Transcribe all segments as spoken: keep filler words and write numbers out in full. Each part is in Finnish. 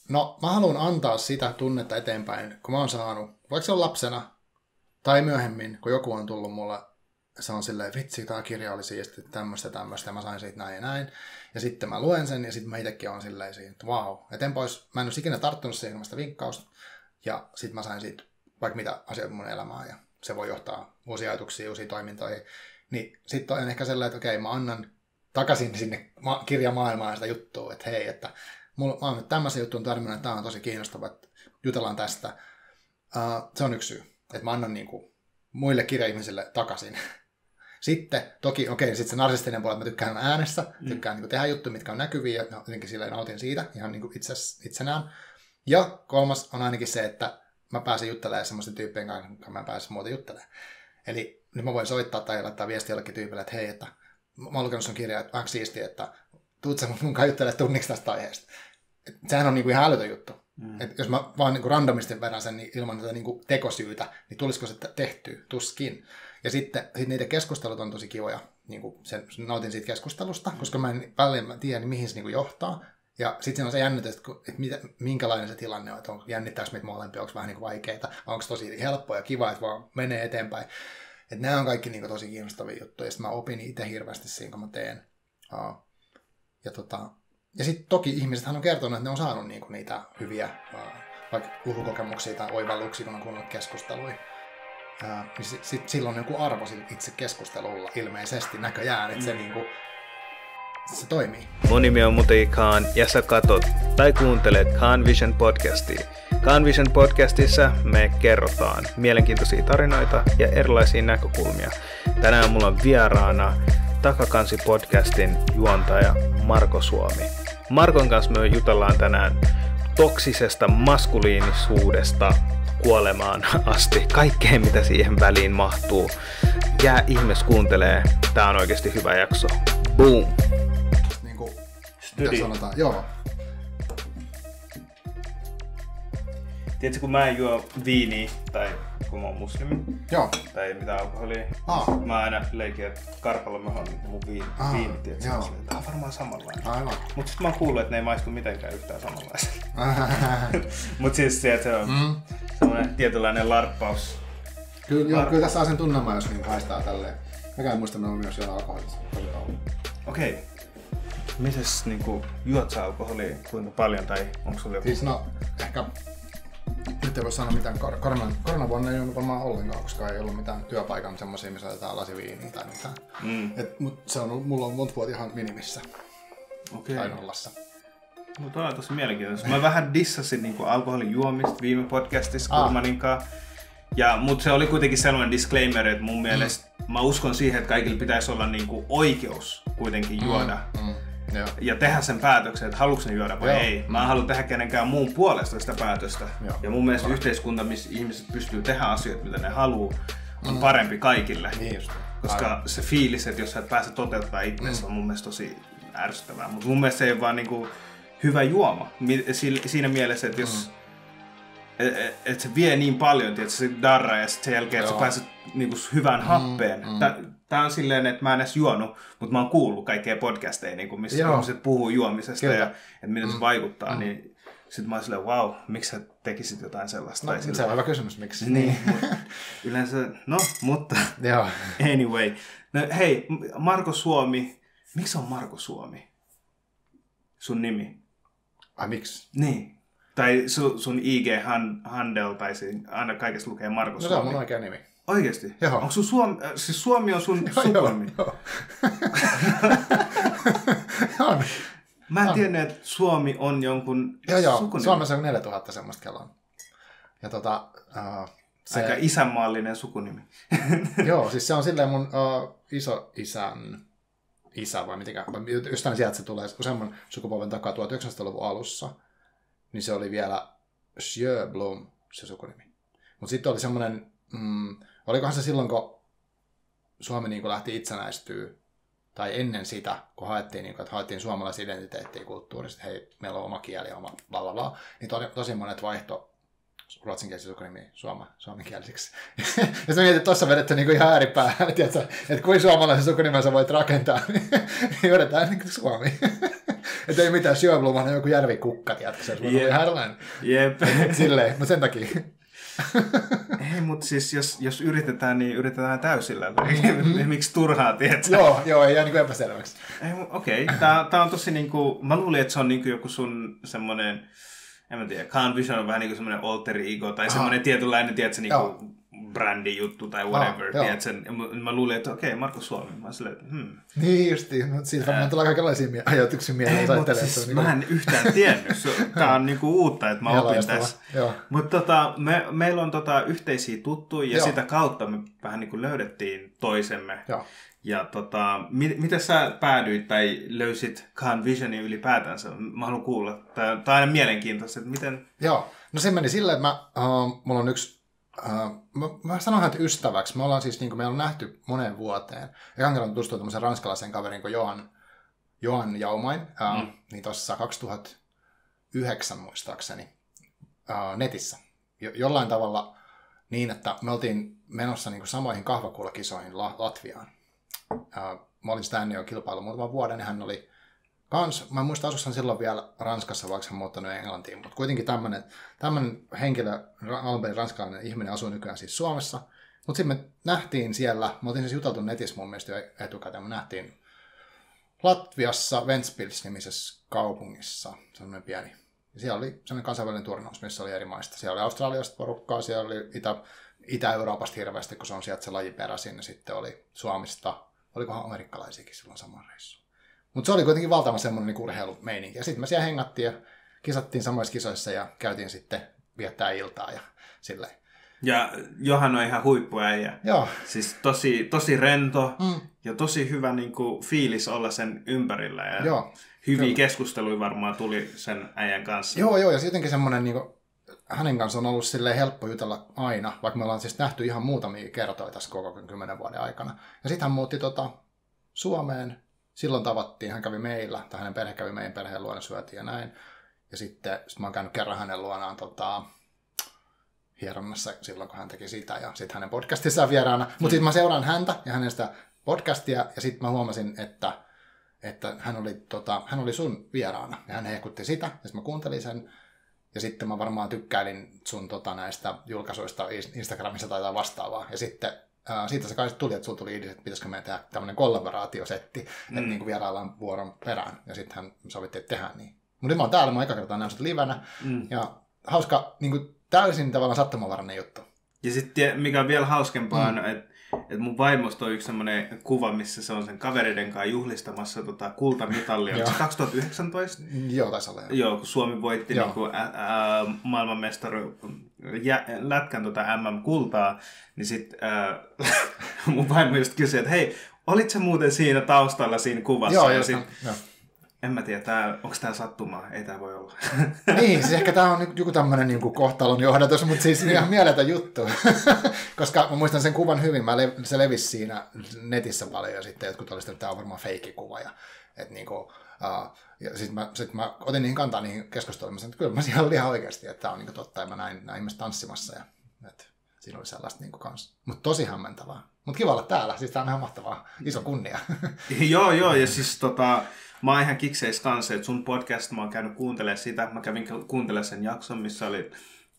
No, mä haluan antaa sitä tunnetta eteenpäin, kun mä oon saanut, vaikka se on lapsena tai myöhemmin, kun joku on tullut mulle, se on silleen, vitsi, tää kirja oli siisti, tämmöistä tämmöistä, ja mä sain siitä näin ja näin. Ja sitten mä luen sen, ja sitten mä itsekin oon silleen siinä, että vau. Wow. Et en pois, mä en olisi ikinä tarttunut siihen ilmasta vinkkausta, ja sitten mä sain siitä vaikka mitä asioita mun elämään, ja se voi johtaa uusia ajatuksia, uusia toimintoja. Niin sitten on ehkä sellainen, että okei, mä annan takaisin sinne ma- kirjamaailmaan sitä juttua, että hei, että mulla, mä oon nyt tämmöisen jutun tarvinnut, että tää on tosi kiinnostava, että jutellaan tästä. Uh, se on yksi syy, että mä annan niinku muille kirjaihmisille takaisin. Sitten toki, okei, sitten se narsistinen puoli, että mä tykkään äänessä, mm. tykkään niinku tehdä juttuja, mitkä on näkyviä, ja jotenkin silleen nautin siitä ihan niinku itse, itsenään. Ja kolmas on ainakin se, että mä pääsen juttelemaan semmoisten tyyppien kanssa, kun mä pääsen muuten juttelemaan. Eli nyt mä voin soittaa tai laittaa viestiä jollekin tyypille, että hei, että mä oon lukenut sun kirjaa, että onko siistiä, että tuut sä mun kanssa juttelemaan tunniksi tästä aiheesta. Et sehän on niinku ihan älytön juttu. Mm. Et jos mä vaan niinku randomisti vedän sen niin ilman tätä niinku tekosyytä, niin tulisiko se tehtyä? Tuskin. Ja sitten sit niiden keskustelut on tosi kivoja. Niinku sen, nautin siitä keskustelusta, mm. koska mä en välillä tiedä, mihin se niinku johtaa. Ja sitten siinä on se jännitys, että, että mitä, minkälainen se tilanne on, että on, jännittääkö meitä molempia, onko vähän niin vaikeita, vai onko tosi helppoa ja kiva, että vaan menee eteenpäin. Että nämä on kaikki niin kuin, tosi kiinnostavia juttuja, ja sitten mä opin itse hirveästi siinä, kun mä teen. Uh, ja tota, ja sitten toki ihmisethän on kertonut, että ne on saanut niin kuin, niitä hyviä uh, vaikka lukukokemuksia tai oivalluksia, kun on kuunnellut keskusteluja. Uh, niin sit, sit, silloin on joku arvo itse keskustelulla ilmeisesti näköjään, että se niin kuin, se toimii. Mun nimi on Mutei Khan ja sä katot tai kuuntelet Khan Vision podcastia. Khan Vision podcastissa me kerrotaan mielenkiintoisia tarinoita ja erilaisia näkökulmia. Tänään mulla on vieraana Takakansi podcastin juontaja Marko Suomi. Markon kanssa me jutellaan tänään toksisesta maskuliinisuudesta kuolemaan asti. Kaikkeen mitä siihen väliin mahtuu. Jää ihmeessä kuuntelee. Tää on oikeasti hyvä jakso. Boom! Mitä sanotaan? Joo. Tiedätkö, kun mä en juo viiniä, tai kun mä oon muslimi, Joo. tai mitä alkoholia, ah. mä aina leikin, että karpalla mä oon mun viini, ah. viini tiedätkö? Tää on varmaan samanlainen. Aivan. Mut sit mä oon kuullut, että ne ei maistu mitenkään yhtään samanlaisen. Mut siis se, että se on mm. semmonen tietynlainen larppaus. Kyllä, joo, kyllä tässä saa sen tunnelma, jos niin haistaa tälleen. Mäkään muista, että me on myös siellä alkoholissa. Okei. Okay. Mises niinku juot sä alkoholia kuinka paljon tai onko sulla joku? Siis no, ehkä nyt ei voi sanoa mitään koronan, koronavuonna ei ole varmaan ollenkaan, koska ei ollut mitään työpaikan semmoisia, missä otetaan lasiviiniä tai mitään. Mm. Et, mut se on, mulla on monta vuotta ihan minimissä. Okei. Tai nollassa. No toi on tosi mielenkiintoista. Mä vähän dissasin niinku alkoholin juomista viime podcastissa ah. Kurmanin kanssa. Ja, mut se oli kuitenkin sellainen disclaimer, että mun mielestä mm. mä uskon siihen, että kaikilla pitäisi olla niinku oikeus kuitenkin juoda. Mm. Mm. Joo. Ja tehdä sen päätöksen, että haluatko ne juoda vai Joo. ei. Mä en halua tehdä kenenkään muun puolesta sitä päätöstä. Joo. Ja mun mielestä Parempi. Yhteiskunta, missä ihmiset pystyy tehdä asioita, mitä ne haluaa, on mm. parempi kaikille. Niin just. Koska Aivan. se fiilis, että jos sä et pääse toteuttamaan itseäsi, mm. on mun mielestä tosi ärsyttävää. Mutta mun mielestä se ei ole vaan niinku hyvä juoma. Siinä mielessä, että jos... Mm. Että et se vie niin paljon, että se darra ja sitten sen jälkeen, että sä pääset niinku hyvään happeen. Mm, mm. Tää on silleen, että mä en edes juonut, mutta mä oon kuullut kaikkea podcasteja, niinku, missä Joo. ihmiset puhuu juomisesta Kyllä. ja että miten mm. se vaikuttaa. Mm. Niin sit mä oon silleen, wow, miksi sä tekisit jotain sellaista? No, se on hyvä kysymys, miksi. Niin, yleensä, no, mutta Joo. anyway. No, hei, Marko Suomi, miksi on Marko Suomi? Sun nimi? Ai miksi? Niin. Tai su, sun I G-handle, tai siinä aina kaikessa lukee Marko no, Suomi. No se on mun oikea nimi. Oikeesti? Joo. Onko sun Suomi, siis Suomi on sun sukunimi? Joo, joo. on. Mä en on. tiennyt, että Suomi on jonkun joo, joo. sukunimi. Suomessa on neljätuhatta semmoista kelloa. Ja tota... Uh, se... Aika isänmaallinen sukunimi. Joo, siis se on silleen mun uh, iso-isän isä, vai mitenkään. Jostain sieltä se tulee useamman sukupolven takaa tuhatyhdeksänsataaluvun alussa. Niin se oli vielä Sjöblom, se sukunimi. Mutta sitten oli semmoinen, mm, olikohan se silloin, kun Suomi niin kun lähti itsenäistyä, tai ennen sitä, kun haettiin, niin kun, että haettiin suomalaisen identiteettiä kulttuurista, hei, meillä on oma kieli ja oma bla bla bla, niin to, tosi monet vaihto ruotsinkielisiä sukunimiä suoma, suomenkielisiksi. Ja sä mietit, että tuossa vedetty niin kuin ihan ääripäähän, että, että kuin suomalaisen sukunimen sä voit rakentaa, niin vedetään niin kuin Suomi. Että ei mitään Sjöblomhan on joku järvikukka, tiedätkö, se olisi yep. ihan erilainen. Jep. Silleen, mutta sen takia. Ei, mutta siis jos, jos yritetään, niin yritetään täysillä. Miksi turhaa, tiedätkö? Joo, joo, ei jää niin kuin epäselväksi. Okei, okay. Tää, tää on tosi niinku, mä luulin, että se on niinku joku sun semmonen, en mä tiedä, Khan Vision on vähän niinku semmonen alter ego, tai Aha. semmonen tietynlainen, tiedätkö, niinku brändijuttu tai whatever, ah, tiedätkö? Mä luulin, että okei, okay, Markus Suomi. Mä silleen, että hmm. Niin justiin, mutta siitä varmaan tulee kaikenlaisia ajatuksia mieleen. Ei, mutta siis niin mä en yhtään tiennyt. Tää on niinku uutta, että mä opin tässä. Mutta tota, me, meillä on tota yhteisiä tuttuja ja Joo. sitä kautta me vähän niinku löydettiin toisemme. Joo. Ja tota, mi- miten sä päädyit tai löysit Khan Visionin ylipäätänsä? Mä haluan kuulla. Tää on aina mielenkiintoista, että miten... Joo, no se meni silleen, että mä, uh, mulla on yksi Uh, mä, mä sanon häntä ystäväksi. Me ollaan siis, niin kuin, meillä on nähty moneen vuoteen. Ekan kerran tutustuin tämmöisen ranskalaisen kaverin kuin Johan, Johan Jaumain. Uh, mm. Niin tuossa kaksituhattayhdeksän muistaakseni uh, netissä. Jo, jollain tavalla niin, että me oltiin menossa niin kuin samoihin kahvakuulakisoihin La- Latviaan. Uh, mä olin sitä ennen jo kilpailu muutaman vuoden, ja hän oli kans, mä en muista asussaan silloin vielä Ranskassa, vaikka hän muuttanut Englantiin, mutta kuitenkin tämmönen, tämmönen henkilö, alunperin ranskalainen ihminen asuu nykyään siis Suomessa. Mutta sitten me nähtiin siellä, me oltiin siis juteltu netissä mun mielestä jo etukäteen, me nähtiin Latviassa Ventspils-nimisessä kaupungissa, semmoinen pieni. Ja siellä oli semmoinen kansainvälinen turnaus, missä oli eri maista. Siellä oli Australiasta porukkaa, siellä oli Itä, Itä-Euroopasta hirveästi, kun se on sieltä se laji peräisin, ja sitten oli Suomesta, olikohan amerikkalaisiakin silloin saman reissuun. Mutta se oli kuitenkin valtavan semmoinen niin urheilumeininki. Ja sitten me siellä hengattiin ja kisattiin samoissa kisoissa ja käytiin sitten viettää iltaa ja silleen. Ja Johan on ihan huippuäijä. Joo. Siis tosi, tosi rento mm. ja tosi hyvä niin kuin, fiilis olla sen ympärillä. Ja joo. Hyviä kyllä. Keskusteluja varmaan tuli sen äijän kanssa. Joo, joo. Ja jotenkin semmoinen, niin kuin, hänen kanssa on ollut silleen helppo jutella aina, vaikka me ollaan siis nähty ihan muutamia kertoja tässä koko kymmenen vuoden aikana. Ja sitten hän muutti tota, Suomeen. Silloin tavattiin, hän kävi meillä, tai hänen perhe kävi meidän perheen luona, syötiin ja näin. Ja sitten sit mä oon käynyt kerran hänen luonaan tota, hieronnassa silloin, kun hän teki sitä, ja sitten hänen podcastissaan vieraana. Mutta mm. sitten mä seuraan häntä ja hänen sitä podcastia, ja sitten mä huomasin, että, että hän, oli, tota, hän oli sun vieraana, ja hän hehkutti sitä, ja sitten mä kuuntelin sen. Ja sitten mä varmaan tykkäilin sun tota, näistä julkaisuista Instagramissa tai jotain vastaavaa. Ja sitten Uh, siitä se kai tuli, että sulla tuli idea, että pitäisikö meidän tehdä tämmöinen kollaboraatiosetti, mm. että niin vieraillaan vuoron perään, ja sitten hän sovittiin, että tehdään niin. Mutta nyt mä oon täällä, mä eka kertaa näin sut livenä, mm. ja hauska, niin kuin täysin tavallaan sattumanvarainen juttu. Ja sitten mikä on vielä hauskempaa, mm. että et mun vaimosta on yksi semmoinen kuva, missä se on sen kavereiden kanssa juhlistamassa tota kultamitalia. Onko se kaksituhattayhdeksäntoista? Joo, taisi olla. Jo. Joo, kun Suomi voitti niinku, ä, ä, maailmanmestari jä, lätkän tota M M-kultaa, niin sit ä, mun vaimo just kysyi, että hei, olit sä muuten siinä taustalla siinä kuvassa? Joo, ja joo, sit, joo. En mä tiedä, tää, onko tää sattumaa? Ei tää voi olla. Niin, siis ehkä tää on joku tämmönen niin kohtalon johdatus, mutta siis ihan mieletön juttu. Koska mä muistan sen kuvan hyvin, mä le- se levisi siinä netissä paljon ja sitten jotkut olisivat, että tää on varmaan feikki-kuva. Ja, et niinku, uh, ja sit mä, sit mä otin niihin kantaa niihin keskusteluihin, että kyllä mä siellä oli ihan oikeasti, että tää on niinku totta, ja mä näin, näin ihmiset tanssimassa. Ja, et, siinä oli sellaista niinku kanssa. Mutta tosi hämmentävää. Mutta kiva olla täällä, siis tää on ihan mahtavaa. Iso kunnia. Joo, joo, ja siis tota... Mä oon ihan kikseis kanssa, että sun podcast, mä oon käynyt kuuntelemaan sitä. Mä kävin kuuntelemaan sen jakson, missä oli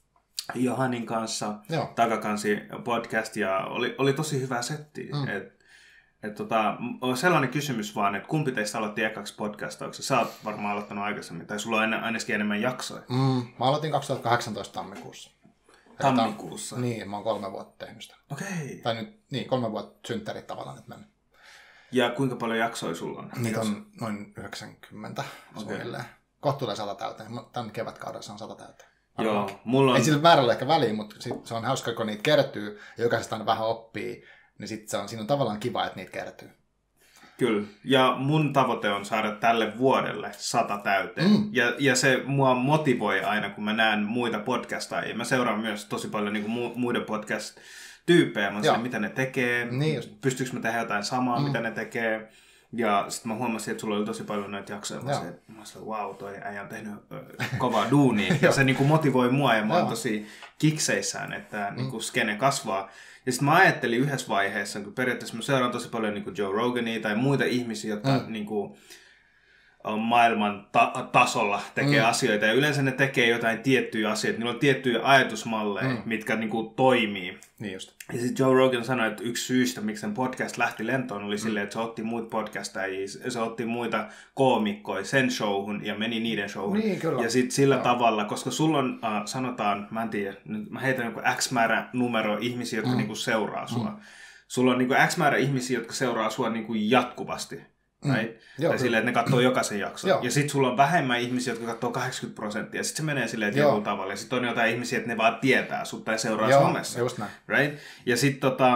Johanin kanssa Joo. Takakansi podcast, ja oli, oli tosi hyvä setti. Mm. Et, et tota, on sellainen kysymys vaan, että kumpi teistä aloitti ekaksi podcastauksen? Sä oot varmaan aloittanut aikaisemmin, tai sulla on ainakin enemmän jaksoja. Mm, mä aloitin kaksituhattakahdeksantoista tammikuussa. Tammikuussa? Että, niin, mä oon kolme vuotta tehnyt sitä. Okei. Okay. Tai nyt, niin, kolme vuotta synttärit tavallaan nyt mennyt. Ja kuinka paljon jaksoja sulla on? Niitä on noin yhdeksänkymmentä okay. suunnilleen. Kohta tulee sata täyteen. Tämän kevätkaudessa on sata täyteen. Joo, mulla on... Ei sillä määrällä ehkä väliin, mutta sit se on hauska, kun niitä kertyy ja jokaisesta aina vähän oppii, niin sit se on, siinä on tavallaan kiva, että niitä kertyy. Kyllä. Ja mun tavoite on saada tälle vuodelle sata täyteen. Mm. Ja, ja se mua motivoi aina, kun mä näen muita podcastajia. Mä seuraan myös tosi paljon niin kuin muiden podcast-tyyppejä. Mä sanon, mitä ne tekee. Niin pystyykö mä tehdä jotain samaa, mm. mitä ne tekee. Ja sitten mä huomasin, että sulla oli tosi paljon näitä jaksoja. Mä sanoin, että wow, toi äijä on tehnyt kovaa duunia. Ja se niinku motivoi mua ja mä oon tosi kikseissään, että tämä mm. niinku skene kasvaa. Ja sitten mä ajattelin yhdessä vaiheessa, kun periaatteessa mä seuraan tosi paljon niinku Joe Rogania tai muita ihmisiä, jotka mm. niinku maailman ta- tasolla tekee mm. asioita. Ja yleensä ne tekee jotain tiettyjä asioita. Niillä on tiettyjä ajatusmalleja, mm. mitkä niinku toimii. Niin just. Ja sitten Joe Rogan sanoi, että yksi syystä, miksi sen podcast lähti lentoon, oli mm. silleen, että se otti muita podcastajia, se otti muita koomikkoja sen showhun ja meni niiden showhun. Niin, kyllä. Ja sitten sillä no. tavalla, koska sulla on, äh, sanotaan, mä en tiedä, nyt mä heitän joku X määrä numero ihmisiä, jotka mm. niinku seuraa sua. Mm. Sulla on niinku X määrä ihmisiä, jotka seuraa sua niinku jatkuvasti. Right? Mm. Joo, tai silleen, että ne katsoo jokaisen jakson. Joo. Ja sitten sulla on vähemmän ihmisiä, jotka katsoo kahdeksankymmentä prosenttia. Ja sitten se menee silleen tietyllä tavalla. Ja sitten on jotain ihmisiä, että ne vaan tietää sut tai seuraa Joo, somessa. Just näin. Right? Ja sitten tota,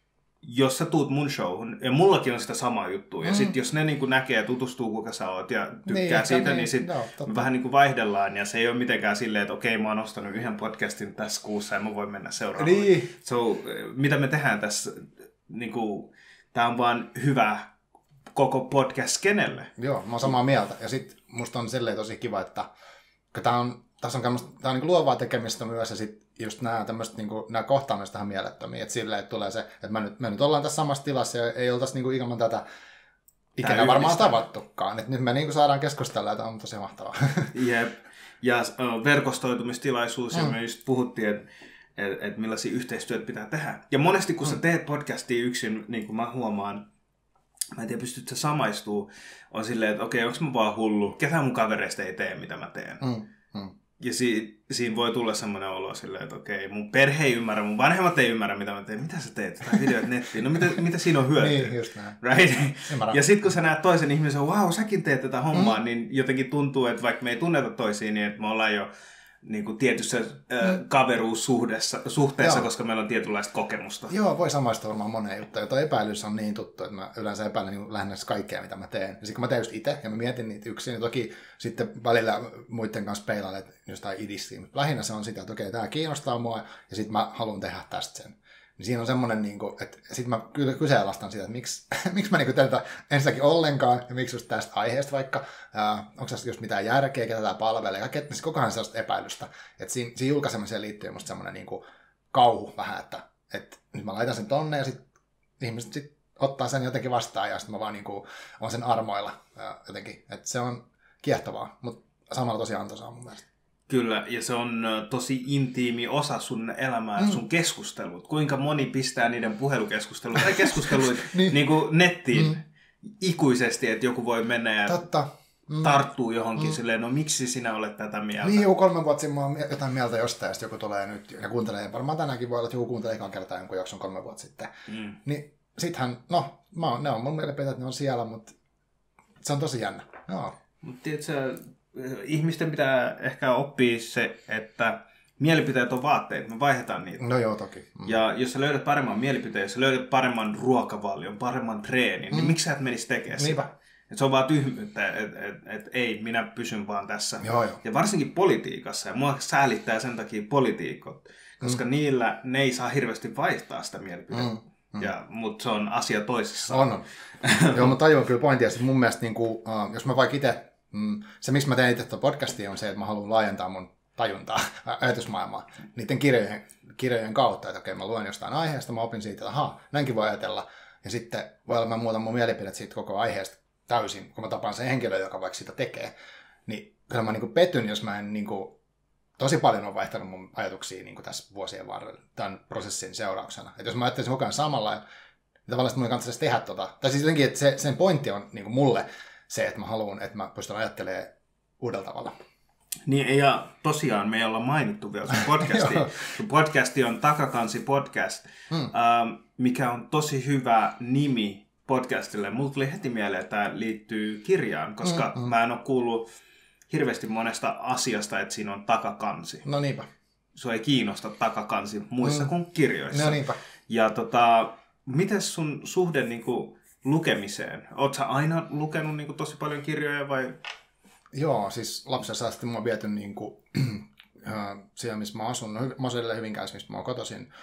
jos sä tuut mun showhun, ja mullakin on sitä samaa juttua. Mm. Ja sitten jos ne niin näkee ja tutustuu, kuka sä oot ja tykkää niin, siitä, niin, niin sitten me vähän niin kuin vaihdellaan. Ja se ei ole mitenkään silleen, että okei, mä oon ostanut yhden podcastin tässä kuussa ja mä voin mennä seuraavalle. Niin. So, mitä me tehdään tässä? Niin kuin, tää on vaan hyvä koko podcast-skenelle. Joo, mä oon samaa mieltä. Ja sit musta on silleen tosi kiva, että tää on, tässä on, tää on niinku luovaa tekemistä myös, ja sit just nää tämmöset niinku, nää kohtaamiset tähän mielettömiä, että silleen, että tulee se, että me nyt, me nyt ollaan tässä samassa tilassa, ja ei oltaisi niinku ilman tätä ikinä varmaan tavattukaan. Et nyt me niinku saadaan keskustella, ja tää on tosi mahtavaa. Jep. Ja uh, verkostoitumistilaisuus, mm. ja me just puhuttiin, että et, et millaisia yhteistyöt pitää tehdä. Ja monesti, kun mm. sä teet podcastia yksin, niin kuin mä huomaan, mä en tiedä, pystytkö sä samaistuu, on silleen, että okei, onko mä vaan hullu? Ketään mun kavereista ei tee, mitä mä teen. Mm, mm. Ja si- siinä voi tulla semmoinen olo silleen, että okei, mun perhe ei ymmärrä, mun vanhemmat ei ymmärrä, mitä mä teen. Mitä sä teet? Tai videot nettiin? No mitä, mitä siinä on hyötyä? Niin, just näin. Right? Ja sit kun sä näet toisen ihmisen, wow, säkin teet tätä hommaa, mm. niin jotenkin tuntuu, että vaikka me ei tunneta toisiin, niin että me ollaan jo niin kuin tietyssä äh, kaveruussuhteessa, suhteessa, koska meillä on tietynlaista kokemusta. Joo, voi samaistua varmaan moneen juttuun. Ja tuo epäilys on niin tuttu, että mä yleensä epäilen niin lähinnä kaikkea, mitä mä teen. Ja sitten kun mä teen just itse ja mä mietin niitä yksin, niin toki sitten välillä muiden kanssa peilailen, että jostain idissiin. Mutta lähinnä se on sitä, että okei, tämä kiinnostaa mua ja sitten mä haluan tehdä tästä sen. Niin siinä on semmoinen, niin kuin, että sitten mä kyllä kyseenalaistan sitä, että miksi, miksi mä niin teen tätä ensinnäkin ollenkaan, ja miksi just tästä aiheesta vaikka, ää, onko tässä just mitään järkeä, ketä tämä palvelee, kaikki, että koko ajan sellaista epäilystä. Että siinä, siinä julkaisemiseen liittyy musta semmoinen niin kuin kauhu vähän, että, että nyt mä laitan sen tonne, ja sitten ihmiset sit ottaa sen jotenkin vastaan, ja sitten mä vaan niin kuin, on sen armoilla ää, jotenkin. Että se on kiehtovaa, mutta samalla tosi antoisaa mun mielestä. Kyllä, ja se on tosi intiimi osa sun elämää, mm. sun keskustelut. Kuinka moni pistää niiden puhelukeskustelut tai keskustelut niin. Niin kuin nettiin mm. ikuisesti, että joku voi mennä ja Totta. Mm. tarttuu johonkin mm. silleen, no miksi sinä olet tätä mieltä? Niin, joku kolme vuotta sitten mä oon jotain mieltä jostain, ja sitten joku tulee nyt ja kuuntelee. Varmaan tänäänkin voi olla, että joku kuuntelee ekan kertaa jonkun jakson kolme vuotta sitten. Mm. Niin sittenhän, no, mä oon, ne on mun mielipiteet, ne on siellä, mutta se on tosi jännä. No. Mutta tiedätkö, ihmisten pitää ehkä oppia se, että mielipiteet on vaatteet, me vaihdetaan niitä. No joo, toki. Mm. Ja jos sä löydät paremman mielipiteen, jos sä löydät paremman ruokavalion, paremman treenin, mm. niin miksi sä et menisi tekemään sitä? Et se on vaan tyhmyyttä, että et, et, ei, minä pysyn vaan tässä. Joo, joo. Ja varsinkin politiikassa, ja mua säälittää sen takia poliitikot, koska mm. niillä ne ei saa hirveästi vaihtaa sitä mielipiteitä. Mm. Mm. Ja, mutta se on asia toisessa. On, on. Joo, mä tajuan kyllä pointia. Mun mielestä, niin kuin, uh, jos mä vaikka itse, mm, se miksi mä teen itse tuota podcastia on se, että mä haluan laajentaa mun tajuntaa, ajatusmaailmaa, niiden kirjojen, kirjojen kautta, että okei, mä luen jostain aiheesta, mä opin siitä, että ahaa, näinkin voi ajatella. Ja sitten voi olla, mä muutan mun mielipidet siitä koko aiheesta täysin, kun mä tapaan sen henkilön, joka vaikka sitä tekee. Niin kyllä mä niin kuin petyn, jos mä en niin kuin, tosi paljon on vaihtanut mun ajatuksia niin kuin tässä vuosien varrella tämän prosessin seurauksena. Että jos mä ajattelisin koko ajan samalla, niin tavallaan mun ei kannattaisi tehdä tota. Tai siis jotenkin, että se, sen pointti on niin kuin mulle se, että mä haluan, että mä pystyn ajattelemaan uudella tavalla. Niin, ja tosiaan me ei olla mainittu vielä sun podcasti. Sun podcasti on Takakansi podcast, hmm. ähm, mikä on tosi hyvä nimi podcastille. Mulla tuli heti mieleen, että tämä liittyy kirjaan, koska hmm, hmm. mä en ole kuullut hirveästi monesta asiasta, että siinä on takakansi. No niinpä. Sua ei kiinnosta takakansi muissa mm. kuin kirjoissa. No niinpä. Ja tota, miten sun suhde niinku lukemiseen? Oot sä aina lukenut niinku tosi paljon kirjoja vai? Joo, siis lapsessa asti mä oon viety niinku, siellä, missä mä asun. Mä asun edelleen Hyvinkäässä, mistä mä oon kotoisin.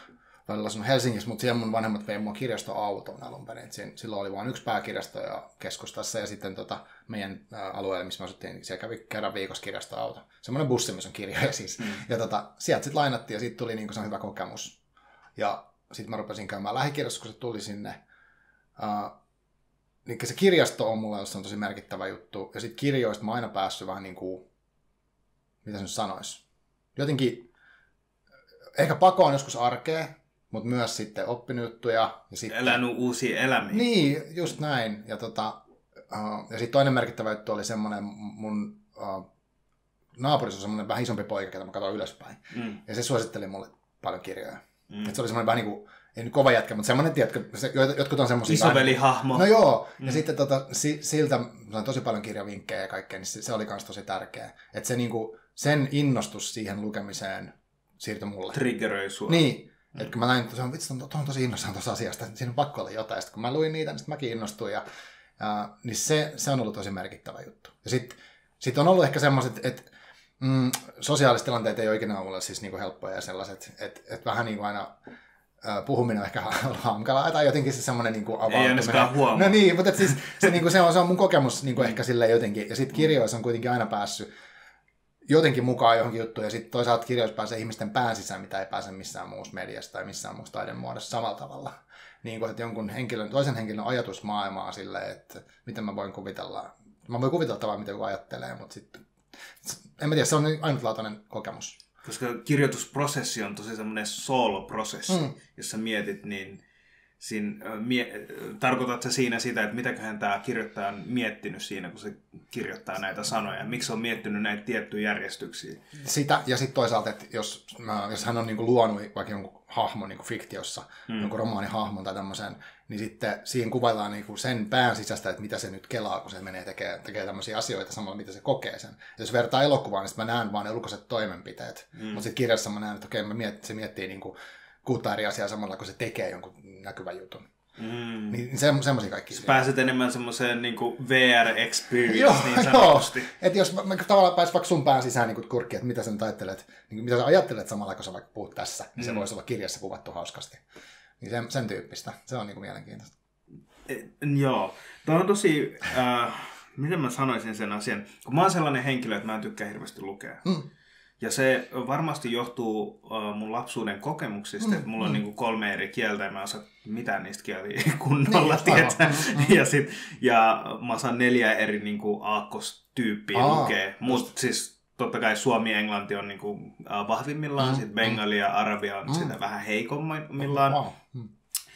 välillä asunut Helsingissä, mutta siellä mun vanhemmat vei mua kirjastoautoon alun perin. Silloin oli vain yksi pääkirjasto ja keskustassa ja sitten tota, meidän ä, alueella, missä me asuttiin, niin siellä kävi kerran viikossa kirjastoauto. Semmoinen bussi, missä on kirjoja siis. Mm. Ja tota, sieltä sitten lainattiin ja siitä tuli niinku se hyvä kokemus. Ja sitten mä rupesin käymään lähikirjastossa, kun se tuli sinne. Uh, niin se kirjasto on mulle on tosi merkittävä juttu. Ja sitten kirjoista mä oon aina päässyt vähän niin kuin, mitä se nyt sanoisi, jotenkin, ehkä pakoon joskus arkea, mutta myös sitten oppinut juttuja. Ja sitten, elänyt uusia elämiä. Niin, just näin. Ja, tota, uh, ja sitten toinen merkittävä juttu oli semmoinen, mun uh, naapurissa on semmoinen vähän isompi poika, ketä mä katsoin ylöspäin. Mm. Ja se suositteli mulle paljon kirjoja. Mm. Et se oli semmoinen vähän niin kuin, ei nyt kova jätkä, mutta semmoinen, tiedätkö, se, jotkut on semmoisia... Isoveli-hahmo. No joo, mm. ja sitten tota, si, siltä sain tosi paljon kirjavinkkejä ja kaikkea, niin se, se oli myös tosi tärkeä. Että se niinku, sen innostus siihen lukemiseen siirtyi mulle. Triggeröi sua. Niin, mm. että kun mä näin, että se on, vitsi, on tosi innostunut tuossa asiasta, että siinä on pakko olla jotain. Sitten kun mä luin niitä, niin sitten mäkin innostuin, ja, ja, niin se, se on ollut tosi merkittävä juttu. Ja sitten sit on ollut ehkä semmoiset, että mm, sosiaaliset tilanteet ei ole ikinä mulle siis niinku helppoja ja sellaiset, että et vähän niin kuin aina... puhuminen on ehkä hankalaa, tai jotenkin se semmoinen niin avautuminen. Ei ainakaan huomaa. No niin, mutta siis, se, niin kuin, se, on, se on mun kokemus niin kuin ehkä silleen jotenkin. Ja sitten kirjoissa on kuitenkin aina päässyt jotenkin mukaan johonkin juttuun, ja sitten toisaalta kirjoissa pääsee ihmisten pään sisään, mitä ei pääse missään muussa mediassa tai missään muussa taidemuodossa samalla tavalla. Niin kuin, että jonkun henkilön, toisen henkilön ajatusmaailmaa silleen, että miten mä voin kuvitella. Mä voin kuvitella tavallaan, mitä joku ajattelee, mutta sitten, en mä tiedä, se on ainutlaatuinen kokemus. Koska kirjoitusprosessi on tosi semmoinen solo-prosessi, mm. jos sä mietit, niin siinä, mie, tarkoitat sä siinä sitä, että mitäköhän tämä kirjoittaja on miettinyt siinä, kun se kirjoittaa näitä sanoja? Miksi se on miettinyt näitä tiettyjä järjestyksiä? Sitä, ja sitten toisaalta, että jos, jos hän on niinku luonut vaikka jonkun hahmon niinku fiktiossa, mm. jonkun romaanihahmon tai tämmöisen, niin sitten siihen kuvaillaan niinku sen pään sisästä, että mitä se nyt kelaa, kun se menee tekemään tekee tämmöisiä asioita samalla, mitä se kokee sen. Ja jos vertaa elokuvaan, niin sitten mä näen vaan ne ulkoiset toimenpiteet. Mm. Mutta sitten kirjassa mä näen, että okei, mä miet, se miettii niinku kuutta eri asiaa samalla, kun se tekee jonkun näkyvän jutun. Mm. Niin se, semmoisia kaikki. Sä pääset enemmän semmoiseen niinku V R-experience niin sanotusti. Että jos mä, mä tavallaan pääsis vaikka sun pään sisään niin kurkkiin, että mitä sä nyt ajattelet, niin mitä sä ajattelet samalla, kun sä vaikka puhut tässä, niin mm. se voisi olla kirjassa kuvattu hauskasti. Niin sen, sen tyyppistä. Se on niinku mielenkiintoista. E, joo. Tuo on tosi, äh, miten mä sanoisin sen asian, kun mä oon sellainen henkilö, että mä en tykkää hirveästi lukea. Mm. Ja se varmasti johtuu uh, mun lapsuuden kokemuksista, mm, että mulla mm. on niinku kolme eri kieltä ja mä osaan mitään niistä kieliä kunnolla, niin, tietää. Mm, mm. Ja, sit, ja mä osaan neljä eri niinku aakkostyyppiä Aa, lukea. Mutta siis totta kai suomi ja englanti on niinku, uh, vahvimmillaan, mm, sitten bengali ja arabia on mm. sitä vähän heikommillaan. Oh, mm.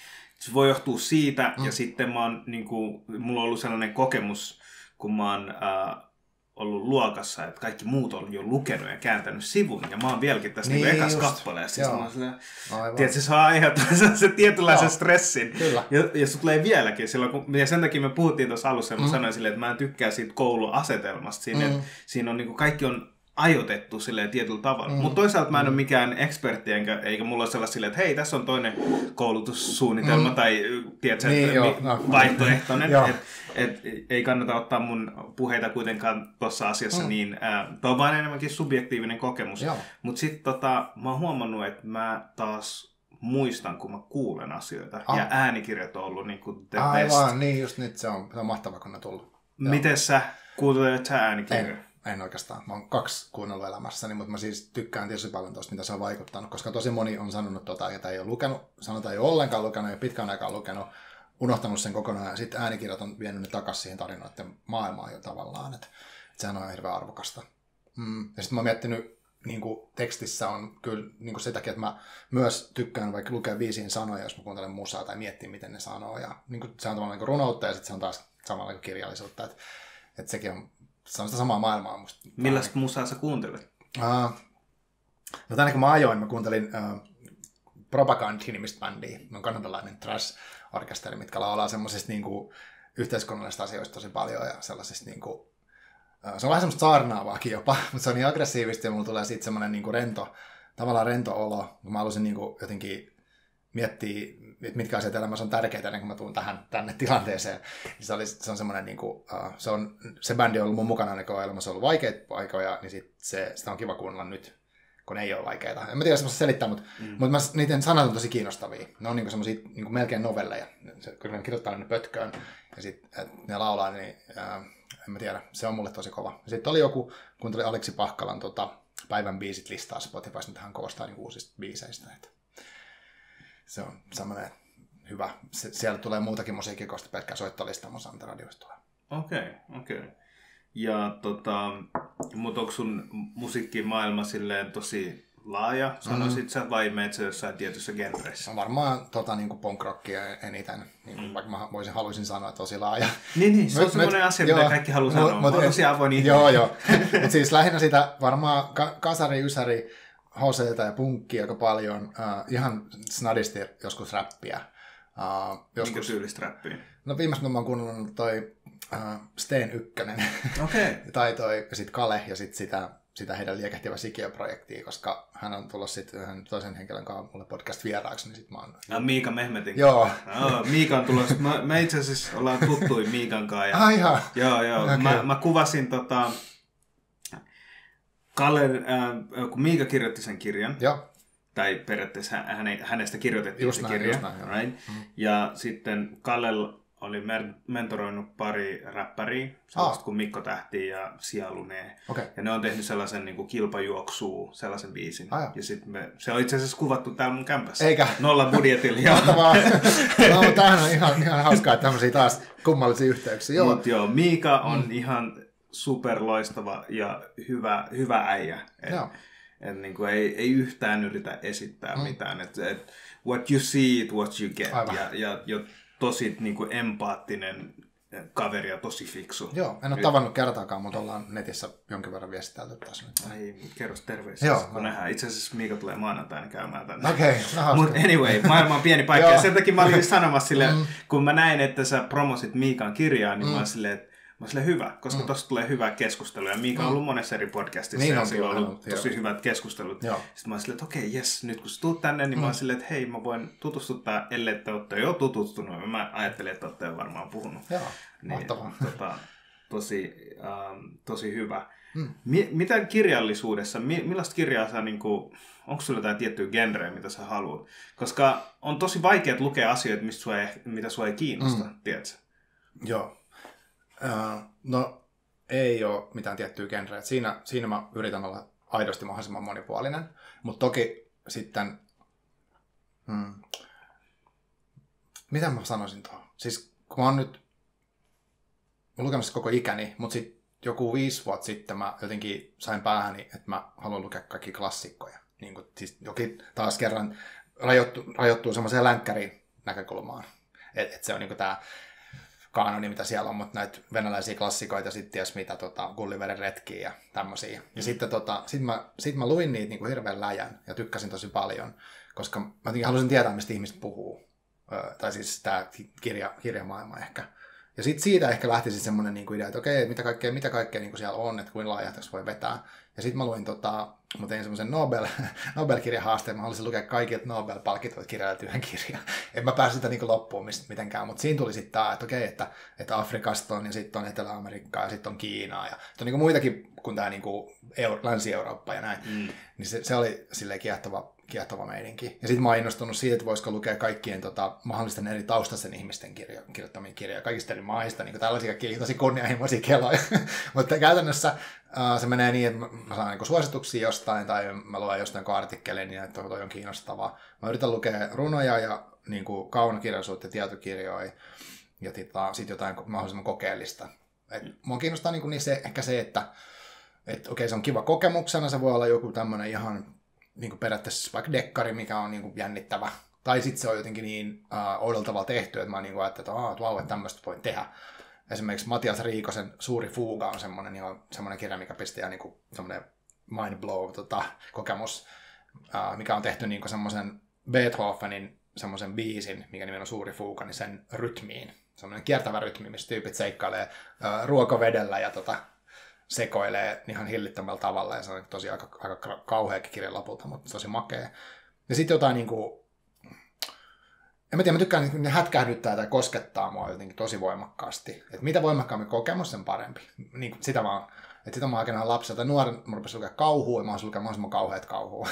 Se voi johtua siitä, mm. ja sitten mä oon, niinku, mulla on ollut sellainen kokemus, kun mä oon... Uh, ollut luokassa, että kaikki muut on jo lukenut ja kääntänyt sivun, ja mä oon vieläkin tässä niin, ekassa kappaleessa. Siis mä oon silleen, tiedätkö, se saa aiheuttaa se tietynlaisen Joo. stressin. Kyllä. Ja, ja se tulee vieläkin. Silloin, kun, ja sen takia me puhuttiin tuossa alussa, ja mä mm. sanoin silleen, että mä en tykkää siitä kouluasetelmasta. Siinä, mm. siinä on niin kuin, kaikki on ajoitettu silleen tietyllä tavalla. Mm. Mutta toisaalta mä en mm. ole mikään ekspertti, enkä, eikä mulla ole sellaista silleen, että hei, tässä on toinen koulutussuunnitelma mm. tai tiedätkö, niin, jo, no. vaihtoehtoinen. et, et, ei kannata ottaa mun puheita kuitenkaan tuossa asiassa, mm. niin äh, tuo on vain enemmänkin subjektiivinen kokemus. Mutta sitten tota, mä oon huomannut, että mä taas muistan, kun mä kuulen asioita. Ah. Ja äänikirjat on ollut niin kuin the Aivan, best. Aivan, niin just nyt se on, se on mahtava, kun ne on tullut. Miten sä kuuntelet sä äänikirjoja? En. En oikeastaan. Mä oon kaksi kuunnellut elämässäni, mutta mä siis tykkään tietysti paljon tuosta, mitä se on vaikuttanut, koska tosi moni on sanonut tota, jota ei ole lukenut, sanotaan ei ole ollenkaan lukenut, ei ole pitkään aikaan lukenut, unohtanut sen kokonaan, ja sitten äänikirjat on vienyt ne takaisin siihen tarinoiden maailmaan jo tavallaan, että, että sehän on hirveän arvokasta. Mm. Ja sitten mä oon miettinyt, niin kuin tekstissä on kyllä niin kuin sitäkin, että mä myös tykkään vaikka lukea viisiin sanoja, jos mä kuuntelen musaa tai miettiä, miten ne sanoo, ja niin kuin, se on tavallaan niin runoutta, ja sitten se on taas samalla kuin kirjallisuutta, että, että sekin on se on sitä samaa maailmaa musta. Millaista musaa sä kuuntelet? Uh, no tänne kun mä ajoin, mä kuuntelin uh, Propaganda-nimistä bändiä. Ne on kanadalainen trash-orkesteri, mitkä laulaa semmoisista niinku yhteiskunnallisista asioista tosi paljon ja sellaisista niinku... Uh, se on vähän semmoista saarnaavaakin jopa, mutta se on niin aggressiivista ja mulla tulee siitä semmoinen niinku rento, tavallaan rento olo, kun mä haluaisin niinku jotenkin miettiä, että mitkä asiat elämässä on tärkeitä ennen kuin mä tuun tähän, tänne tilanteeseen. Se, oli, se on semmoinen, niin kuin, uh, se, on, se bändi on ollut mun mukana, kun elämässä on ollut vaikeita aikoja, niin sit se, sitä on kiva kuunnella nyt, kun ne ei ole vaikeita. En mä tiedä semmoista selittää, mutta, mm. mutta mä, niiden sanat on tosi kiinnostavia. Ne on niinku semmoisia niinku melkein novelleja. Se, kun ne kirjoittaa ne pötköön ja sitten ne laulaa, niin ää, en mä tiedä. Se on mulle tosi kova. Sitten oli joku, kun tuli Aleksi Pahkalan tota, päivän biisit listaa Spotifysta, mitä hän koostaa niinku uusista biiseistä. Että se on semmoinen hyvä. Se, siellä tulee muutakin musiikkia, koska pelkkää soittolista mun Santa-radioista tulee. Okei, okay, okei. Okay. Ja tota, mutta onko sun musiikkimaailma silleen tosi laaja, sanoisit mm. sä, vai meet sä jossain tietyssä genreissä? On varmaan tota, niin punk-rockia eniten, niin, mm. vaikka mä voisin, haluaisin sanoa tosi laaja. Niin, niin se on semmoinen asia, mitä joo, kaikki haluaa sanoa. Mä oon tosi avoin ihminen. Joo, joo. Mutta siis lähinnä sitä varmaan ka- kasari, ysäri, hoseita ja punkkia aika paljon. Uh, ihan snadisti joskus räppiä. Uh, joskus... Minkä tyylistä räppiä? No viimeistä mä oon kuunnellut toi uh, Steen Ykkönen. Okei. Okay. tai toi sit Kale ja sit sitä, sitä heidän liekehtivä Sikiö-projektia, koska hän on tullut sit yhden toisen henkilön kanssa mulle podcast vieraaksi, niin sit mä oon... Ah, Miika Mehmetin. Joo. Oh, Miika on tulossa. Mä, me itse asiassa ollaan tuttuin Miikan kanssa. Ja... Ah, ihan. Joo, joo. Okay. Mä, mä kuvasin tota... Kalle, äh, kun Miika kirjoitti sen kirjan. Joo. Tai periaatteessa häne, hänestä kirjoitettiin just se näin, kirja. Näin, right? mm. Ja sitten Kallella oli mer- mentoroinut pari räppäriä, sellaista ah. kuin Mikko Tähti ja Sialunee. Okay. Ja ne on tehnyt sellaisen niin kuin kilpajuoksua, sellaisen biisin. Ah, ja sit me, se on itse asiassa kuvattu täällä mun kämpässä. Eikä? Nolla budjetilla. Mahtavaa. No, mutta tämähän on ihan, ihan hauskaa, että tämmöisiä taas kummallisia yhteyksiä. Joo. Mut joo, Miika on mm. ihan superloistava ja hyvä, hyvä äijä. Et, et niin kuin ei, ei yhtään yritä esittää mm. mitään. Et, et, what you see, it what you get. Aivan. Ja, ja, ja tosi niin kuin empaattinen kaveri ja tosi fiksu. Joo, en ole Yrit... tavannut kertaakaan, mutta ollaan netissä jonkin verran viestitelty taas nyt. Ai, kerros terveisiä, joo, kun no. nähdään. Itse asiassa Miika tulee maanantaina käymään tänne. Okei, okay, no hauska. Mutta anyway, maailma on pieni paikka. Ja sen takia mä olin sanomassa silleen, mm. kun mä näin, että sä promosit Miikan kirjaa, niin mm. mä olin silleen, että mä olin hyvä, koska mm. tosta tulee hyvää keskustelua. Ja Miika on ollut monessa eri podcastissa niin ja sillä on ollut tosi joo. hyvät keskustelut. Joo. Sitten mä olin silleen, että okei, okay, jes, nyt kun sä tuut tänne, niin mm. mä olin silleen, että hei, mä voin tutustuttaa, ellei te olette jo tutustunut. Mä ajattelin, että olette varmaan puhunut. Joo, niin, mahtavaa. Tota, tosi, ähm, tosi hyvä. Mm. Mi- mitä kirjallisuudessa, mi- millaista kirjaa sä, niin kuin, onko sulla jotain tiettyä genreä, mitä sä haluat? Koska on tosi vaikea lukea asioita, mistä sua ei, mitä sua ei kiinnosta, mm. tiedätkö? Joo. Uh, no, ei ole mitään tiettyä genreä. Siinä, siinä mä yritän olla aidosti mahdollisimman monipuolinen. Mutta toki sitten... Hmm, mitä mä sanoisin tuohon? Siis kun mä oon nyt lukemassa koko ikäni, mutta sitten joku viisi vuotta sitten mä jotenkin sain päähäni, että mä haluan lukea kaikki klassikkoja. Niin kun, siis jokin taas kerran rajoittuu, rajoittuu semmoiseen länkkärin näkökulmaan. Että et se on niinku tää... kaanoni, mitä siellä on, mutta näitä venäläisiä klassikoita, sitten ties mitä, tota, Gulliveren retkiä ja tämmöisiä. Ja mm. sitten tota, sit mä, sit mä luin niitä niinku hirveän läjän ja tykkäsin tosi paljon, koska mä halusin tietää, mistä ihmiset puhuu. Ö, tai siis tämä kirja, kirjamaailma ehkä. Ja sitten siitä ehkä lähti sitten semmoinen niinku idea, että okei, mitä kaikkea, mitä kaikkea niinku siellä on, että kuinka laaja tässä voi vetää. Ja sitten mä luin, tota, mä tein semmoisen Nobel, Nobel-kirjahaasteen, mä halusin lukea kaikilta Nobel-palkitut kirjailijat yhden kirjan. En mä päässyt sitä niinku loppuun mitenkään, mutta siinä tuli sitten tämä, että okei, että, että Afrikasta on ja sitten on Etelä-Amerikkaa ja sitten on Kiinaa ja on niinku muitakin kuin tämä niinku Euro, Länsi-Eurooppa ja näin. Mm. Niin se, se oli silleen kiehtova, kiehtova meininki. Ja sitten mä oon innostunut siitä, että voisiko lukea kaikkien tota, mahdollisten eri taustaisen ihmisten kirjo, kirjoittamia kirjoja, kaikista eri maista, niin tällaisia tosi kunnianhimoisia keloja. Mutta käytännössä uh, se menee niin, että mä, mä saan niin suosituksia jostain tai mä luen jostain artikkelin, niin että toi on kiinnostavaa. Mä yritän lukea runoja ja niin kuin kaunokirjallisuutta ja tietokirjoja ja sitten jotain mahdollisimman kokeellista. Et mua kiinnostaa niin, niin se, ehkä se, että et, okei, se on kiva kokemuksena, se voi olla joku tämmöinen ihan niin kuin periaatteessa vaikka dekkari, mikä on niin kuin jännittävä. Tai sitten se on jotenkin niin uh, oudolla tavalla tehty, että mä niin kuin ajattelin, että, että, että tämmöistä voi tehdä. Esimerkiksi Matias Riikosen Suuri fuuga on semmoinen, ihan, semmoinen kirja, mikä pistää niin kuin semmoinen mind blow tota, kokemus, uh, mikä on tehty niin kuin semmoisen Beethovenin semmoisen biisin, mikä nimi on Suuri fuuga, niin sen rytmiin. Semmoinen kiertävä rytmi, missä tyypit seikkailee uh, ruokovedellä ja tota, sekoilee ihan hillittömällä tavalla, ja se on tosi aika, aika kauheakin kirja lopulta, mutta tosi makea. Ja sitten jotain niinku, en mä tiedä, mä tykkään, että ne hätkähdyttää tai koskettaa mua jotenkin tosi voimakkaasti. Että mitä voimakkaammin kokemus, sen parempi. Niin, sitä vaan Että sit mä aikanaan lapselta tai nuoren, mä rupesin lukea kauhua, ja mä olisin lukemaan mahdollisimman kauheat kauhua.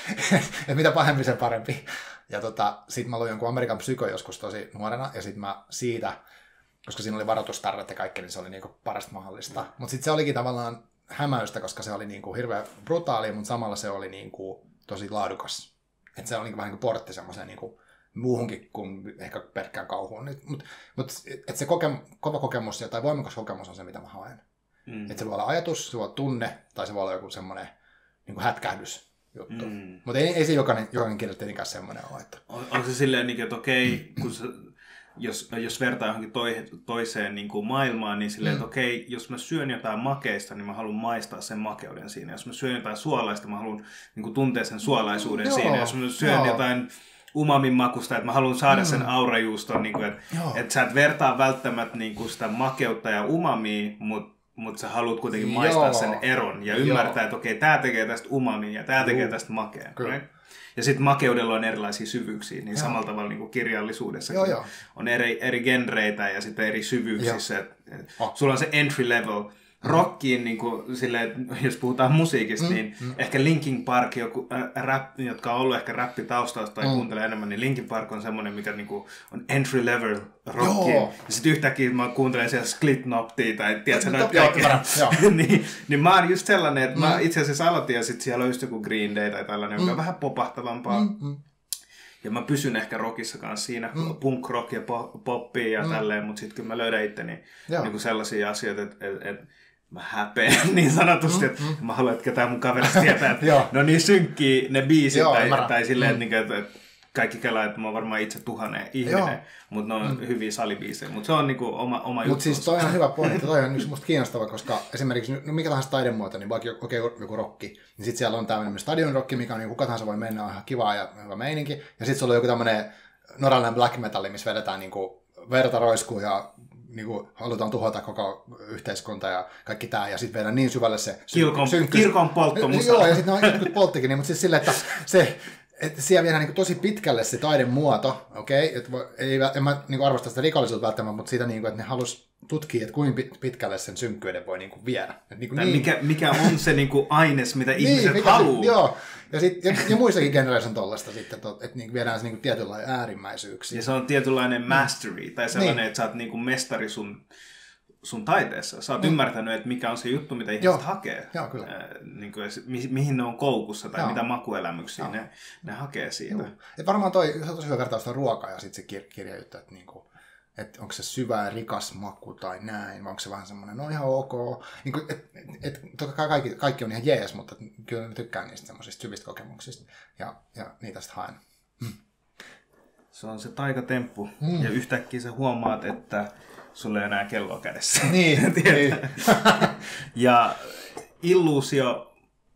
Että mitä pahempi, sen parempi. Ja tota, sit mä luin jonkun Amerikan psyko joskus tosi nuorena, ja sit mä siitä, koska siinä oli varoitustarrat ja kaikki, niin se oli niinku parasta mahdollista. Mutta sit se olikin tavallaan hämäystä, koska se oli niinku hirveän brutaali, mutta samalla se oli niinku tosi laadukas. Että se oli niinku vähän niin kuin portti semmoiseen niinku muuhunkin kuin ehkä pelkkään kauhuun. Mutta mut, et se kokem, kova kokemus tai voimakas kokemus on se, mitä mä haen. Mm. Että se voi olla ajatus, se voi olla tunne, tai se voi olla joku semmoinen niin kuin hätkähdys juttu. Mm. Mutta ei, ei se jokainen, jokainen kirja tietenkään semmoinen ole. Että... On, onko se silleen, että okei, kun se, jos, jos vertaa johonkin toi, toiseen niin kuin maailmaan, niin silleen, mm. että okei, jos mä syön jotain makeista, niin mä haluan maistaa sen makeuden siinä. Jos mä syön jotain suolaista, mä haluan niin kuin tuntea sen suolaisuuden mm. siinä. Jos mä syön joo. jotain umamin makusta, että mä haluan saada mm. sen aurajuuston, niin että et sä et vertaa välttämättä niin kuin sitä makeutta ja umamia, mutta mut sä haluat kuitenkin maistaa joo. sen eron ja ymmärtää, joo. että okei, tää tekee tästä umamia ja tää tekee tästä makea. Right? Ja sitten makeudella on erilaisia syvyyksiä, niin joo. samalla tavalla niin kuin kirjallisuudessa on eri, eri genreitä ja sitten eri syvyyksissä. Et, et, oh. Sulla on se entry level. Rockiin, niin kuin, silleen, jos puhutaan musiikista, mm, niin mm. ehkä Linkin Park, joku, äh, rap, jotka on ollut ehkä räppitaustasta tai mm. kuuntelee enemmän, niin Linkin Park on semmoinen, mikä niin kuin, on entry level rockiin. Joo. Ja sitten yhtäkkiä mä kuuntelen siellä Slipknottia tai tiedätkö no, noita kaikkea. niin, niin mä oon just sellainen, että mm. mä itse asiassa aloitin ja sitten siellä on just joku Green Day tai tällainen, mm. joka on vähän popahtavampaa. Mm, mm. Ja mä pysyn ehkä rockissa kanssa siinä, mm. punk rock ja poppia ja mm. tälleen, mutta sitten kun mä löydän itteni niin sellaisia asioita, että et, et, mä häpeän niin sanotusti, että mm. mä haluan, että ketään mun kaverista tietää, että ne on niin synkkiä ne biisit, joo, tai, tai silleen, mm. että, että kaikki kelaa, että mä oon varmaan itse tuhannen ihminen, mutta ne on mm. hyviä salibiisejä, mutta se on niinku oma, oma juttu. Mutta siis toi on hyvä pointti, toi on musta kiinnostava, koska esimerkiksi no mikä tahansa taidemuoto, niin vaikka okei, okay, joku rokki, niin sit siellä on tämmöinen stadionrokki, mikä on niin kuka tahansa voi mennä, on ihan kivaa ja hyvä meininki, ja sit sulla on joku tämmönen norallinen black metalli, missä vedetään niinku verta roiskuu ja niinku halutaan tuhota koko yhteiskunta ja kaikki tää, ja sitten vedään niin syvälle se Kirkon, kirkon polttomusa. Joo, ja sitten ne on jotkut polttikin, niin, mutta siis silleen, että se, että siellä viedään niin tosi pitkälle se taidemuoto, okei, okay? Että ei, en mä niin arvosta sitä rikollisuutta välttämättä, mutta siitä, niin kuin, että ne halus tutkia, että kuinka pitkälle sen synkkyyden voi niin kuin viedä. Niin niin, mikä, mikä on se niin kuin aines, mitä ihmiset niin, haluaa. Joo, ja, sit, ja, ja muissakin genereissa on tollaista sitten, että niin viedään se niin kuin tietynlainen äärimmäisyyksiä. Ja se on tietynlainen mastery, tai sellainen, niin. Että sä oot niin kuin mestari sun, sun taiteessa. Sä oot niin. ymmärtänyt, että mikä on se juttu, mitä ihmiset Joo. hakee. Joo, kyllä. Äh, niin kuin, mi, mihin ne on koukussa, tai Joo. mitä makuelämyksiä ne, ne hakee siitä. Et varmaan toi, se on tosi hyvä vertaa sitä ruokaa ja sitten se kir- kirjajuttu, että niinku, et onko se syvä ja rikas maku tai näin, vai onko se vähän semmoinen, no ihan ok. Niin kuin, et, et, toki kaikki, kaikki on ihan jees, mutta kyllä mä tykkään niistä semmoisista syvistä kokemuksista, ja, ja niitä sitten haen. Hmm. Se on se taikatemppu, hmm. ja yhtäkkiä sä huomaat, että sulla ei enää kelloa kädessä. Niin, niin. Ja illuusio,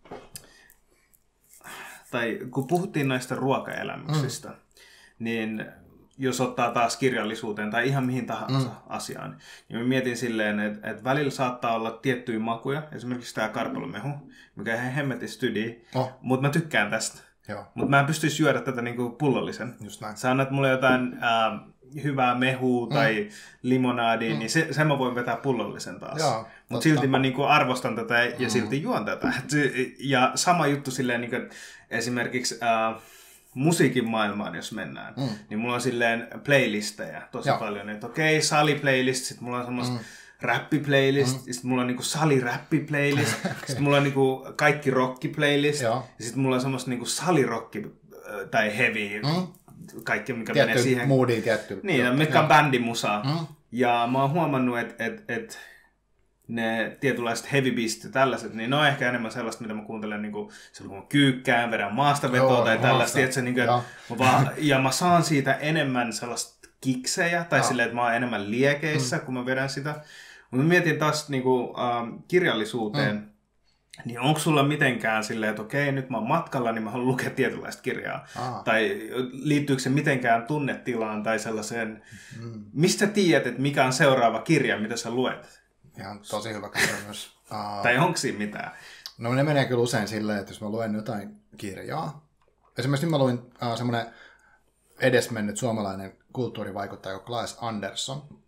tai kun puhuttiin näistä ruokaelämyksistä, mm. niin jos ottaa taas kirjallisuuteen tai ihan mihin tahansa mm. asiaan, niin mä mietin silleen, että, että välillä saattaa olla tiettyjä makuja, esimerkiksi tämä karpalomehu, mikä on ihan hemmetin stydi, oh. mutta mä tykkään tästä. Mutta mä en pystyisi syödä tätä niinku pullollisen. Just näin. Sä annat mulle jotain Ää, hyvää mehua tai mm. limonadia, mm. niin se, sen mä voin vetää pullollisen taas. Mutta silti mä niinku arvostan tätä ja mm. silti juon tätä. Ja sama juttu silleen, niinku, esimerkiksi äh, musiikin maailmaan, jos mennään, mm. niin mulla on silleen playlistejä tosi Joo. paljon. Että okei, okay, sali-playlist, sit mulla on semmoista mm. räppi-playlist, mm. sitten mulla on niinku sali-räppi-playlist, okay. sitten mulla on niinku kaikki rocki-playlist, Joo. ja sitten mulla on semmoista niinku sali-rocki tai heavy, mm. kaikki mikä tietty menee siihen. Moodiin tietty. Niin, mitkä on bändimusaa. Mm. Ja mä oon huomannut, että et, et ne tietynlaiset heavy beastit ja tällaiset, niin ne on ehkä enemmän sellaista, mitä mä kuuntelen niinku, silloin kun mä kyykkään, vedän maastavetoa Joo, tai tällaista. Että niinku, et mä vaan, ja mä saan siitä enemmän sellaista kiksejä, tai Joo. silleen, että mä oon enemmän liekeissä, mm. kun mä vedän sitä. Mutta mä mietin taas niinku, ähm, kirjallisuuteen, mm. niin onko sulla mitenkään silleen, että okei, nyt mä oon matkalla, niin mä haluan lukea tietynlaista kirjaa. Aa. Tai liittyykö se mitenkään tunnetilaan tai sellaiseen, mm. mistä tiedät, että mikä on seuraava kirja, mitä sä luet? Ihan tosi hyvä kysymys. uh, tai onko siinä mitään? No ne menee kyllä usein silleen, että jos mä luen jotain kirjaa. Esimerkiksi mä luin uh, semmoinen edesmennyt suomalainen kulttuurivaikuttaja, Claes Andersson.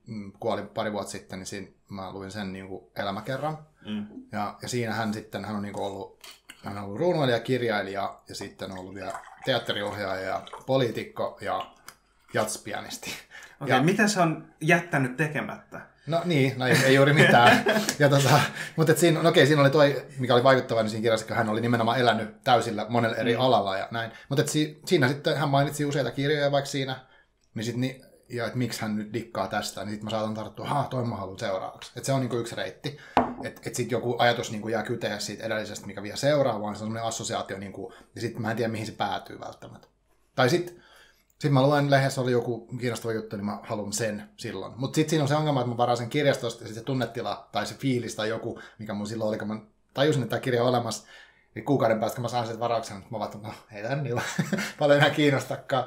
kuoli pari vuotta sitten, niin siinä mä luin sen niin kuin elämäkerran. Mm. Ja, ja siinä hän sitten, hän on niin kuin ollut, hän on ollut runoilija, kirjailija ja sitten on ollut vielä teatteriohjaaja ja poliitikko ja jatspianisti. Okei, okay, mitä se on jättänyt tekemättä? No niin, no ei, ei juuri mitään. ja tota, mutta et siinä, no okei, siinä oli toi, mikä oli vaikuttava, niin siinä kirjassa, hän oli nimenomaan elänyt täysillä monella eri mm. alalla ja näin. Mutta si, siinä sitten hän mainitsi useita kirjoja vaikka siinä, niin sit, niin, ja että miksi hän nyt dikkaa tästä, niin sitten mä saatan tarttua, haa, toi mä haluan seuraavaksi. Että se on niinku yksi reitti. Että et sitten joku ajatus niinku jää kyteä siitä edellisestä, mikä vie seuraavaan, se on semmoinen assosiaatio, niinku, ja sitten mä en tiedä, mihin se päätyy välttämättä. Tai sitten Sitten mä luen lehdessä, oli joku kiinnostava juttu, niin mä haluan sen silloin. Mutta sitten siinä on se ongelma, että mä varasin sen kirjastosta ja sitten se tunnetila tai se fiilis tai joku, mikä mun silloin oli, kun mä tajusin, että tämä kirja on olemassa, niin kuukauden päästä, kun mä saan sen varauksen, mä vaan, no ei tän niin paljon enää kiinnostakaan.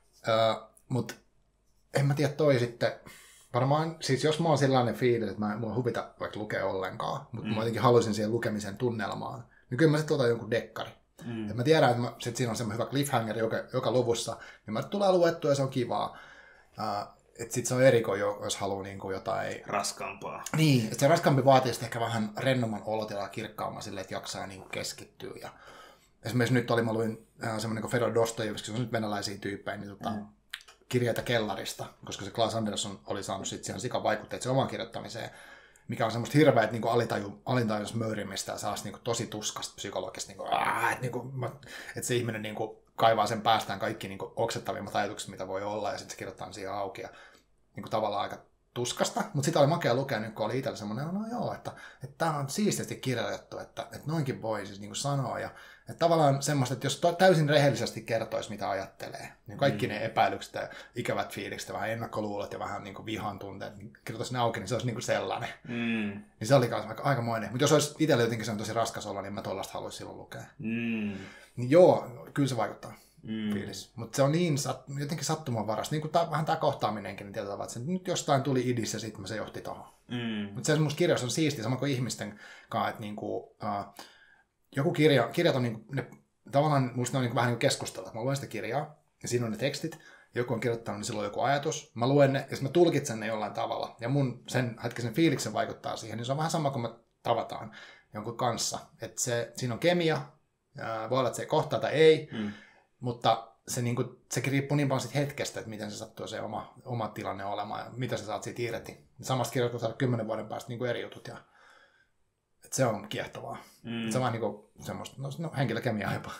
Uh, Mutta en mä tiedä toi sitten, varmaan, siis jos mä oon sellainen fiilis, että mä en mua huvita vaikka lukea ollenkaan, mutta mm. mä jotenkin haluaisin siihen lukemisen tunnelmaan, niin kyllä mä sitten otan jonkun dekkari. Mm. Mä tiedän, että mä, sit siinä on semmoinen hyvä cliffhanger joka, joka luvussa, niin mä tulee luettua ja se on kivaa. Uh, että sit se on eriko, jos haluaa niinku jotain raskaampaa. Niin, että se raskaampi vaatii sitten ehkä vähän rennomman olotilaa kirkkaamman silleen, että jaksaa niinku keskittyä. Ja esimerkiksi nyt oli, mä luin uh, semmoinen kuin Fedor Dostojevski, se on nyt venäläisiä tyyppejä, niin tota, mm. kirjeitä kellarista, koska se Claes Andersson oli saanut sitten siihen sikan vaikutteet sen omaan kirjoittamiseen, mikä on semmoista hirveät niin alitaju, alintaju möyrimistä ja saas niin kuin, tosi tuskasta psykologista, niin kuin, aah, että, niin kuin, että se ihminen niin kuin, kaivaa sen päästään kaikki niin kuin, oksettavimmat ajatukset, mitä voi olla, ja sitten se kirjoittaa siihen auki. Ja, niin kuin, tavallaan aika tuskasta, mutta sitä oli makea lukea, nyt kun oli itsellä semmoinen, no joo, että, että tämä on siististi kirjoitettu, että, että noinkin voi siis niin kuin sanoa. Ja, että tavallaan semmoista, että jos täysin rehellisesti kertoisi, mitä ajattelee, niin kaikki mm. ne epäilykset ja ikävät fiilikset ja vähän ennakkoluulot ja vähän niin kuin vihan tunteet, niin kirjoitaisi ne auki, niin se olisi niin kuin sellainen. Mm. Niin se oli aika, aikamoinen. Mutta jos olisi itsellä jotenkin se on tosi raskas olla, niin mä tuollaista haluaisin silloin lukea. Mm. Niin joo, kyllä se vaikuttaa. Mm. Fiilis. Mutta se on niin sat, jotenkin sattumanvarasta. Niin kuin tää, vähän tämä kohtaaminenkin, niin tietyllä tavalla, että se nyt jostain tuli idis ja sitten se johti tuohon. Mm. Mutta se semmoista kirjoissa on siistiä, sama kuin ihmisten kanssa, että niinku, uh, joku kirja, kirjat on niinku, ne, tavallaan musta ne on niinku vähän niin kuin keskustella. Mä luen sitä kirjaa ja siinä on ne tekstit, joku on kirjoittanut, niin silloin on joku ajatus. Mä luen ne ja sitten mä tulkitsen ne jollain tavalla. Ja mun sen hetkisen fiiliksen vaikuttaa siihen, niin se on vähän sama kuin me tavataan jonkun kanssa. Että se, siinä on kemia, uh, voi olla, että se ei kohtaa tai ei. Mm. Mutta se, niin kuin, se riippuu niin paljon siitä hetkestä, että miten se sattuu se oma, oma tilanne olemaan ja mitä sä saat siitä irti. Samasta kirjoittaa saada kymmenen vuoden päästä niin kuin eri jutut. Ja, että se on kiehtovaa. Mm. Se on vähän niin kuin semmoista, no, no henkilökemiaa jopa.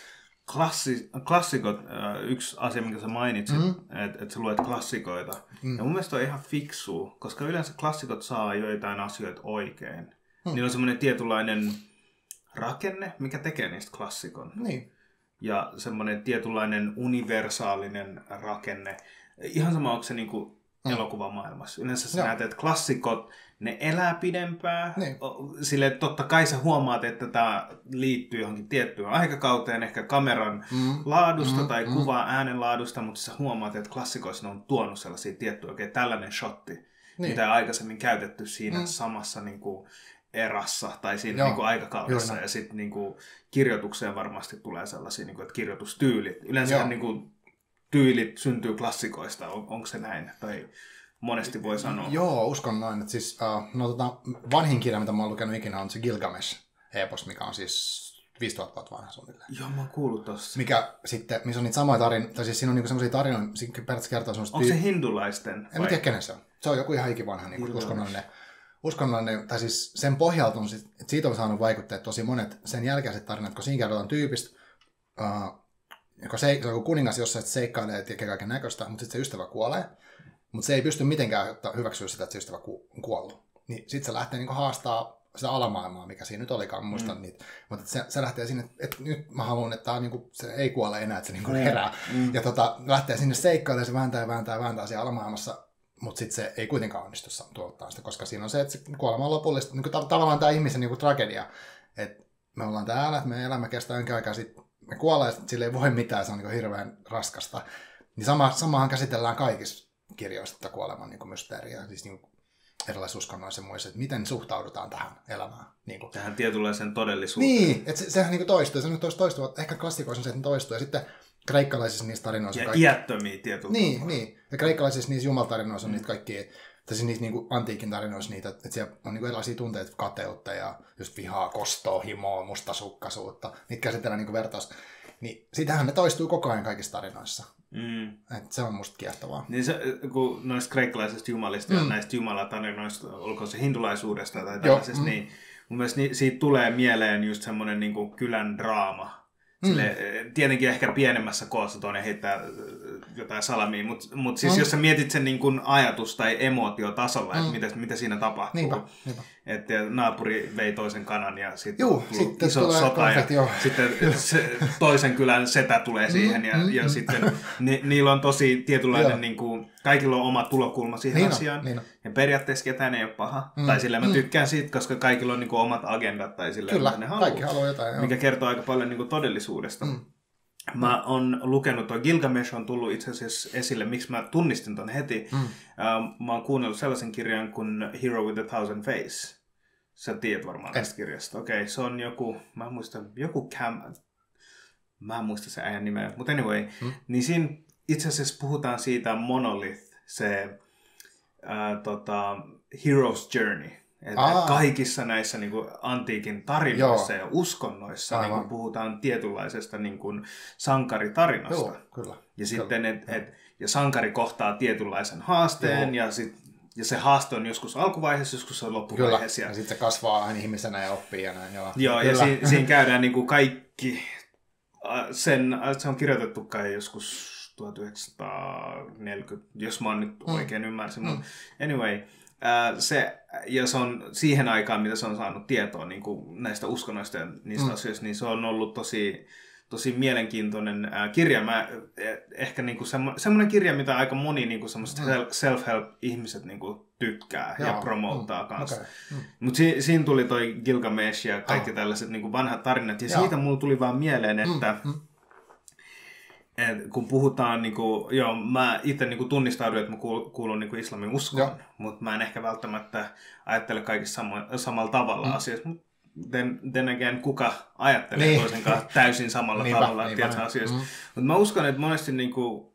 Klassi, klassikot, yksi asia, minkä sä mainitsit, mm-hmm. että et sä luet klassikoita. Mm. Ja mun mielestä on ihan fiksua, koska yleensä klassikot saa joitain asioita oikein. Mm. Niillä on semmoinen tietynlainen rakenne, mikä tekee niistä klassikon. Niin. Ja semmoinen tietynlainen universaalinen rakenne. Ihan sama, onko se niin kuin mm. elokuvamaailmassa. Yleensä sä näet, että klassikot, ne elää pidempään. Niin. Silleen, että totta kai sä huomaat, että tämä liittyy johonkin tiettyyn aikakauteen, ehkä kameran mm. laadusta mm. tai mm. kuvan äänen laadusta, mutta sä huomaat, että klassikoissa ne on tuonut sellaisia tiettyjä, oikein tällainen shotti, niin. mitä aikaisemmin käytetty siinä mm. samassa niin kuin erassa tai siinä niin kuin aikakaudessa. Ja sitten niin kuin kirjoitukseen varmasti tulee sellaisia, niin kuin, että kirjoitustyylit. Yleensä niin kuin, tyylit syntyy klassikoista. On, onko se näin? Tai monesti voi sanoa. Joo, uskon noin. Että siis, uh, no, tota, vanhin kirja, mitä mä oon lukenut ikinä, on se Gilgamesh-epos, mikä on siis viisituhatta vuotta vanha suunnilleen. Joo, mä oon kuullut tosta. Mikä sitten, missä on niitä samoja tarinoita, tai siis siinä on niinku semmoisia tarinoita, periaatteessa kertoo semmoista... Onko se hindulaisten? En mä tiedä, kenen se on. Se on joku ihan ikivanha niin uskonnollinen. Uskonnollinen, tai siis sen pohjalta on, että siitä on saanut vaikutteet tosi monet sen jälkeiset tarinat, kun siinä kerrotaan tyypistä, uh, joka se, se on kuningas jossain seikkailee ja tekee kaiken näköistä, mutta sitten se ystävä kuolee, mutta se ei pysty mitenkään hyväksyä sitä, että se ystävä on kuollut. Niin sitten se lähtee niin haastaa sitä alamaailmaa, mikä siinä nyt olikaan, muistan mm. niitä, mutta se, se lähtee sinne, että nyt mä haluan, että tämä, niin kuin, se ei kuole enää, että se niin kuin herää, mm. ja tota, lähtee sinne seikkailemaan, se vääntää ja vääntää ja vääntää siellä alamaailmassa. Mutta sitten se ei kuitenkaan onnistu tuottaa sitä, koska siinä on se, että se kuolema on lopullista. Niin tav- tavallaan tämä ihmisen niin tragedia, että me ollaan täällä, että meidän elämä kestää jonkin aikaa, sitten me kuollaan ja sille ei voi mitään, se on niin hirveän raskasta. Niin sama, samahan käsitellään kaikissa kirjoissa tätä kuoleman niin mysteeriä, siis niin erilaisissa uskonnollisissa muissa, että miten suhtaudutaan tähän elämään. Niin kuin. Tähän tietynlaiseen todellisuuteen. Niin, että se, sehän niin toistuu, se toistuu, toistuu, ehkä klassikoissa on se, että ne toistuu, ja sitten kreikkalaisissa niissä tarinoissa... Ja kaikki... iättömiä tietyllä Niin, niin. Ja kreikkalaisissa niissä jumaltarinoissa on mm. niitä kaikkia Tässä niissä niinku antiikin tarinoissa niitä, että siellä on niinku erilaisia tunteita, kateutta ja just vihaa, kostoa, himoa, mustasukkaisuutta. Niitä käsitellään niinku vertaus. Niin sitähän ne toistuu koko ajan kaikissa tarinoissa. Mm. Et se on musta kiehtovaa. Niin se, kun noista kreikkalaisista jumalista mm. ja näistä jumalatarinoista, olkoon se hindulaisuudesta tai tällaisesta, mm. niin mun mielestä siitä tulee mieleen just semmoinen niinku kylän draama. Sille, mm. Tietenkin ehkä pienemmässä koossa toinen heittää jotain salamia, mutta mut siis mm. jos sä mietit sen niin kuin ajatus- tai emootiotasolla, mm. että mitä, mitä siinä tapahtuu. Niinpä, niinpä. Että naapuri vei toisen kanan ja sitten tuli sitten iso sota konflikti, ja joo. sitten se, toisen kylän setä tulee siihen mm. ja, mm. ja sitten ni, niillä on tosi tietynlainen, niin kuin, kaikilla on oma tulokulma siihen niin asiaan. On, niin on. Ja periaatteessa ketään ei ole paha. Mm. Tai sillä mä tykkään siitä, koska kaikilla on niin kuin, omat agendat tai sillä Kyllä, ne kaikki haluaa jotain. Joo. Mikä kertoo aika paljon niin kuin, todellisuudesta. Mm. Mä oon lukenut, tuo Gilgamesh on tullut itse asiassa esille, miksi mä tunnistin ton heti. Mm. Uh, mä oon kuunnellut sellaisen kirjan kuin Hero with a Thousand Face. Sä tiedät varmaan tästä kirjasta. Okei, okay, se on joku, mä muistan, joku Cam, mä en muista se äijän nimeä, mutta anyway, mm. niin siinä itse asiassa puhutaan siitä Monolith, se uh, tota, Hero's Journey. Että kaikissa näissä niin kuin, antiikin tarinoissa Joo. ja uskonnoissa niin kuin, puhutaan tietynlaisesta niin kuin, sankaritarinasta. Joo, kyllä. Ja sitten, et, et, ja sankari kohtaa tietynlaisen haasteen, ja, sit, ja se haaste on joskus alkuvaiheessa, joskus on loppuvaiheessa. Kyllä, ja sitten se kasvaa aina ihmisenä ja oppii ja näin. Joo, Joo ja si, siinä käydään niin kuin, kaikki, sen, se on kirjoitettu kai joskus tuhatyhdeksänsataaneljäkymmentä, jos mä oon nyt oikein mm. ymmärsin. Mm. Anyway, se, ja se on siihen aikaan, mitä se on saanut tietoa niin kuin näistä uskonnoista ja niistä mm. asioista, niin se on ollut tosi, tosi mielenkiintoinen ää, kirja. Mä, ehkä niin kuin semmo, semmoinen kirja, mitä aika moni niin kuin semmoiset mm. self-help-ihmiset niin kuin tykkää Joo. ja promouttaa mm. kanssa. Okay. Mm. Mutta si, siinä tuli toi Gilgamesh ja kaikki oh. tällaiset niin kuin vanhat tarinat, ja Joo. siitä mulla tuli vaan mieleen, että mm. Mm. Et kun puhutaan, niin kuin, joo, mä itse niin kuin tunnistaudun, että mä kuulun niin kuin islamin uskoon, mutta mä en ehkä välttämättä ajattele kaikissa sama, samalla tavalla mm. asioista. Then again, kuka ajattelee niin. toisen kanssa täysin samalla niinpä, tavalla niinpä, niinpä. asioista. Mm. Mutta mä uskon, että monesti niin kuin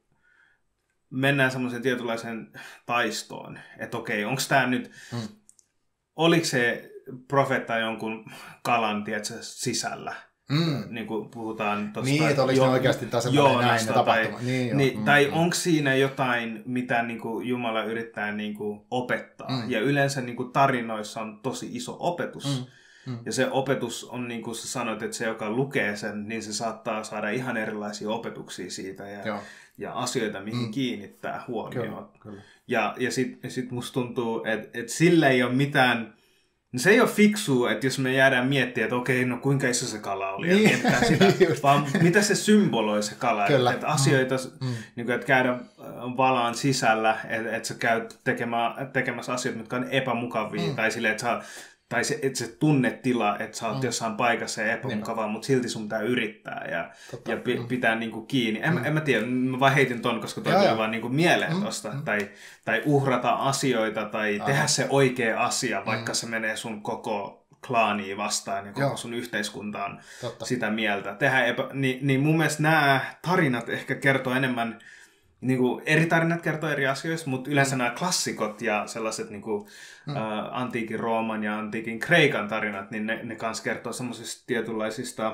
mennään semmoiseen tietynlaiseen taistoon, että okei, onko tämä nyt, mm. oliko se profeetta jonkun kalan tiedätkö, sisällä? Mm. Niin kuin puhutaan tuosta niin, että oliko ne oikeasti tasapainoinen näin ne tapahtuma. Niin, niin, mm, tai mm. onko siinä jotain, mitä niin kuin Jumala yrittää niin kuin opettaa. Mm. Ja yleensä niin kuin tarinoissa on tosi iso opetus. Mm. Mm. Ja se opetus on, niin kuin sä sanoit, että se, joka lukee sen, niin se saattaa saada ihan erilaisia opetuksia siitä ja, ja asioita, mihin mm. kiinnittää huomioon. Kyllä, kyllä. Ja, ja sitten sit musta tuntuu, että et sillä ei ole mitään... No se ei ole fiksua, että jos me jäädään miettimään, että okei, no kuinka iso se kala oli, niin. ja miettää sitä, vaan mitä se symboloi se kala. Kyllä. Että asioita, mm. niin kuin, että käydä valaan sisällä, että, että sä käyt tekemä, tekemässä asioita, mitkä on epämukavia, mm. tai silleen, että sä, tai se, että se tunnetila, että sä oot mm. jossain paikassa ja epämukavaa, niin. mutta silti sun pitää yrittää ja, ja p- mm. pitää niin kuin, kiinni. En, mm. en mä tiedä, mä vaan heitin ton, koska toi tuli vaan niin kuin, mieleen mm. tosta. Mm. Tai, tai uhrata asioita tai Aha. tehdä se oikea asia, vaikka mm. se menee sun koko klaaniin vastaan ja koko Joo. sun yhteiskuntaan Totta. sitä mieltä. Tehdä epä... Ni, niin mun mielestä nämä tarinat ehkä kertoo enemmän, niin kuin, eri tarinat kertoo eri asioista, mutta yleensä mm. nämä klassikot ja sellaiset niin kuin, mm. ä, antiikin Rooman ja antiikin Kreikan tarinat, niin ne, ne kanssa kertoo semmoisista tietynlaisista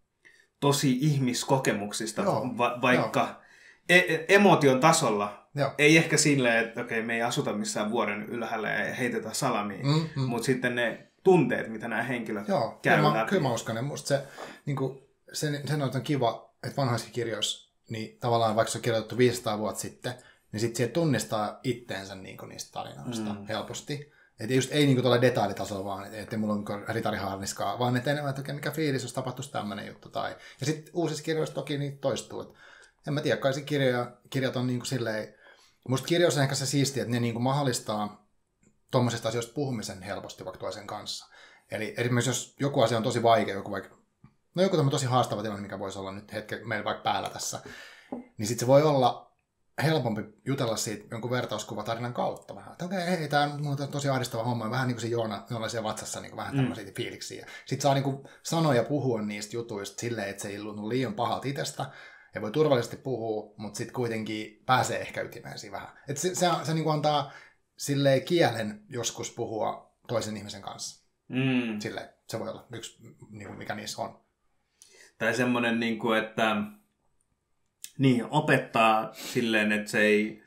tosi ihmiskokemuksista, Joo. Va- vaikka e- emotion tasolla. Joo. Ei ehkä silleen, että okei, me ei asuta missään vuoren ylhäällä ja heitetä salamia, mm, mm. mutta sitten ne tunteet, mitä nämä henkilöt Joo, käy kyllä läpi. Mä, kyllä mä uskon, että musta se, niin kuin, sen, sen on kiva, että vanhaisissa kirjoissa, niin tavallaan vaikka se on kirjoitettu viisisataa vuotta sitten, niin sitten siihen tunnistaa itteensä niin kuin niistä tarinoista mm. helposti. Että just ei niin kuin tuolla detailitasolla vaan, että ei mulla ole ritariharniskaa, vaan että enemmän, että okei, mikä fiilis, jos tapahtuisi tämmöinen juttu. Tai... Ja sitten uusissa kirjoissa toki niitä toistuu. Et en mä tiedä, kai se kirja, kirjat on niin kuin silleen... Musta kirjoissa on ehkä se siistiä, että ne niin kuin mahdollistaa tuommoisesta asioista puhumisen helposti vaikka toisen kanssa. Eli esimerkiksi jos joku asia on tosi vaikea, joku vaikka... No joku tämmöinen tosi haastava tilanne, mikä voisi olla nyt hetken meillä vaikka päällä tässä, niin sitten se voi olla helpompi jutella siitä jonkun vertauskuvatarinan kautta vähän. Että okei, okay, hei, tämä on tosi ahdistava homma, vähän niin kuin se Joona, jolla siellä vatsassa niin kuin vähän tämmöisiä mm. fiiliksiä. Sitten saa niin kuin sanoja puhua niistä jutuista silleen, että se ei tunnu liian pahalta itsestä, ja voi turvallisesti puhua, mutta sitten kuitenkin pääsee ehkä ytimeen siinä vähän. Että se, se, se niin kuin antaa silleen kielen joskus puhua toisen ihmisen kanssa. Mm. Silleen, se voi olla yksi, niin kuin mikä niissä on. Tai semmoinen, niin kuin, että niin, opettaa silleen, että se ei...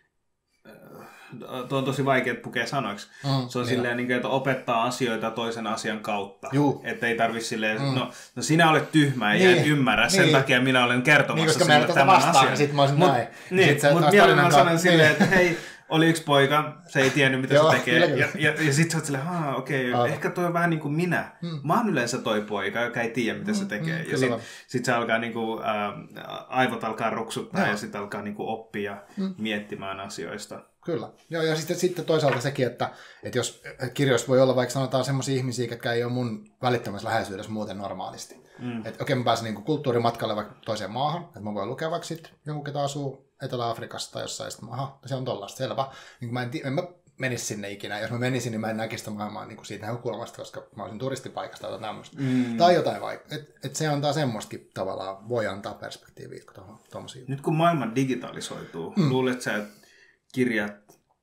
Tuo on tosi vaikea pukea sanoiksi. Mm, se on niin silleen, niin kuin, että opettaa asioita toisen asian kautta. Että ei tarvitse silleen, mm. no, no sinä olet tyhmä ja niin, et ymmärrä, niin. Sen takia minä olen kertomassa niin, sinulle tämän vastaan, asian. Niin sitten mä olisin näin. Niin, niin mutta mielellä mä sanon silleen, että hei, oli yksi poika, se ei tiennyt mitä se tekee. Kyllä, kyllä. Ja, ja, ja sitten sä oot silleen, haa okei, okay, ehkä toi on vähän niin kuin minä. Hmm. Mä oon yleensä toi poika, joka ei tiedä mitä hmm, se tekee. Hmm, ja sitten sit se alkaa niinku, äh, aivot alkaa ruksuttaa no. ja sitten alkaa niinku oppia hmm. miettimään asioista. Kyllä. Joo, ja sitten, sitten toisaalta sekin, että, että jos kirjoissa voi olla vaikka sanotaan semmoisia ihmisiä, jotka ei ole mun välittömässä läheisyydessä muuten normaalisti. Mm. Että okei, okay, mä pääsen niin kulttuurimatkalle vaikka toiseen maahan, että mä voin lukea vaikka sitten jonkun, ketä asuu Etelä-Afrikasta tai jossain, ja sitten aha, se on tollaista, selvä. Niin mä en, en mä menisi sinne ikinä. Jos mä menisin, niin mä en näkisi sitä maailmaa niin siitä näkökulmasta, koska mä olisin turistipaikasta tai tämmöistä. Mm. Tai jotain vaikka. Että et se antaa semmoistakin tavallaan, voi antaa perspektiiviä tuommoisia. Nyt kun maailma digitalisoituu, mm. luulet sä, että kirjat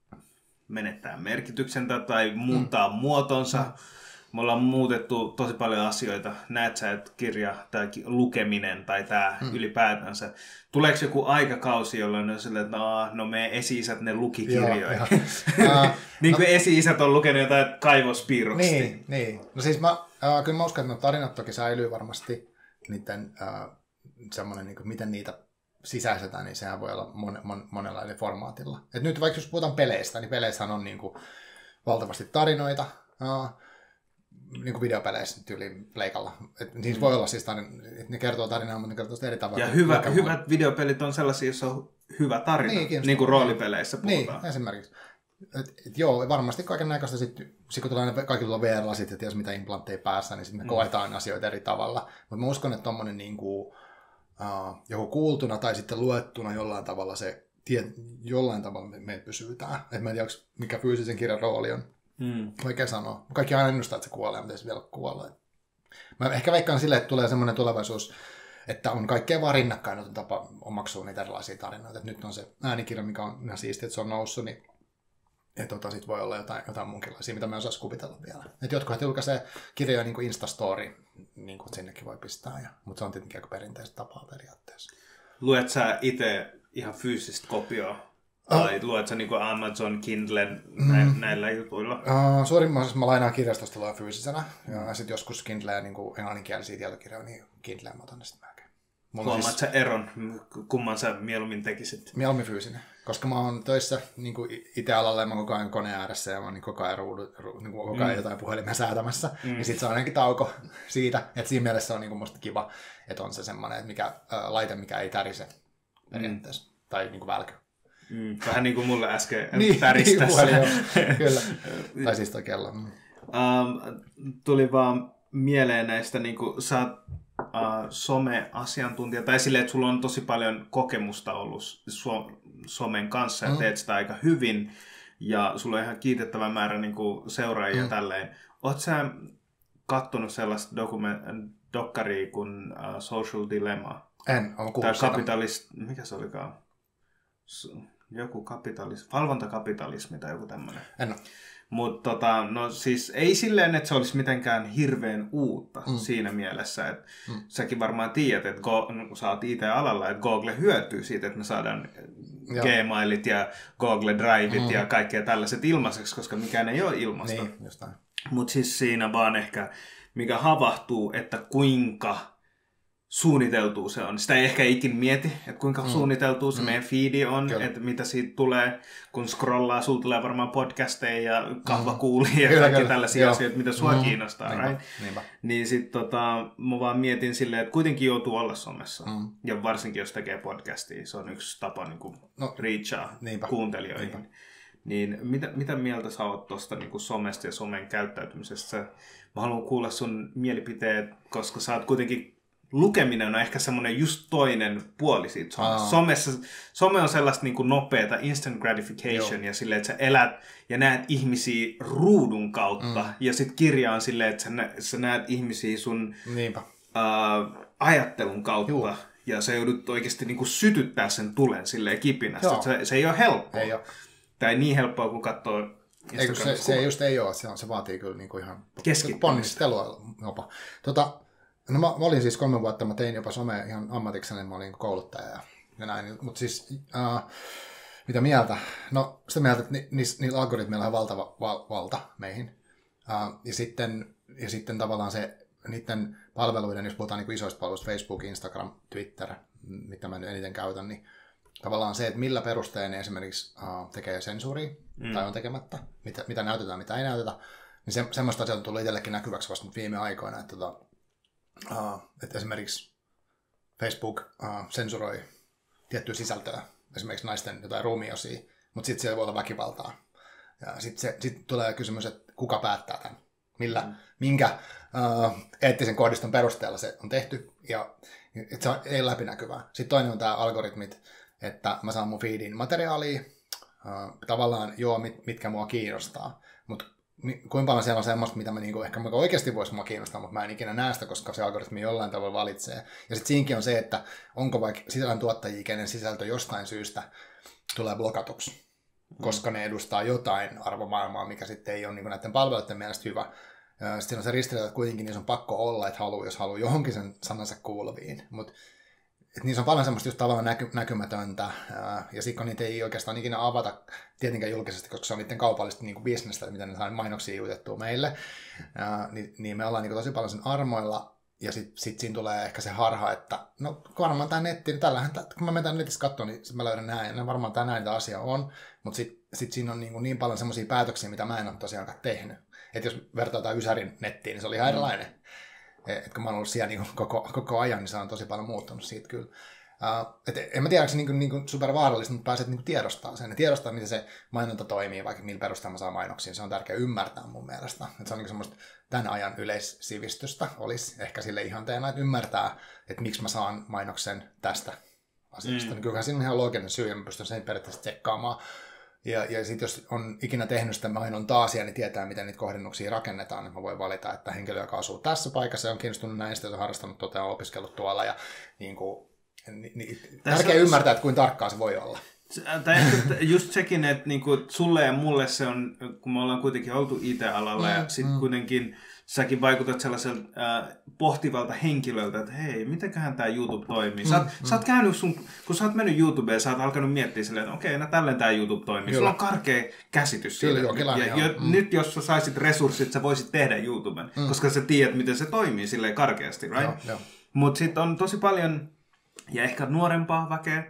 menettää merkityksentä tai muuttaa mm. muotonsa? Mm. Me ollaan muutettu tosi paljon asioita. Näet sä, että kirja tai lukeminen tai tämä mm. ylipäätänsä. Tuleeko joku aikakausi, jolloin on silleen, että no, no me esi-isät ne luki kirjoja? Niin kuin no, esi-isät on lukenut jotain kaivospiirroksista. Niin, niin. No siis mä, äh, kyllä mä uskon, että no tarinat toki säilyy varmasti. Niiden äh, semmoinen, niin kuin, miten niitä sisäistetään, niin sehän voi olla mon, mon, monella eri formaatilla. Et nyt vaikka jos puhutaan peleistä, niin peleissähän on niin kuin valtavasti tarinoita. Äh, niin kuin videopeleissä tyyliin pleikalla. Et, siis mm. voi olla siis tarin, että ne kertoo tarinaa, mutta ne kertoo eri tavalla. Ja hyvä, hyvät videopelit on sellaisia, joissa on hyvä tarina, niin, niin kuin roolipeleissä puhutaan. Niin, esimerkiksi. Et, et, joo, varmasti kaiken näköistä sitten, sit kun tulee kaikilla V R-lasit ja ties mitä implantteja päässä, niin sitten me mm. koetaan asioita eri tavalla. Mutta mä uskon, että tommonen niin kuin, uh, joko kuultuna tai sitten luettuna jollain tavalla se, tie, jollain tavalla me, me pysytään. Et mä en tiedä, mikä fyysisen kirjan rooli on. Mm. Vaikea sanoa. Kaikki aina ennustaa, että se kuolee, mutta ei se vielä kuolee. Mä ehkä veikkaan silleen, että tulee semmoinen tulevaisuus, että on kaikkea vaan rinnakkain on tapa omaksua niitä erilaisia tarinoita. Et nyt on se äänikirja, mikä on ihan siistiä, että se on noussut, niin ja tota, sit voi olla jotain, jotain munkinlaisia, mitä me osaisi kuvitella vielä. Et jotkuhat julkaisee kirjoja niin kuin Instastory, niin kuin sinnekin voi pistää, ja, mutta se on tietenkin aika perinteistä tapaa periaatteessa. Luet sä itse ihan fyysistä kopioa? Tai oh. luet sä niin kuin Amazon, Kindlen, nä- mm. näillä jutuilla? Uh, Suurimman osassa mä lainaan kirjastosta luen fyysisenä. Ja sitten joskus Kindleä, niin kuin englanninkielisiä tietokirjoja, niin Kindleä mä otan ne sitten melkein. Huomaat siis... sä eron? Kumman sä mieluummin tekisit? Mieluummin fyysinen. Koska mä oon töissä niin itse alalla ja mä oon koko ajan koneen ääressä ja mä oon niin koko ajan, ruudu, ru, niin koko ajan mm. jotain puhelimia säätämässä. Mm. Ja sit se on ainakin tauko siitä. Että siinä mielessä on niin kuin musta kiva, että on se semmoinen että mikä, äh, laite, mikä ei tärise periaatteessa. Mm. Tai niin kuin välky. Mm, vähän niin kuin mulle äsken niin, tärissä. Niin, kyllä. Tai siis toi kello. Mm. Um, tuli vaan mieleen näistä, niin kuin sä oot uh, some-asiantuntija, tai silleen, että sulla on tosi paljon kokemusta ollut so- somen kanssa ja mm. teet sitä aika hyvin, ja sulla on ihan kiitettävä määrä niin kuin seuraajia mm. tälleen. Oot sä kattonut sellaista dokument- dokkaria kuin uh, Social Dilemma? En, olen kuullut sitä. Kapitalist... Mikä se olikaan? Joku kapitalismi, valvontakapitalismi tai joku tämmöinen. En ole. Mutta tota, no siis ei silleen, että se olisi mitenkään hirveän uutta mm. siinä mielessä, että mm. säkin varmaan tiedät, että go, kun sä oot I T-alalla, että Google hyötyy siitä, että me saadaan Joo. Gmailit ja Google Driveit mm. ja kaikkea tällaiset ilmaiseksi, koska mikään ei ole ilmasta. Niin, jostain. Mutta siis siinä vaan ehkä, mikä havahtuu, että kuinka suunniteltua se on. Sitä ei ehkä ikin mieti, että kuinka mm. suunniteltua se mm. meidän feedi on, Kyllä. että mitä siitä tulee, kun scrollaa, sulla tulee varmaan podcasteja ja kahvakuulia mm. ja Kyllä, kaikki tällaisia Joo. asioita, mitä sua mm. kiinnostaa. Niinpä. Right? Niinpä. Niin sit tota, mä vaan mietin silleen, että kuitenkin joutuu olla somessa. Mm. Ja varsinkin jos tekee podcastia, se on yksi tapa niin kuin no, reachaa niinpä. kuuntelijoihin. Niinpä. Niin mitä, mitä mieltä sä oot tuosta niin somesta ja somen käyttäytymisestä? Mä haluan kuulla sun mielipiteet, koska sä oot kuitenkin lukeminen on ehkä semmoinen just toinen puoli siitä somessa. Somessa some on sellaista niin kuin nopeata instant gratification Joo. ja silleen, että sä elät ja näet ihmisiä ruudun kautta. Mm. Ja sit kirja on silleen, että sä, nä- sä näet ihmisiä sun uh, ajattelun kautta. Joo. Ja sä joudut oikeasti niin kuin sytyttää sen tulen silleen kipinästä. Se, se ei ole helppoa. Ei ole. tai niin helppoa kuin katsoo Eikö se, se just ei ole, se, on, se vaatii kyllä niinku ihan ponnistelua jopa. Tota, no mä, mä olin siis kolme vuotta, mä tein jopa somea ihan ammatikseni, mä olin kouluttaja ja, ja näin, mutta siis uh, mitä mieltä? No sitä mieltä, että ni, ni, niillä algoritmeilla on valtava val, valta meihin. Uh, ja, sitten, ja sitten tavallaan se, niiden palveluiden, jos puhutaan niin isoista palveluista, Facebook, Instagram, Twitter, mitä mä nyt eniten käytän, niin tavallaan se, että millä perustein ne esimerkiksi uh, tekee sensuuria mm. tai on tekemättä, mitä, mitä näytetään, mitä ei näytetä, niin se, semmoista asiaa on tullut itsellekin näkyväksi vasta viime aikoina, että, tota, uh, että esimerkiksi Facebook uh, sensuroi tiettyä sisältöä, esimerkiksi naisten jotain ruumiosia, mutta sitten siellä voi olla väkivaltaa. Ja sitten sit tulee kysymys, että kuka päättää tämän, millä, mm. minkä uh, eettisen koodiston perusteella se on tehty, ja että se on, ei ole läpinäkyvää. Sitten toinen on tämä algoritmit, että mä saan mun feedin materiaalia, uh, tavallaan joo, mit, mitkä mua kiinnostaa, mutta mi, kuinka paljon siellä on semmoista, mitä mä niinku, ehkä mä oikeasti voisi mua kiinnostaa, mutta mä en ikinä näe sitä, koska se algoritmi jollain tavalla valitsee. Ja sitten siinäkin on se, että onko vaikka sisällön tuottajia, kenen sisältö jostain syystä tulee blokatuksi, mm. koska ne edustaa jotain arvomaailmaa, mikä sitten ei ole niinku näiden palveluiden mielestä hyvä. Sitten on se ristiriita, että kuitenkin niissä on pakko olla, että haluaa, jos haluaa johonkin sen sanansa kuuluviin. Mutta niissä on paljon semmoista just tavallaan näky, näkymätöntä, ja sitten kun niitä ei oikeastaan ikinä avata tietenkään julkisesti, koska se on niiden kaupallista niin kuin bisnestä, että miten ne saa mainoksia juutettua meille, niin, niin me ollaan niin kuin tosi paljon sen armoilla, ja sitten sit siinä tulee ehkä se harha, että no kun varmaan tämä netti, niin tällähän, kun mä menen netissä katsomaan, niin mä löydän näin, ja varmaan tämä näin tämä asia on, mutta sitten sit siinä on niin, kuin niin paljon semmoisia päätöksiä, mitä mä en ole tosiaankaan tehnyt. Että jos vertautaan Ysärin nettiin, niin se oli ihan erilainen. Mm. Et kun mä oon ollut siellä niin koko, koko ajan, niin se on tosi paljon muuttunut siitä kyllä. Uh, et en mä tiedä, onko se niin, niin super vaarallista, mutta pääset niin tiedostamaan sen. Ja tiedostaa, miten se mainonta toimii, vaikka millä perusteella mä saan mainoksia. Se on tärkeää ymmärtää mun mielestä. Et se on niin semmoista tämän ajan yleissivistystä olisi ehkä sille ihanteena, että ymmärtää, että miksi mä saan mainoksen tästä asiasta. Mm. Niin kyllähän siinä on ihan looginen syy, ja mä pystyn sen periaatteessa tsekkaamaan. Ja, ja sitten jos on ikinä tehnyt sitä mainontaa asiaa, niin tietää, miten niitä kohdennuksia rakennetaan. Niin mä voin valita, että henkilö, joka asuu tässä paikassa ja on kiinnostunut näistä, ja on harrastanut tuota ja opiskellut tuolla. Ja, niin kuin, niin, niin, tärkeää on ymmärtää, että kuinka tarkkaa se voi olla. Tai just sekin, että niinku, sulle ja mulle se on, kun me ollaan kuitenkin oltu I T-alalla, mm, ja sitten mm. kuitenkin säkin vaikutat sellaiselta äh, pohtivalta henkilöltä, että hei, mitenköhän tämä YouTube toimii. Sä oot, mm, sä oot käynyt sun, kun sä oot mennyt YouTubeen, sä oot alkanut miettiä silleen, että okei, okay, no tälleen tämä YouTube toimii. Kyllä. Sulla on karkea käsitys siitä. Kyllä, ja, ja mm. nyt jos sä saisit resurssit, sä voisit tehdä YouTuben, mm. koska sä tiedät, miten se toimii silleen karkeasti, right? Mutta sitten on tosi paljon, ja ehkä nuorempaa väkeä,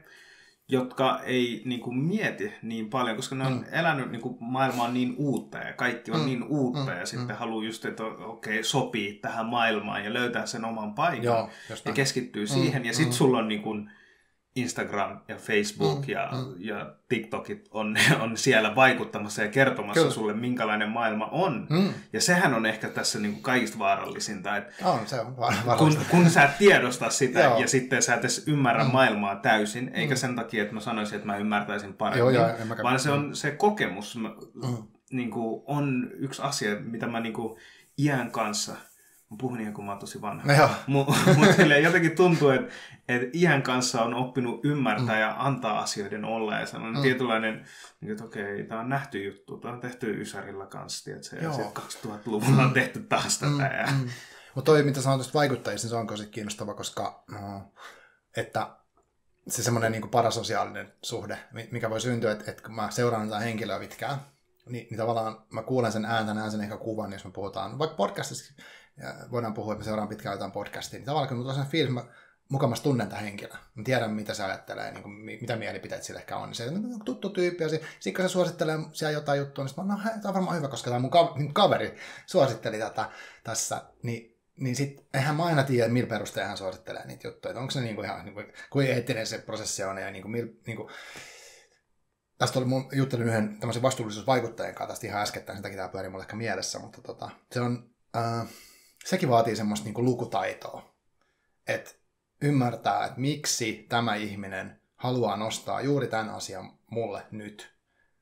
jotka ei niin kuin, mieti niin paljon, koska ne on mm. elänyt niin kuin, maailmaan niin uutta ja kaikki on mm. niin uutta mm. ja sitten mm. haluaa just, että okei, okay, sopii tähän maailmaan ja löytää sen oman paikan. Joo, ja keskittyy mm. siihen. Ja sitten mm. sulla on niin kuin, Instagram ja Facebook mm. ja, mm. ja TikTokit on, on siellä vaikuttamassa ja kertomassa Kyllä. sulle, minkälainen maailma on. Mm. Ja sehän on ehkä tässä niin kuin kaikista vaarallisinta. Että on, se on vaarallista. Kun, kun sä et tiedosta sitä ja sitten sä et edes ymmärrä mm. maailmaa täysin, eikä mm. sen takia, että mä sanoisin, että mä ymmärtäisin paremmin, Joo, joo, vaan se on se kokemus mm. niin kuin, on yksi asia, mitä mä niin kuin, iän kanssa... Mä puhun ihan, kun mä oon tosi vanha. Mutta jotenkin tuntuu, että, että iän kanssa on oppinut ymmärtää mm. ja antaa asioiden olla. Ja sellainen mm. tietynlainen, että okei, tämä on nähty juttu. Tämä on tehty Ysärillä kanssa. Ja sitten kaksituhattaluvulla on tehty taas tätä. Mm. Ja... Mm. Mutta toi, mitä sanoit tuosta vaikuttajista, niin se on tosi kiinnostava, koska no, että se semmoinen niin kuin parasosiaalinen suhde, mikä voi syntyä, että, että kun mä seuraan jotain henkilöä pitkään, niin, niin tavallaan mä kuulen sen ääntä, näen sen ehkä kuvan, jos me puhutaan vaikka podcastissa, ja voidaan puhua, että me seuraan pitkään jotain podcastia, niin tavallaan kun mulla on sellainen fiilis, mä mukamassa tunnen tämän henkilön. Mä tiedän, mitä se ajattelee, niin kuin, mitä mielipiteet sillä ehkä on. Se on tuttu tyyppi, ja sitten kun se suosittelee siellä jotain juttua, niin mä no, tämä on varmaan hyvä, koska tämä mun kaveri suositteli tätä tässä, niin, niin sitten eihän mä aina tiedä, millä perusteella hän suosittelee niitä juttuja. Että onko se niin kuin ihan, niin kuin, kuinka eettinen se prosessi on, ja niin kuin, niin kuin, tästä oli mun juttelin yhden tämmöisen vastuullisuusvaikuttajan kanssa tästä ihan äskettäin, sen takia tämä pyörii mulle ehkä mielessä, mutta tota, se on... Äh, sekin vaatii semmoista niin kuin lukutaitoa, että ymmärtää, että miksi tämä ihminen haluaa nostaa juuri tämän asian mulle nyt.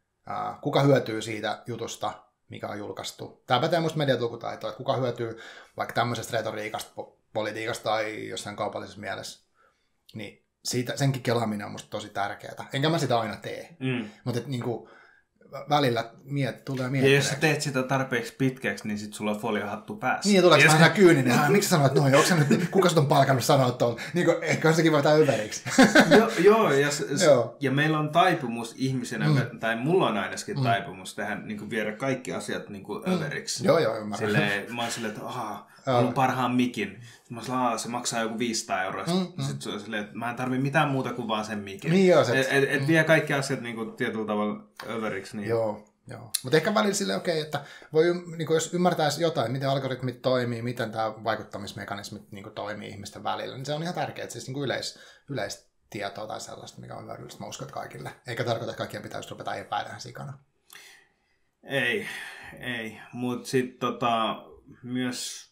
Ää, kuka hyötyy siitä jutusta, mikä on julkaistu. Tämä pätee musta medialukutaitoa, että kuka hyötyy vaikka tämmöisestä retoriikasta, politiikasta tai jossain kaupallisessa mielessä. Niin siitä, senkin kelaaminen on musta tosi tärkeää. Enkä mä sitä aina tee. Mm. Mutta niin kuin, välillä miet, tulee Ja miettiä. jos sä teet sitä tarpeeksi pitkäksi, niin sit sulla on foliohattu päässä. Niin, ja tuleeko vähän kyyninen? Hän, miksi sä sanoit noin? Onko sä nyt, kuka sut on palkannut sanoa tuolla? Niin kuin, ehkä sekin voi jotain överiksi. joo, joo, ja, s- Joo. ja meillä on taipumus ihmisenä, Mm. tai mulla on ainakin Mm. taipumus tähän niin kuin viedä kaikki asiat niin kuin överiksi. Joo, joo, ymmärrän. Silleen, mä oon silleen, että aah, Joo. haluan parhaan mikin. Sitten mä sanoin, aah, se maksaa joku viisisataa euroa. Mm, Mm, Sitten se on silleen, että mä en tarvi mitään muuta kuin vaan sen mikin. Niin joo, se- et, et, et vie kaikki asiat niin kuin tietyllä tavalla överiksi. Niin. Joo, joo. Mutta ehkä välillä silleen okei, okay, että voi, niin jos ymmärtäisi jotain, miten algoritmit toimii, miten tämä vaikuttamismekanismit niin toimii ihmisten välillä, niin se on ihan tärkeää, siis niin yleis, yleistietoa tai sellaista, mikä on hyödyllistä, mä uskon, että kaikille. Eikä tarkoita, että kaikkien pitäisi rupeta epäilemään sikana. Ei, ei. Mutta sitten tota, myös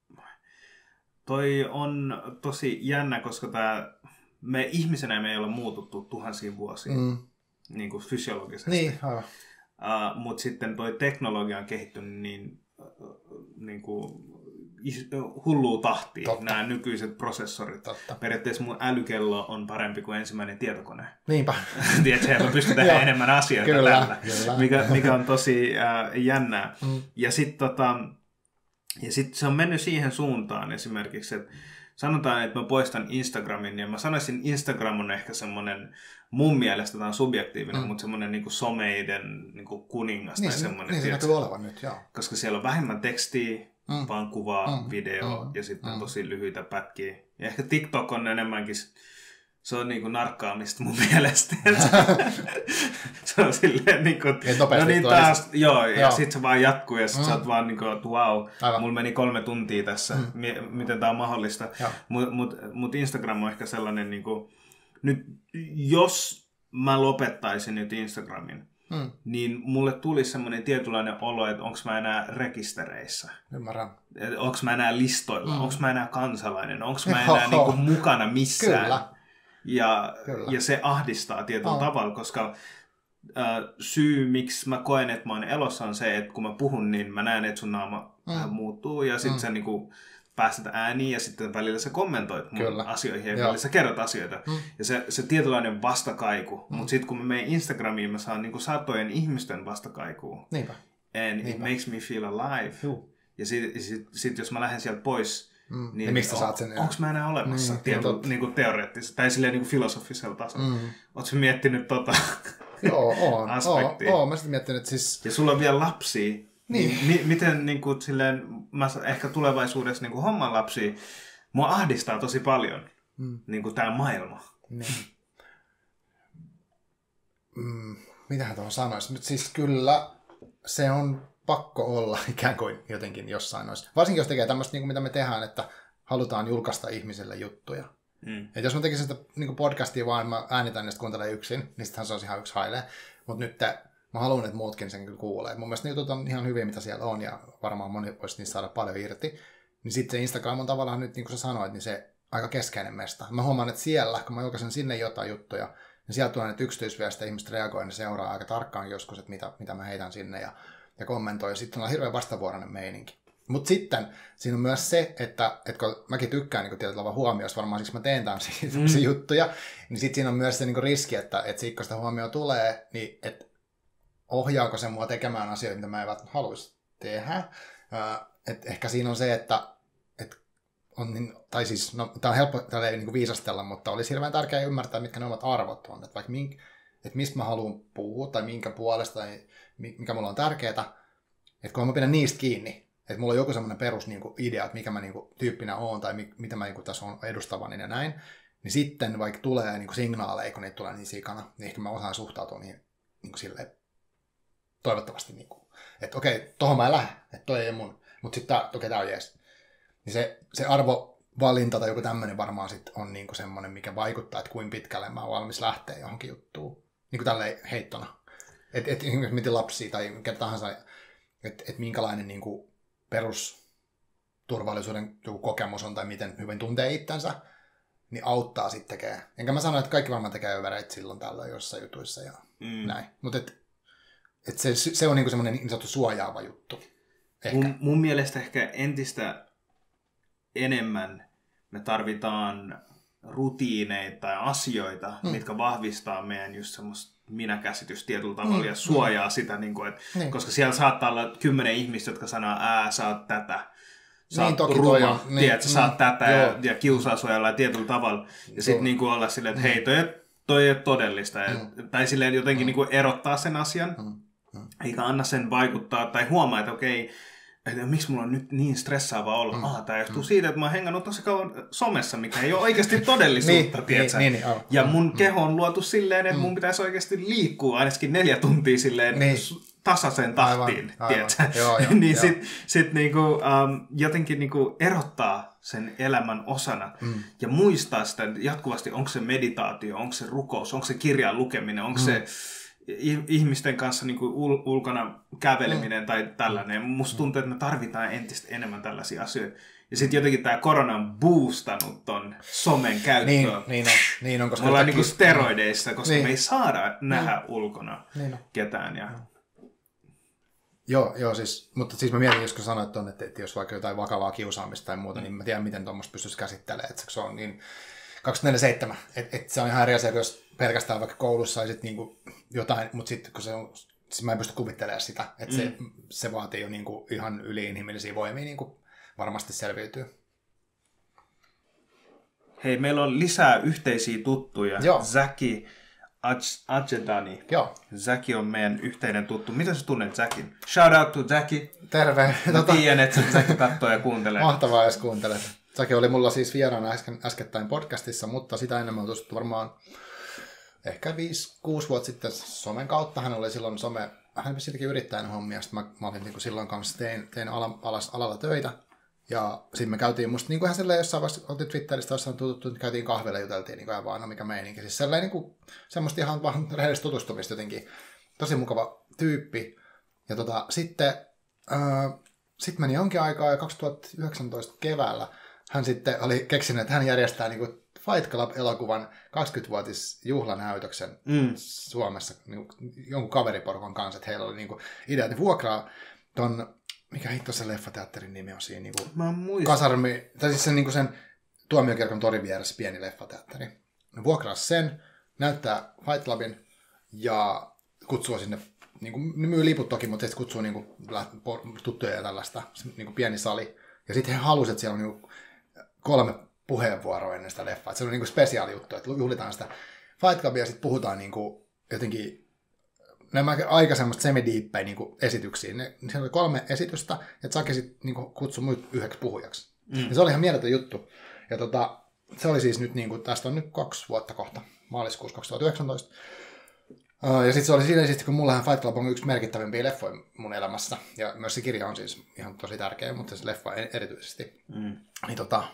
toi on tosi jännä, koska tää, me ihmisenä me ei olla muututtu tuhansiin vuosiin Mm. niin kuin fysiologisesti. Niin, aivan. Uh, mutta sitten toi teknologia on kehittynyt niin, uh, niin kuin is- hullua tahtia, Totta. nämä nykyiset prosessorit. Totta. Periaatteessa mun älykello on parempi kuin ensimmäinen tietokone. Niinpä. Tiedätkö, mä pystyn tehdä Joo. enemmän asioita Kyllä, tällä, kyllä. mikä, mikä on tosi uh, jännää. Mm. Ja sitten tota, ja sit se on mennyt siihen suuntaan esimerkiksi, että sanotaan, että mä poistan Instagramin, ja mä sanoisin, Instagram on ehkä semmoinen, mun mielestä tämä on subjektiivinen, Mm. mutta semmoinen niin kuin someiden niin kuin kuningas Niin, tai se, semmoinen. niin se tiedätkö? näkyy olevan nyt, joo. Koska siellä on vähemmän tekstiä, Mm. vaan kuvaa, Mm. video Mm. ja sitten Mm. tosi lyhyitä pätkiä. Ja ehkä TikTok on enemmänkin, se on niinku narkkaamista mun mielestä. Se on silleen niinku, Et nopeasti no niin tulee taas, joo, ja Joo. sit se vaan jatkuu ja sit Mm. sä oot vaan niinku, että wow, Aivan. mulla meni kolme tuntia tässä, Mm. mi- miten tää on mahdollista. Joo. Mut, mut, mut Instagram on ehkä sellainen niinku, nyt jos mä lopettaisin nyt Instagramin, Mm. niin mulle tuli semmoinen tietynlainen olo, että onko mä enää rekistereissä. Ymmärrän. Onko mä enää listoilla, Mm. onko mä enää kansalainen, onko mä Joo. enää niinku mukana missään. Kyllä. Ja, Kyllä. ja se ahdistaa tietyllä Oh. tavalla, koska äh, syy, miksi mä koen, että mä oon elossa, on se, että kun mä puhun, niin mä näen, että sun naama Mm. vähän muuttuu, ja sitten Mm. sä niinku päästät ääniin, ja sitten välillä sä kommentoit mun Kyllä. asioihin, ja Joo. välillä sä kerrot asioita. Mm. Ja se, se tietynlainen vastakaiku. Mm. Mutta sitten kun mä menen Instagramiin, mä saan niinku satojen ihmisten vastakaikua. Niinpä. And it Niinpä. makes me feel alive. Juu. Ja sitten sit, sit, jos mä lähden sieltä pois, Mm. niin Ja mistä saat sen? onko mä enää olemassa Niin, tietyllä totta. niinku teoreettisella tai silleen niinku filosofisella tasolla? Mm. Ootko miettinyt tota? Joo, oon. Aspektia. Oon, oon. Mä sitten miettinyt, että siis... Ja sulla on vielä lapsia. Niin. Mi- miten niinku silleen, mä sa- ehkä tulevaisuudessa niinku homman lapsia, mua ahdistaa tosi paljon Mm. niinku tää maailma. Niin. Mm, mitähän tuohon sanoisi? Nyt siis kyllä se on pakko olla ikään kuin jotenkin jossain noissa. Varsinkin jos tekee tämmöistä, niin kuin mitä me tehdään, että halutaan julkaista ihmisille juttuja. Mm. Et jos mä tekisin sitä niin podcastia vaan, mä äänitän ja sitten kuuntelen yksin, niin sittenhän se olisi ihan yksi hailee. Mutta nyt te, mä haluan, että muutkin sen kyllä kuulee. Mun mielestä ne jutut on ihan hyviä, mitä siellä on, ja varmaan moni voisi niistä saada paljon irti. Niin sitten se Instagram on tavallaan nyt, niin kuin sä sanoit, niin se aika keskeinen mesta. Mä huomaan, että siellä, kun mä julkaisen sinne jotain juttuja, niin sieltä tulee näitä yksityisviestejä, ihmiset reagoi, ja ne seuraa aika tarkkaan joskus, että mitä, mitä mä heitän sinne ja, ja kommentoi. Ja sitten on hirveän vastavuoroinen meininki. Mutta sitten siinä on myös se, että, että kun mäkin tykkään niin tietyllä tavalla huomioista, varmaan siksi mä teen tämmöisiä mm. juttuja, niin sitten siinä on myös se niin riski, että, että sit, kun sitä huomioon tulee, niin että ohjaako se mua tekemään asioita, mitä mä en välttämättä haluaisi tehdä. Et ehkä siinä on se, että, että on niin, tai siis, no tää on helppo tälleen niin viisastella, mutta olisi hirveän tärkeää ymmärtää, mitkä ne omat arvot on. Että vaikka mink, että mistä mä haluan puhua tai minkä puolesta tai mikä mulla on tärkeää, että kun mä pidän niistä kiinni, että mulla on joku semmoinen perus niin kuin idea, että mikä mä niin kuin, tyyppinä oon tai mi, mitä mä niin kuin, tässä on edustavani ja näin, niin sitten vaikka tulee niin kuin, signaaleja, kun niitä tulee niin sikana, niin ehkä mä osaan suhtautua niin, niin kuin, silleen toivottavasti, niin kuin, että okei, tohon mä en lähde, että toi ei mun, mutta sitten okei, okay, tää on jees. Niin se, se arvovalinta tai joku tämmöinen varmaan sit on niin kuin semmoinen, mikä vaikuttaa, että kuinka pitkälle mä oon valmis lähteä johonkin juttuun. Niin kuin tälleen heittona. Että et, miten lapsia tai mikä tahansa, että et minkälainen niin kuin perusturvallisuuden joku kokemus on tai miten hyvin tuntee itsensä, niin auttaa sitten tekee. Enkä mä sano, että kaikki varmaan tekee övereitä silloin tällöin jossain jutuissa ja mm. näin. Mutta et, et se, se on niin kuin semmoinen niin sanottu suojaava juttu. Mun, mun mielestä ehkä entistä enemmän me tarvitaan rutiineita tai asioita, mm. mitkä vahvistaa meidän just semmoista minäkäsitys tietyllä tavalla mm. ja suojaa mm. sitä, niin kuin, että, niin. koska siellä saattaa olla kymmenen ihmistä, jotka sanoo, ää, sä oot tätä, sä niin, oot ruma, niin, tiedät, sä mm, saat tätä ja, ja kiusaa sua jollain tietyllä tavalla. Ja sitten niin olla silleen, että hei, toi, toi ei ole todellista. Mm. Tai silleen jotenkin mm. niin kuin erottaa sen asian, mm. Mm. eikä anna sen vaikuttaa, tai huomaa, että okei, että miksi mulla on nyt niin stressaavaa olla? Mm. Ah, tämä johtuu mm. siitä, että mä oon hengannut tosi kauan somessa, mikä ei ole oikeasti todellisuutta, niin, tiedätkö? Niin, niin, niin, ja mun mm. keho on luotu silleen, että mm. mun pitäisi oikeasti liikkua ainakin neljä tuntia silleen niin. tasaisen tahtiin, tiedätkö? Joo, joo, niin sitten sit niinku, um, jotenkin niinku erottaa sen elämän osana mm. ja muistaa sitä jatkuvasti, onko se meditaatio, onko se rukous, onko se kirjan lukeminen, onko mm. se ihmisten kanssa niin kuin ul- ulkona käveleminen mm. tai tällainen. Musta tuntuu, että me tarvitaan entistä enemmän tällaisia asioita. Ja sitten jotenkin tämä korona on boostannut ton somen käyttöön. Niin, niin on. Niin on koska me ollaan niin steroideissa, koska niin. me ei saada nähdä niin. ulkona niin ketään. Ja... Joo, joo siis, mutta siis mä mietin, jos sanoit ton, että, että jos vaikka jotain vakavaa kiusaamista tai muuta, mm. niin mä tiedän, miten tuommoista pystyisi käsittelemään. Että se on niin kaksikymmentäneljä seitsemän. Että et se on ihan eri asia, jos pelkästään vaikka koulussa tai sitten niinku jotain, mutta sitten kun se on, siis mä en pysty kuvittelemaan sitä, että mm. se, se vaatii jo niinku ihan yliinhimillisiä voimia niinku varmasti selviytyy. Hei, meillä on lisää yhteisiä tuttuja. Joo. Zaki Adjedani. Joo. Zaki on meidän yhteinen tuttu. Miten sä tunnet Zakin? Shout out to Zaki. Terve. Mä tota... tiedän, että Zaki katsoo ja kuuntelee. Mahtavaa, jos kuuntelet. Zaki oli mulla siis vieraana äsken, äskettäin podcastissa, mutta sitä enemmän on tuttu varmaan ehkä viisi kuusi vuotta sitten somen kautta. Hän oli silloin some, hän siltikin yrittäjän hommia, sitten mä, mä olin niin kuin silloin kanssa, tein, tein ala, alas, alalla töitä. Ja sitten me käytiin musta niin kuin ihan silleen jossain vaiheessa, oltiin Twitteristä jossain tututtu, että käytiin kahvilla ja juteltiin niin kuin ihan vaan, no mikä meininki. Siis sellainen niin kuin, semmoista ihan vaan rehellistä tutustumista jotenkin. Tosi mukava tyyppi. Ja tota, sitten, äh, sitten meni jonkin aikaa ja kaksituhattayhdeksäntoista keväällä hän sitten oli keksinyt, että hän järjestää niin kuin Fight Club-elokuvan kaksikymmentävuotisjuhlanäytöksen mm. Suomessa niin jonkun kaveriporukon kanssa, että heillä oli niin kuin idea, että vuokraa ton, mikä hitto se leffateatterin nimi on siinä, niin kuin kasarmi, tai siis sen, niin kuin sen Tuomiokirkon torin vieressä pieni leffateatteri. Ne vuokraa sen, näyttää Fight Clubin ja kutsuu sinne, niin kuin, ne myy liput toki, mutta sitten kutsuu niin kuin, tuttuja ja tällaista, niin kuin pieni sali. Ja sitten he halusivat, että siellä on niin kuin, kolme puheenvuoroa ennen sitä leffaa. Et se on niinku spesiaali juttu, että juhlitaan sitä Fight Clubia ja sitten puhutaan niinku jotenkin nämä aika semmoista semidiippejä niinku esityksiä. Ne, siellä oli kolme esitystä ja Zaki sitten niinku kutsui muut yhdeksi puhujaksi. Mm. Ja se oli ihan mieletön juttu. Ja tota, se oli siis nyt, niinku, tästä on nyt kaksi vuotta kohta, maaliskuussa kaksituhattayhdeksäntoista. Uh, ja sitten se oli siinä, sit, kun mullahan Fight Club on yksi merkittävimpiä leffoja mun elämässä. Ja myös se kirja on siis ihan tosi tärkeä, mutta se leffa erityisesti. Mm. Niin tota,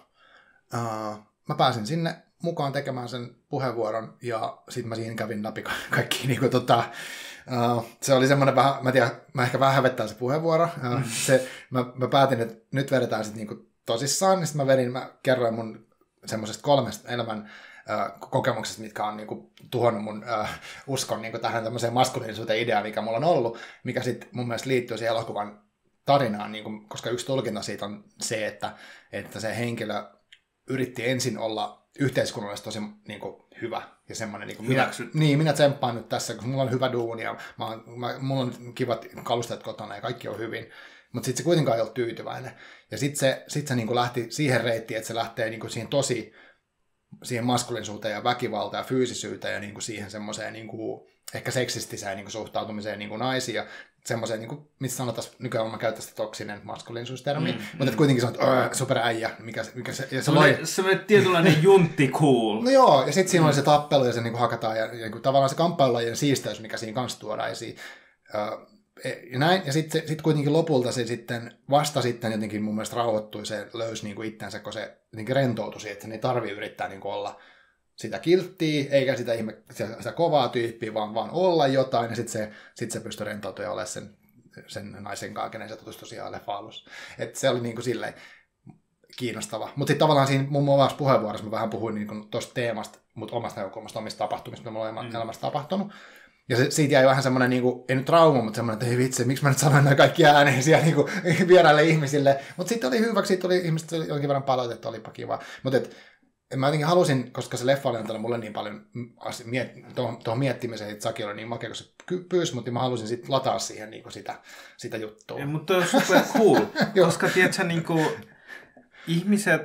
uh, mä pääsin sinne mukaan tekemään sen puheenvuoron ja sitten mä siinä kävin läpi ka- kaikki. Niin kuin, tota, uh, se oli semmoinen vähän, mä tiedän, mä ehkä vähän hävettää se puheenvuoro. Uh, mm. se, mä, mä päätin, että nyt vedetään sitten niinku tosissaan. Niin sitten mä vedin, mä kerroin mun semmoisesta kolmesta elämän kokemuksesta, mitkä on niinku tuhonnut mun uh, uskon niinku tähän tämmöiseen maskuliinisuuteen ideaan, mikä mulla on ollut, mikä sitten mun mielestä liittyy siihen elokuvan tarinaan, niinku, koska yksi tulkinta siitä on se, että, että se henkilö yritti ensin olla yhteiskunnallisesti tosi niinku, hyvä ja semmoinen, niinku, minä, niin, minä tsemppaan nyt tässä, koska mulla on hyvä duuni ja mä, mä, mulla on kivat kalusteet kotona ja kaikki on hyvin, mutta sitten se kuitenkaan ei ollut tyytyväinen. Ja sitten se, sit se niinku lähti siihen reittiin, että se lähtee niinku, siihen tosi siihen maskuliinisuuteen ja väkivaltaan ja fyysisyyteen ja niinku siihen semmoiseen niinku, ehkä seksistiseen niinku, suhtautumiseen niinku, naisiin ja semmoiseen, niinku, mitä sanotaan, nykyään mä käytän sitä toksinen maskuliinisuustermi, mm, mutta mm. kuitenkin sanot, superäijä, mikä, mikä se... Ja se oli semmoinen tietynlainen juntti cool. No joo, ja sitten siinä mm. oli se tappelu ja se niinku, hakataan ja, ja niinku, tavallaan se kamppailulajien siisteys, mikä siinä kanssa tuodaan esiin. Uh, ja näin, ja sitten sit kuitenkin lopulta se sitten, vasta sitten jotenkin mun mielestä rauhoittui, se löysi niinku itsensä, kun se jotenkin rentoutui siihen, että sen ei tarvitse yrittää niinku olla sitä kilttiä, eikä sitä, ihme, sitä, sitä kovaa tyyppiä, vaan, vaan olla jotain, ja sitten se, sit se pystyi rentoutumaan ja olemaan sen, sen naisen kanssa, kenen se tutustui siihen leffa alussa. Että se oli niinku silleen kiinnostava. Mutta sitten tavallaan siinä mun omassa puheenvuorossa mä vähän puhuin niinku tuosta teemasta, mutta omasta näkökulmasta, omista tapahtumista, mitä mulla on mm. elämässä tapahtunut. Ja se, siitä jäi vähän semmoinen, niin kuin, ei nyt trauma, mutta semmoinen, että ei vitsi, miksi mä nyt sanoin noin kaikki ääneen siellä niin kuin, vieraille ihmisille. Mutta sitten oli hyväksi, siitä oli ihmiset jonkin verran palautetta, olipa kiva. Mutta mä jotenkin halusin, koska se leffa oli antanut mulle niin paljon miet, tuohon, tuohon miettimiseen, että Saki oli niin makea, kun se pyysi, mutta mä halusin sitten lataa siihen niin kuin sitä, sitä juttua. Ja, mutta on super cool, koska tiedätkö, niin kuin, ihmiset,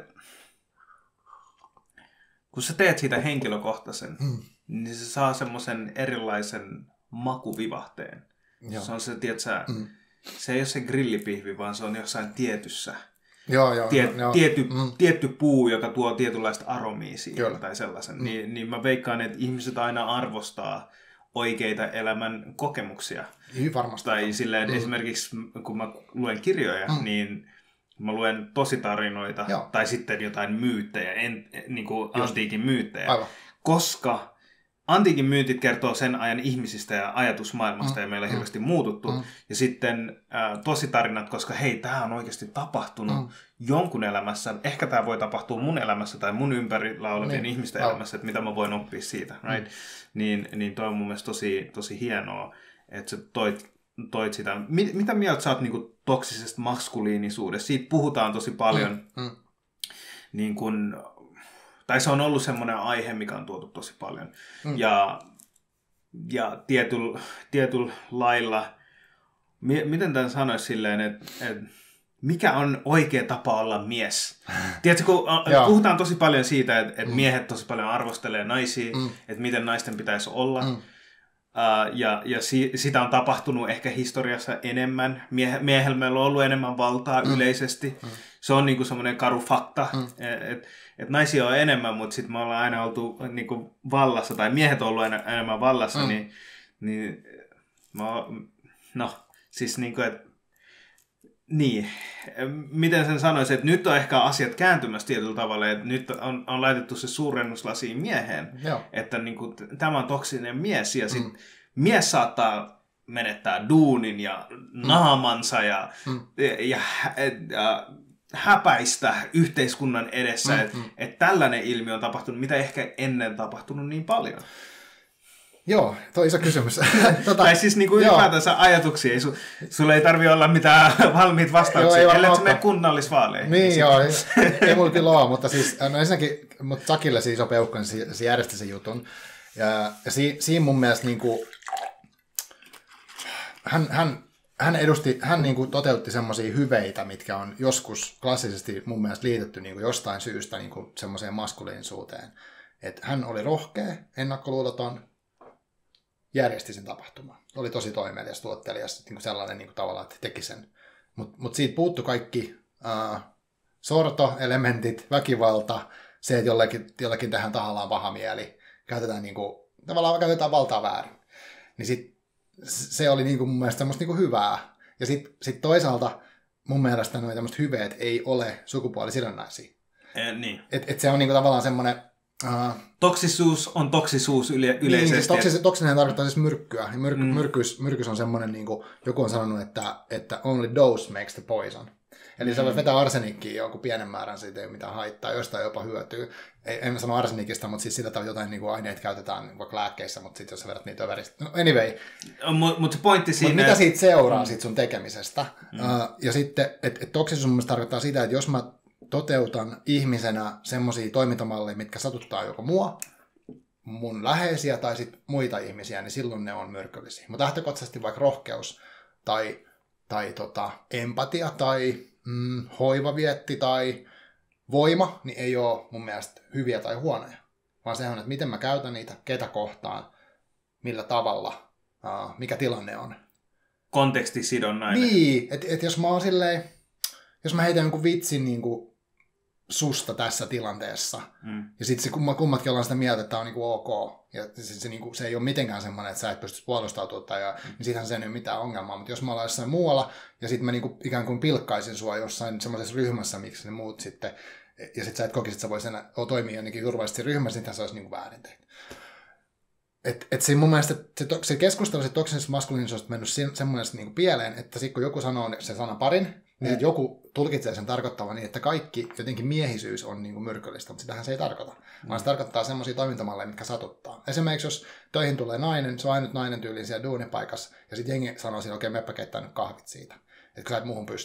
kun sä teet siitä henkilökohtaisen, hmm. niin se saa semmoisen erilaisen makuvivahteen. Joo. Se on se, tiedätkö, hmm. se ei ole se grillipihvi, vaan se on jossain tietyssä. Joo, joo, Tie, joo. Tietty, mm. tietty puu, joka tuo tietynlaista aromia siihen Kyllä. tai sellaisen. Mm. Niin, niin mä veikkaan, että ihmiset aina arvostaa oikeita elämän kokemuksia. Hyvin varmasti. Tai silleen, mm. esimerkiksi kun mä luen kirjoja, mm. niin mä luen tositarinoita Joo. tai sitten jotain myyttejä, en, niin kuin antiikin myyttejä. Aivan. Koska antiikin myytit kertoo sen ajan ihmisistä ja ajatusmaailmasta, mm. ja meillä on hirveästi mm. muututtu. Mm. Ja sitten äh, tositarinat, koska hei, tämä on oikeasti tapahtunut mm. jonkun elämässä. Ehkä tämä voi tapahtua mun elämässä tai mun ympärillä olevien niin. ihmisten oh. elämässä, että mitä mä voin oppia siitä. Right? Mm. Niin, niin toi on mun mielestä tosi, tosi hienoa, että sä toit, toit sitä. Mit, mitä mieltä sä oot niinku toksisesta maskuliinisuudesta? Siitä puhutaan tosi paljon. Mm. Mm. Niin kun... Tai se on ollut semmoinen aihe, mikä on tuotu tosi paljon. Mm. Ja, ja tietyllä, tietyllä lailla, mi, miten tämän sanoisi silleen, että et, mikä on oikea tapa olla mies? Tiedätkö, kun puhutaan tosi paljon siitä, että et mm. miehet tosi paljon arvostelee naisia, mm. että miten naisten pitäisi olla. Mm. Uh, ja ja si, sitä on tapahtunut ehkä historiassa enemmän. Mie, miehellä meillä on ollut enemmän valtaa mm. yleisesti. Mm. Se on niinku semmoinen karu fakta, mm. että et naisia on enemmän, mutta sitten me ollaan aina oltu niinku vallassa, tai miehet on ollut enemmän vallassa, mm. niin, niin mä, no, siis niinku, että niin, miten sen sanoisi, että nyt on ehkä asiat kääntymässä tietyllä tavalla, että nyt on, on laitettu se suurennuslasiin mieheen, Joo. että niinku, tämä on toksinen mies, ja sitten mm. mies saattaa menettää duunin ja naamansa ja, mm. ja, ja, ja häpäistä yhteiskunnan edessä, mm, että mm. et tällainen ilmiö on tapahtunut, mitä ehkä ennen tapahtunut niin paljon. Joo, tuo on iso kysymys. tota, tai siis niinku ylipäätänsä ajatuksia, ei su, sulle ei tarvitse olla mitään valmiita vastauksia, joo, ellei se mene kunnallisvaaleihin. Niin, niin joo, ei, ei mulla kyllä ole, mutta siis, no ensinnäkin, mutta Sakille se iso peukko, niin se, se järjesti sen jutun. Ja, ja si, siinä mun mielestä niinku, hän, hän Hän, edusti, hän niin kuin toteutti semmoisia hyveitä, mitkä on joskus klassisesti mun mielestä liitetty niin kuin jostain syystä niin kuin semmoiseen maskuliinisuuteen. Että hän oli rohkea, ennakkoluuloton, järjesti sen tapahtuman. Oli tosi toimelias, tuottelias, niin kuin sellainen niin kuin tavallaan, että teki sen. Mutta mut siitä puuttui kaikki uh, sorto-elementit, väkivalta, se, että jollekin, jollekin tähän tahallaan paha mieli, käytetään, niin kuin, tavallaan käytetään valtaa väärin. Niin sit se oli niin kuin mun mielestä semmoista niin kuin hyvää. Ja sitten sit toisaalta mun mielestä nuo tämmöiset hyveet ei ole sukupuolisidonnaisia. E, niin. Että et se on niin kuin tavallaan semmoinen... Uh, toksisuus on toksisuus yle, yleisesti. Niin, siis toksis, toksinen tarkoittaa siis myrkkyä. Ja myr, mm. myrkys, myrkys on semmoinen, niin kuin joku on sanonut, että, että only dose makes the poison. Eli mm. sä voit vetää arsenikkiin jonkun pienen määrän, siitä ei ole mitään haittaa, jostain jopa hyötyy. Ei, en sano arsenikista, mutta siis sillä tavalla jotain niin kuin aineet käytetään vaikka lääkkeissä, mutta sitten jos sä vedät niitä överistä. No anyway. Mutta mut se pointti siinä... Mut mitä siitä seuraa mm. siitä sun tekemisestä? Mm. Uh, ja sitten, että et toksisuus mun mielestä tarkoittaa sitä, että jos mä toteutan ihmisenä semmoisia toimintamalleja, mitkä satuttaa joko mua, mun läheisiä tai sit muita ihmisiä, niin silloin ne on myrkyllisiä. Mutta lähtökohtaisesti vaikka rohkeus tai, tai tota, empatia tai mm, hoivavietti tai voima, niin ei ole mun mielestä hyviä tai huonoja. Vaan se on, että miten mä käytän niitä, ketä kohtaan, millä tavalla, uh, mikä tilanne on. Kontekstisidonnainen. Niin, että et jos mä oon silleen, jos mä heitän jonkun vitsin niin kuin susta tässä tilanteessa, mm. ja sitten kummatkin ollaan sitä mieltä, että tämä on niinku ok, ja se, se, niinku, se ei ole mitenkään semmoinen, että sä et pysty puolustautumaan, tai, ja, mm. niin siitähän se ei ole mitään ongelmaa, mutta jos mä ollaan jossain muualla, ja sitten mä niinku, ikään kuin pilkkaisin sua jossain semmoisessa ryhmässä, miksi ne muut sitten, ja sitten sä et kokisi, että sä vois enää toimia jonnekin turvallisesti ryhmässä, niin se olisi niinku väärin tehty. Et, et se mun mielestä se, se keskustelu se toksisesta maskuliinisuudesta mennyt semmoinen niinku pieleen, että sitten kun joku sanoo sen sanan parin, niin mm. joku tulkitsee sen tarkoittavan niin, että kaikki jotenkin miehisyys on niin kuin myrkyllistä, mutta sitähän se ei tarkoita. Mm. Vaan se tarkoittaa semmoisia toimintamalleja, mitkä satuttaa. Esimerkiksi jos töihin tulee nainen, se on ainut nainen tyyliin siellä duunipaikassa, ja sitten jengi sanoo siinä, okei, okay, meppä keittää nyt kahvit siitä, että kun sä et muuhun pysty. Niin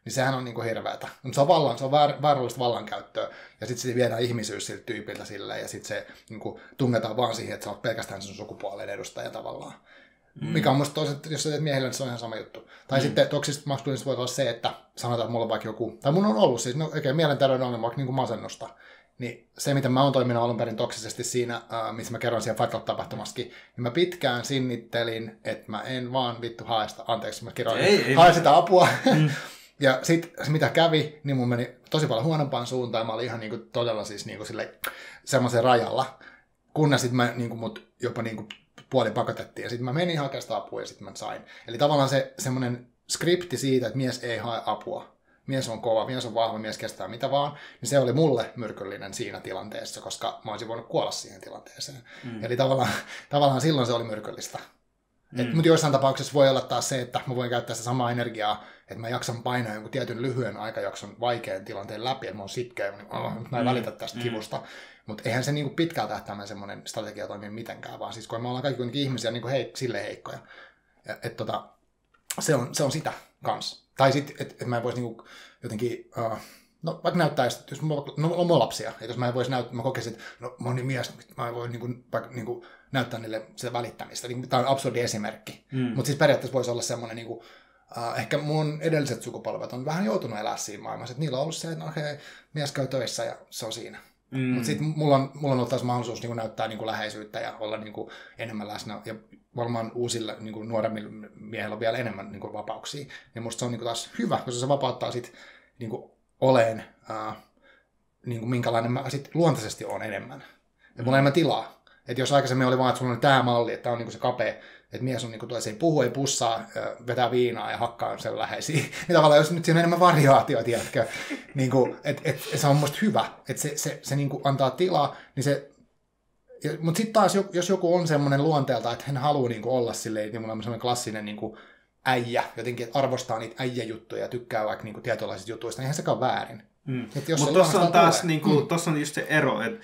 niin sehän on niinku hirveätä. Mutta se on, vallan, se on väär, väärällistä vallankäyttöä, ja sitten se viedään ihmisyys siltä tyypiltä silleen, ja sitten se niinku, tungetaan vaan siihen, että sä oot pelkästään sen sukupuolen edustaja tavallaan. Mm. Mikä on musta toisaalta, jos sä teet miehillä, niin se on ihan sama juttu. Tai mm. sitten toksisesta maskuliinista voi olla se, että sanotaan, että mulla on vaikka joku, tai mun on ollut siis, no oikein mielenterveyden ongelma, vaikka niin kuin masennusta. Niin se, miten mä oon toiminut alun perin toksisesti siinä, äh, missä mä kerron siellä Fight Club-tapahtumassakin, niin mä pitkään sinnittelin, että mä en vaan vittu hae sitä, anteeksi, mä kirjoin, ei, ei, hae sitä apua. Mm. Ja sit mitä kävi, niin mun meni tosi paljon huonompaan suuntaan, mä olin ihan niinku todella siis niinku sille semmoisen rajalla, kunnes sit mä niinku mut jopa niinku puoli pakotettiin, ja sitten mä menin hakemaan sitä apua, ja sitten mä sain. Eli tavallaan se semmoinen skripti siitä, että mies ei hae apua, mies on kova, mies on vahva, mies kestää mitä vaan, niin se oli mulle myrkyllinen siinä tilanteessa, koska mä olisin voinut kuolla siihen tilanteeseen. Mm. Eli tavallaan, tavallaan silloin se oli myrkyllistä. Mm. Mutta joissain tapauksessa voi olla taas se, että mä voin käyttää sitä samaa energiaa, että mä jaksan painaa jonkun tietyn lyhyen aikajakson vaikean tilanteen läpi, että mä oon sitkeä, niin oh, mä en mm. välitä tästä mm. kivusta. Mutta eihän se niinku pitkällä tähtäimellä semmoinen strategia toimi mitenkään, vaan siis kun me ollaan kaikki kuitenkin ihmisiä niinku hei, silleen heikkoja. Et tota, se, on, se on sitä kans. Tai sitten, että et mä en voisi niinku jotenkin, uh, no vaikka näyttäisi, jos mulla no, on mulla lapsia, että jos mä en voisi näyttää, mä kokisin, että no mä oon niin mies, mä en voi niinku, vaikka niinku näyttää niille sitä välittämistä. Niin, tämä on absurdi esimerkki. Mm. Mutta siis periaatteessa voisi olla semmoinen, niinku, uh, ehkä mun edelliset sukupolvet on vähän joutunut elää siinä maailmassa, että niillä on ollut se, että okay, mies käy töissä ja se on siinä. Mm. Mutta sitten mulla on, mulla on ollut taas mahdollisuus niin kuin näyttää niin kuin läheisyyttä ja olla niin kuin enemmän läsnä. Ja varmaan uusilla niin kuin nuoremmilla miehillä on vielä enemmän niin kuin vapauksia. Ja musta se on niin kuin taas hyvä, koska se vapauttaa sit, niin kuin oleen, äh, niin kuin minkälainen mä sit luontaisesti on enemmän. Ja mulla on enemmän tilaa. Että jos aikaisemmin oli vaan, että sulla on tämä malli, että tämä on niin kuin se kapea, että mies on niin kuin, se ei puhu, ei pussaa, vetää viinaa ja hakkaa sen läheisiä. Niin tavallaan, jos nyt siinä on enemmän variaatio, tiedätkö, niin kuin, että et, se on musta hyvä, että se, se, se niin kuin antaa tilaa, niin se, mutta sitten taas, jos joku on semmoinen luonteelta, että hän haluaa niin kuin olla silleen, niin mulla on semmoinen klassinen niin kuin äijä, jotenkin, että arvostaa niitä äijäjuttuja ja tykkää vaikka niin kuin tietynlaisista jutuista, niin eihän sekaan väärin. Mm. Mutta tuossa on taas, niin kuin, mm. tossa on just se ero, että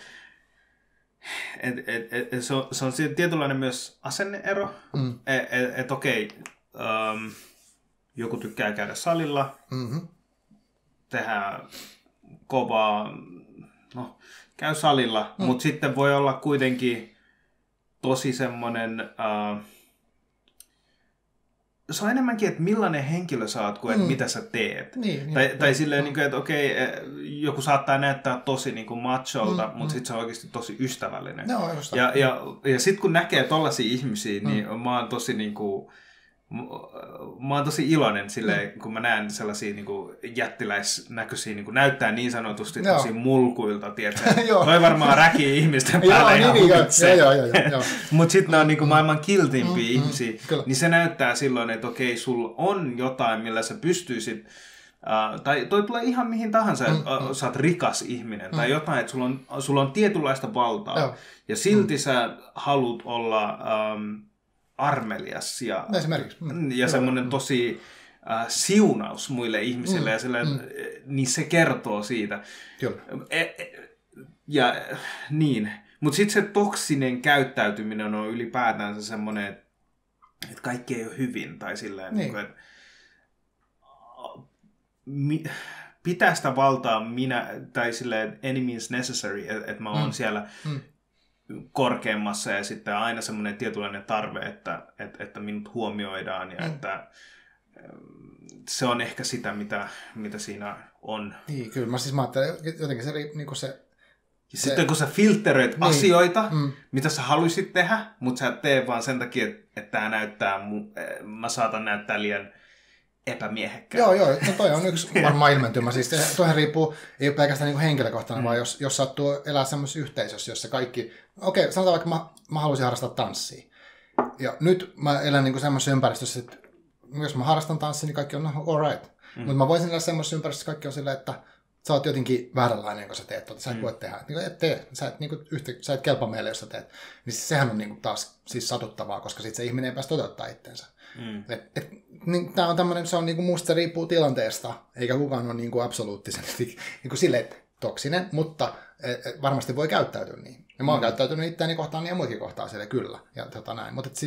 Et, et, et, et se, on, se on tietynlainen myös asenneero, mm. että et, et, okei, um, joku tykkää käydä salilla, mm-hmm. tehdä kovaa, no käy salilla, mm. mutta sitten voi olla kuitenkin tosi semmoinen, uh, se on enemmänkin, että millainen henkilö sä oot, kuin mm. että mitä sä teet. Niin, tai niin, tai silleen, mm. että okei, joku saattaa näyttää tosi niin kuin macholta, mm, mutta mm. sitten se on oikeasti tosi ystävällinen. No, ja ja, ja sitten kun näkee tollaisia ihmisiä, mm. niin mä oon tosi niin kuin, mä oon tosi iloinen silleen, mm. kun mä näen sellaisia niin kuin jättiläisnäköisiä, niin kuin näyttää niin sanotusti joo. tosi mulkuilta, tiedätkö? Toi varmaan räkii ihmisten päälle ihan huvitsee. Mutta sitten ne on niin kuin maailman kiltimpiä mm, ihmisiä, mm, niin se näyttää silloin, että okei, sulla on jotain, millä sä pystyisit, uh, tai toi tulee ihan mihin tahansa, mm, että uh, sä oot rikas ihminen, mm. tai jotain, että sulla on, sulla on tietynlaista valtaa, joo. ja silti mm. sä haluat olla Um, armelias ja, mm. ja semmoinen tosi äh, siunaus muille ihmisille, mm. ja sillä, mm. niin se kertoo siitä. E, e, ja niin. Mutta sitten se toksinen käyttäytyminen on ylipäätään se semmoinen, että et kaikki ei ole hyvin, tai silleen, niin. että mi, pitää sitä valtaa minä, tai silleen any means necessary, että et mä oon mm. siellä mm. korkeammassa ja sitten aina semmoinen tietynlainen tarve, että, että, että minut huomioidaan ja mm. että se on ehkä sitä, mitä, mitä siinä on. Niin, kyllä. Mä siis mä ajattelen, jotenkin se, niin kuin se, se... Sitten kun sä filtteröit niin. asioita, mm. mitä sä haluaisit tehdä, mutta sä et tee vaan sen takia, että tää näyttää, mä saatan näyttää liian epämiehekkää. Joo, joo. No toi on yksi varmaan ilmentymä. Siis toihan riippuu, ei ole pelkästään niin henkilökohtainen, mm. vaan jos, jos sattuu elää semmoisessa yhteisössä, jossa kaikki... Okei, okay, sanotaan vaikka mä, mä haluaisin harrastaa tanssia. Ja nyt mä elän niin semmoisessa ympäristössä, että jos mä harrastan tanssia, niin kaikki on no, all right. Mm. Mutta mä voisin elää semmoisessa ympäristössä, kaikki on silleen, että sä oot jotenkin vääränlainen, kun sä teet tuota. Sä et mm. voi tehdä. Niin et tee. Sä et, niin kuin, yhtä, sä et kelpaa meille, jos sä teet. Niin sehän on niin kuin, taas siis satuttavaa, koska sit se ihminen ei pääse toteuttaa itseensä. Mm. Et, et, niin, tää on tämmönen, se on niinku musta se riippuu tilanteesta, eikä kukaan ole niinku absoluuttisesti niinku silleen toksinen, mutta et, varmasti voi käyttäytyä niin. Ja mä oon mm. käyttäytynyt itseäni kohtaan ja muikin kohtaan siellä kyllä. Ja tota näin. Mutta siis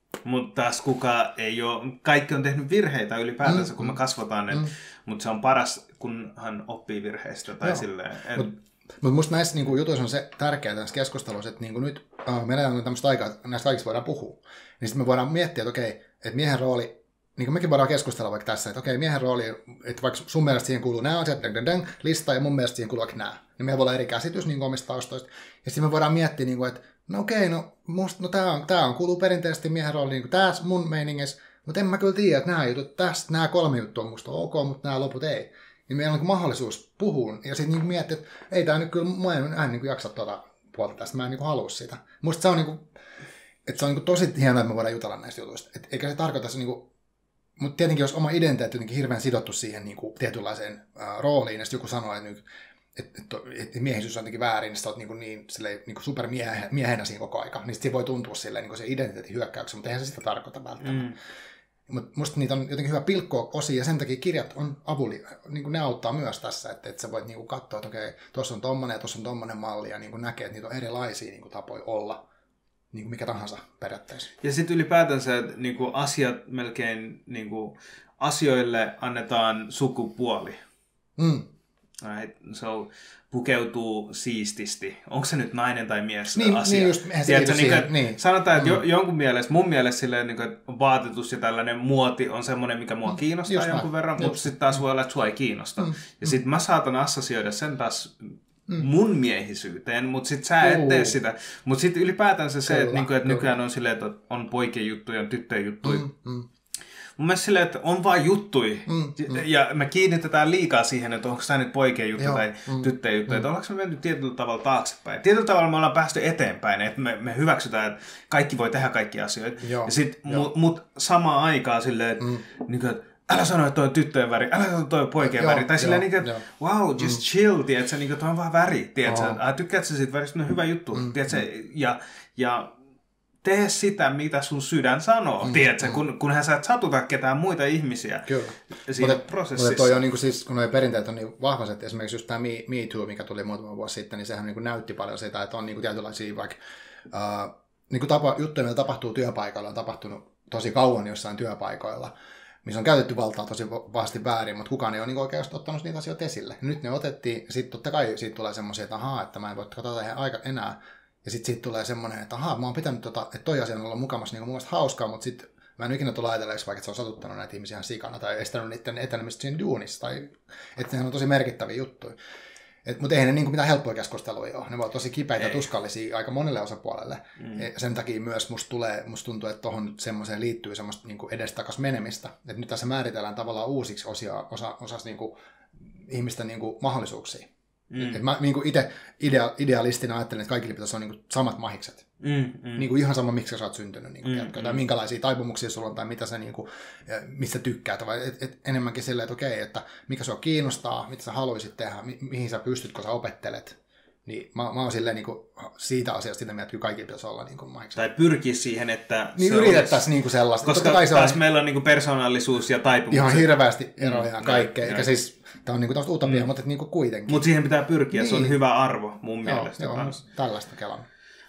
Mutta taas kuka ei ole, kaikki on tehnyt virheitä ylipäätänsä, mm, kun me kasvataan, mm. mutta se on paras, kun hän oppii virheistä tai Joo. silleen. Et... Mutta mut musta näissä niinku, jutuissa on se tärkeää tässä keskustelussa, että niinku, nyt uh, meillä on tämmöistä aikaa, että näistä kaikista voidaan puhua. Niin sitten me voidaan miettiä, että okei, että miehen rooli, niin kuin mekin voidaan keskustella vaikka tässä, että okei, miehen rooli, että vaikka sun mielestä siihen kuuluu nämä asiat, dang, dang, dang, lista, ja mun mielestä siihen kuuluu vaikka nämä. Niin meillä voi olla eri käsitys niin omista taustoista. Ja sitten me voidaan miettiä, niin kuin, että no okei, no, musta, no tämä on, tää on, kuuluu perinteisesti miehen rooli, niin kuin tässä mun meiningissä, mutta en mä kyllä tiedä, että nämä jutut, tästä, nämä kolme juttua on musta ok, mutta nämä loput ei. Niin meillä on mahdollisuus puhua, ja sitten niin miettiä, että ei tämä nyt kyllä, mä en, en niin jaksa tuota puolta tästä, mä en niin halua sitä. Musta se on, niin kuin, että se on niin tosi hienoa, että me voidaan jutella näistä jutuista. Et eikä se tarkoita se, niin kuin, mutta tietenkin jos oma identiteetti on hirveän sidottu siihen niin kuin tietynlaiseen ää, rooliin, ja sitten joku sanoo, että, että, että, että miehisyys on jotenkin väärin, niin sä oot niin, niin, silleen, niin kuin supermiehenä siinä koko aika, niin sitten se voi tuntua silleen, niin kuin se identiteetin hyökkäyksen, mutta eihän se sitä tarkoita välttämättä. Mm. Mutta musta niitä on jotenkin hyvä pilkkoa osia, ja sen takia kirjat on avuli, niin ne auttaa myös tässä, että, että sä voit niin katsoa, että okei, tuossa on tommonen ja tuossa on tommonen malli, ja niin näkee, että niitä on erilaisia niin tapoja olla, niin kuin mikä tahansa periaatteessa. Ja sitten ylipäätänsä niin kuin asiat melkein, niin kuin, asioille annetaan sukupuoli. Mm. Right? So, pukeutuu siististi. Onko se nyt nainen tai mies niin, asia? Niin, just, Tiedätkö, niin, että niin. Sanotaan, että mm. jonkun mielestä, mun mielestä silleen, niin kuin, että vaatetus ja tällainen muoti on semmoinen, mikä mua kiinnostaa just jonkun näin. verran, just. Mutta sitten taas voi olla, että sua ei kiinnosta. Mm. Ja sitten mä saatan assosioida sen taas mm. mun miehisyyteen, mutta sitten sä et tee sitä. Mutta sitten ylipäätänsä se, että, niin kuin, että nykyään on silleen, että on poikien juttuja, on tyttöjen juttuja. Mm. Mm. Mun mielestä silleen, että on vaan juttui. Mm, mm. Ja me kiinnitetään liikaa siihen, että onko tämä nyt poikien juttu Joo, tai mm, tyttöjen juttu. Mm. Että ollaanko me menty tietyllä tavalla taaksepäin. Tietyllä tavalla me ollaan päästy eteenpäin. Että me, me hyväksytään, että kaikki voi tehdä kaikkia asioita. Joo, ja sit, mu, mut samaan aikaan silleen, että, mm. niin kuin, että älä sano, että toi on tyttöjen väri, älä sano, että toi on poikien Joo, väri. Tai silleen, niin kuin, että wow, just mm. chill, tiedätkö? Niin kuin, toi on vaan väri, tiedätkö? Oh. Tykkäät sä siitä väristä? No hyvä juttu, mm. tiedätkö? Ja... ja tee sitä, mitä sun sydän sanoo, mm, tiedätkö, mm. kun, kunhan sä et satuta ketään muita ihmisiä Kyllä. siinä mutta, prosessissa. Mutta toi on niin kuin siis, kun nuo perinteet on niin vahvaiset, että esimerkiksi just tämä Me, Me Too, mikä tuli muutama vuosi sitten, niin sehän niin kuin näytti paljon sitä, että on niin kuin tietynlaisia vaikka uh, niin kuin tapa, juttuja, mitä tapahtuu työpaikalla, on tapahtunut tosi kauan jossain työpaikoilla, missä on käytetty valtaa tosi vahvasti väärin, mutta kukaan ei ole niin oikeasti ottanut niitä asioita esille. Nyt ne otettiin, ja sitten totta kai siitä tulee semmoisia, että ahaa, että mä en voi katsoa aika enää. Ja sitten siitä tulee semmoinen, että ahaa, mä oon pitänyt, tota, että toi asia on ollut mukamassa niin mun mielestä hauskaa, mutta sitten mä en ikinä tule ajatelleeksi, vaikka että se on satuttanut näitä ihmisiä ihan sikana tai estänyt niiden etenemistä siinä duunissa. Tai, että ne on tosi merkittäviä juttuja. Mutta eihän ne niin kuin mitään helppoja keskusteluja ole. Ne voi olla tosi kipeitä ja tuskallisia aika monelle osapuolelle. Mm. Sen takia myös musta, tulee, musta tuntuu, että tuohon semmoiseen liittyy semmoista niin kuin edestakas menemistä. Että nyt tässä määritellään tavallaan uusiksi osia, osa, osas niin kuin ihmisten niin kuin mahdollisuuksia. Mm. Et mä niin itse idea, idealistina ajattelen, että kaikille pitäisi olla niin samat mahikset. Mm, mm. Niin ihan sama, miksi sä oot syntynyt, niin kuin, mm, tai mm. minkälaisia taipumuksia sulla on, tai mitä sä, niin kuin, mistä tykkäät. Vai et, et enemmänkin silleen, että okei, että mikä sua kiinnostaa, mitä sä haluaisit tehdä, mi- mihin sä pystyt, kun sä opettelet. Niin mä, mä oon silleen niin kuin, siitä asiasta sitä mieltä, että kaikilla pitäisi olla niin mahikset. Tai pyrkiä siihen, että niin yritettäisiin niin sellaista. Koska taas on, meillä on niin kuin persoonallisuus ja taipumukset. Ihan hirveästi eroja ja mm, kaikkea. Eikä siis... Tämä on niinku tämmöistä utopia, mm. mutta niinku kuitenkin. Mutta siihen pitää pyrkiä, niin. Se on hyvä arvo mun joo, mielestä. Joo, tällaista kelan.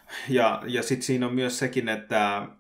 Ja, ja sitten siinä on myös sekin, että äh,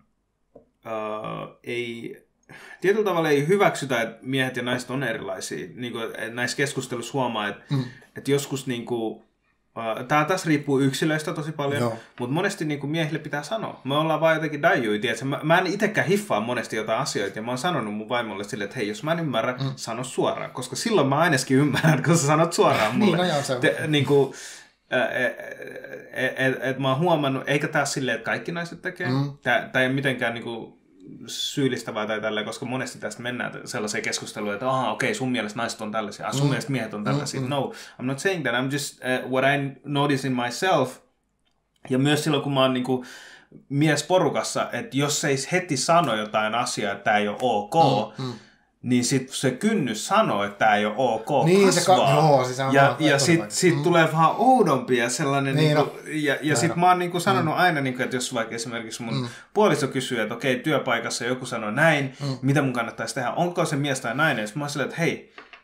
ei, tietyllä tavalla ei hyväksytä, että miehet ja naiset on erilaisia. Niin kuin, näissä keskusteluissa huomaa, että, mm. että joskus niinku, äh, tämä taas riippuu yksilöistä tosi paljon, joo. Mutta monesti niinku miehille pitää sanoa. Me ollaan vaan jotenkin daijui, tiedätkö? Mä, mä en itsekään hiffaa monesti jotain asioita, ja mä oon sanonut mun vaimolle silleen, että hei, jos mä en ymmärrä, mm. sano suoraan. Koska silloin mä ainakin ymmärrän, kun sä sanot suoraan mulle. niin, no joo, se on. Te, niinku, et, et, et mä oon huomannut, eikä taas silleen, että kaikki naiset tekee. Mm. Tää, tää ei ole mitenkään niinku syyllistävää tai tälleen, koska monesti tästä mennään sellaiseen keskusteluun, että aha, okei, okay, sun mielestä naiset on tällaisia, ah, sun mm. mielestä miehet on tällaisia. Mm. No, I'm not saying that, I'm just uh, what I notice in myself. Ja myös silloin, kun mä oon niinku miesporukassa, että jos ei heti sano jotain asiaa, että tää ei ole ok, mm. Mm. niin sitten se kynnys sanoo, että tämä ei ole ok, niin, kasvaa. Se ka- joo, siis on ja ja sitten sit mm. tulee vähän oudompi ja sellainen, niin, niinku, no. ja, ja sitten mä oon niinku sanonut mm. aina, niinku, että jos vaikka esimerkiksi mun mm. puoliso kysyy, että okei, työpaikassa joku sanoo näin, mm. mitä mun kannattaisi tehdä, onko se mies tai nainen, sitten mä oon silleen, että hei,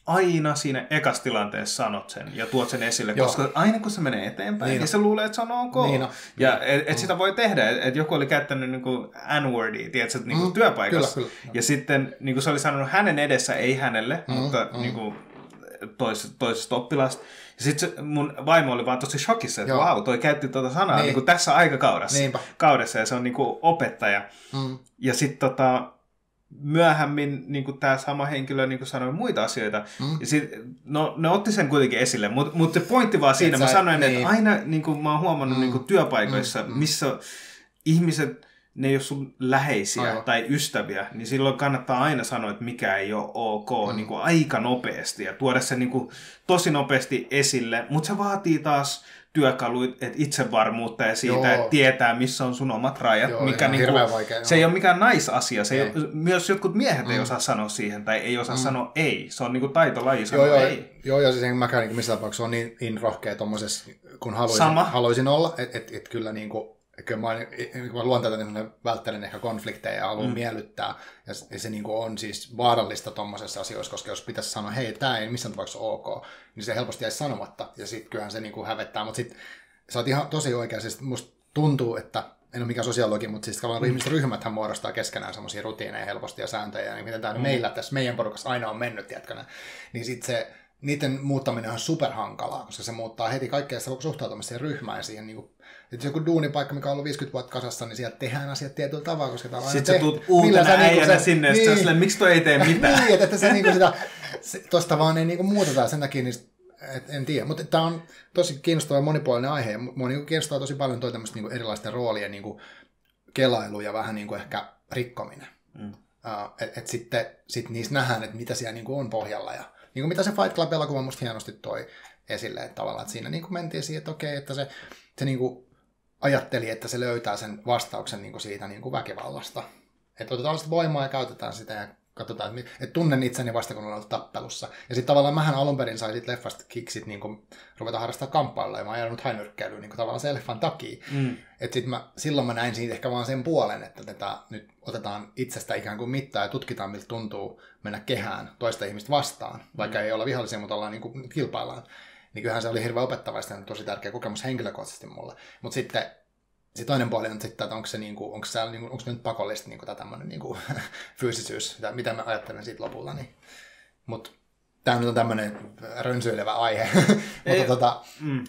aina siinä ekas tilanteessa sanot sen ja tuot sen esille, Joo. koska aina kun se menee eteenpäin, niin, niin se luulee, että se on ok. Niin no. Ja et, et sitä voi tehdä, että et joku oli käyttänyt niinku N-wordia, tiedätkö, niinku mm, työpaikassa. Kyllä, kyllä. Ja sitten niinku se oli sanonut hänen edessä, ei hänelle, mm, mutta mm. Niinku, tois, toisesta oppilaasta. Ja sitten mun vaimo oli vaan tosi shokissa, että vau, wow, toi käytti tuota sanaa niin. Niinku tässä aikakaudessa. Kaudessa, ja se on niinku opettaja. Mm. Ja sitten tota, myöhemmin niin tämä sama henkilö niin sanoi muita asioita. Mm. Ja sit, no, ne otti sen kuitenkin esille, mutta mut se pointti vaan siinä, Et mä sä, sanoin, niin. että aina niin kuin, mä oon huomannut mm. niin työpaikoissa, mm. missä ihmiset, ne ei ole sun läheisiä Aivan. tai ystäviä, niin silloin kannattaa aina sanoa, että mikä ei ole ok mm. niin kuin aika nopeasti ja tuoda se niin kuin tosi nopeasti esille, mutta se vaatii taas työkaluit, että itsevarmuutta ja siitä, Joo. että tietää, missä on sun omat rajat. Joo, mikä niinku, vaikea, se ei ole mikään naisasia. Se ei, myös jotkut miehet mm. ei osaa sanoa siihen tai ei osaa mm. sanoa ei. Se on niinku taitolaji sanoa joo, ei. Joo, ja siis en mäkään niin missä tapauksessa on niin, niin rohkea tommosessa, kun haluaisin, haluaisin olla. Että et, et kyllä niinku, kyllä mä, mä luonteelta niin välttelen ehkä konflikteja ja haluan mm. miellyttää. Ja se, se niin on siis vaarallista tommosessa asioissa, koska jos pitäisi sanoa, hei, tämä ei missään tapauksessa ok, niin se helposti jäisi sanomatta. Ja sitten kyllähän se niin hävettää. Mutta sitten sä oot ihan tosi oikea. Siis musta tuntuu, että en ole mikään sosiologi, mutta siis mm. ihmiset ryhmäthän muodostaa keskenään semmoisia rutiineja helposti ja sääntöjä. Ja miten tämä mm. meillä tässä meidän porukassa aina on mennyt, tiedätkö, niin sitten se niiden muuttaminen on superhankalaa, koska se muuttaa heti kaikkea suhtautumista siihen ryhmään ja siihen, niin kuin, että joku duunipaikka, mikä on ollut viisikymmentä vuotta kasassa, niin sieltä tehdään asiat tietyllä tavalla, koska täällä on Sitten sä tulet uutena äijänä niin sinne, ja niin, silleen, miksi toi ei tee mitään? Niin, että se, niin kuin sitä, se, tosta vaan ei niin kuin muuteta sen takia, niin, et, en tiedä. Mutta tämä on tosi kiinnostava ja monipuolinen aihe, ja mua niin kiinnostaa tosi paljon toi tämmöistä niin erilaisten roolien niin kuin kelailu ja vähän niin kuin ehkä rikkominen. Mm. Uh, että et sitten sit niissä nähdään, että mitä siellä niin kuin on pohjalla, ja niin kuin mitä se Fight Club-elokuva musta hienosti toi esille, että tavallaan että siinä niin kuin mentiin siihen, että okei, että se, se niin kuin ajatteli, että se löytää sen vastauksen niin kuin siitä niin kuin väkivallasta. Että otetaan sitä voimaa ja käytetään sitä ja katsotaan, että, että tunnen itseni vasta, kun olen ollut tappelussa. Ja sitten tavallaan mähän alun perin sain siitä leffasta kiksit niin kuin ruveta harrastaa kamppailla ja mä oon ajanut hainyrkkeilyyn niin kuin tavallaan sen leffan takia. Mm. Että sit mä, silloin mä näin siitä ehkä vaan sen puolen, että tätä nyt otetaan itsestä ikään kuin mittaa ja tutkitaan, miltä tuntuu mennä kehään toista ihmistä vastaan, vaikka mm. ei olla vihollisia, mutta ollaan niin kuin kilpaillaan. Niin kyllähän se oli hirveän opettavaista ja tosi tärkeä kokemus henkilökohtaisesti mulle. Mutta sitten se toinen puoli on sitten, että onko se, niinku, onko se, niinku, onko se nyt pakollista niinku, tämä tämmöinen niinku, fyysisyys, mitä mä ajattelen siitä lopulta. Niin. Mutta tämä on tämmöinen rönsyilevä aihe. Mutta tota, mm.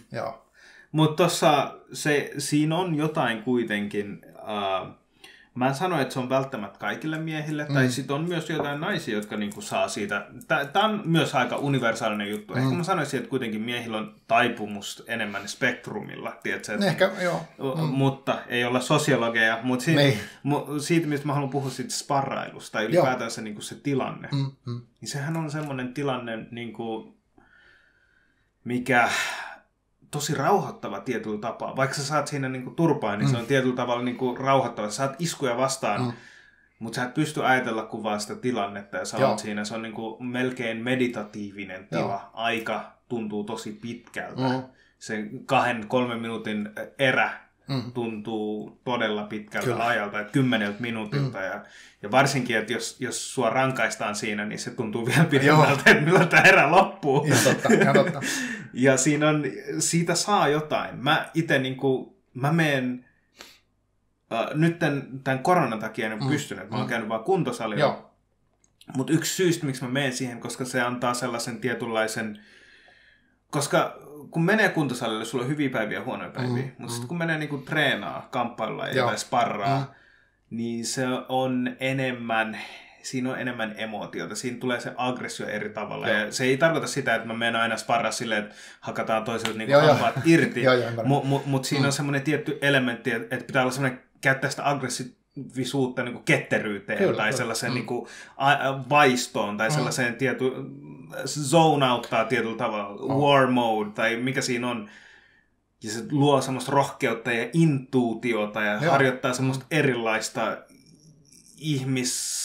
Mut tossa se, siinä on jotain kuitenkin. Uh, Mä en sano, että se on välttämättä kaikille miehille, mm. tai sitten on myös jotain naisia, jotka niinku saa siitä. Tämä on myös aika universaalinen juttu. Mm. Ehkä mä sanoisin, että kuitenkin miehillä on taipumus enemmän spektrumilla, tiedätkö? Ehkä, joo. Mm. Mutta ei olla sosiologeja. Mutta siitä, siitä, mistä mä haluan puhua siitä sparrailusta, tai ylipäätään se, niinku se tilanne, mm. Mm. niin sehän on semmoinen tilanne, niinku, mikä tosi rauhoittava tietyllä tapaa. Vaikka sä saat siinä niinku turpaa, niin mm. se on tietyllä tavalla niinku rauhoittava. Sä saat iskuja vastaan, mm. mutta sä et pysty ajatella kuvaa sitä tilannetta ja sä oot siinä. Se on niinku melkein meditatiivinen tila. Joo. Aika tuntuu tosi pitkältä. Mm. Se kahden, kolmen minuutin erä mm. tuntuu todella pitkältä Kyllä. ajalta, että kymmeneltä minuutilta. Mm. Ja, ja varsinkin, että jos, jos sua rankaistaan siinä, niin se tuntuu vielä pidemmältä, että milloin tämä erä loppuu. Ja totta, ja totta. Ja siinä on, siitä saa jotain. Mä itse niinku, mä menen, äh, nyt tämän, tämän koronan takia en ole mm. pystynyt. Mä oon mm. käynyt vaan kuntosalilla. Mutta yksi syystä, miksi mä menen siihen, koska se antaa sellaisen tietynlaisen, koska kun menee kuntosalille, sulla on hyviä päiviä ja huonoja päiviä. Mm. Mutta mm. sitten kun menee niinku treenaa, kamppailla ja jotain sparraa, mm. niin se on enemmän, siinä on enemmän emootiota. Siinä tulee se aggressio eri tavalla. Joo. Ja se ei tarkoita sitä, että mä menen aina sparraa silleen, että hakataan toiselta niin hampaat irti. Mutta mut, mut siinä mm. on semmoinen tietty elementti, että pitää olla semmoinen, käyttää sitä aggressiivisuutta niin kuin ketteryyteen Kyllä, tai sellaiseen mm. niin kuin, a, a, vaistoon tai mm. sellaiseen tietty, zone outtaa tietyllä tavalla, mm. war mode tai mikä siinä on. Ja se luo semmoista rohkeutta ja intuutiota ja Joo. harjoittaa semmoista erilaista ihmis...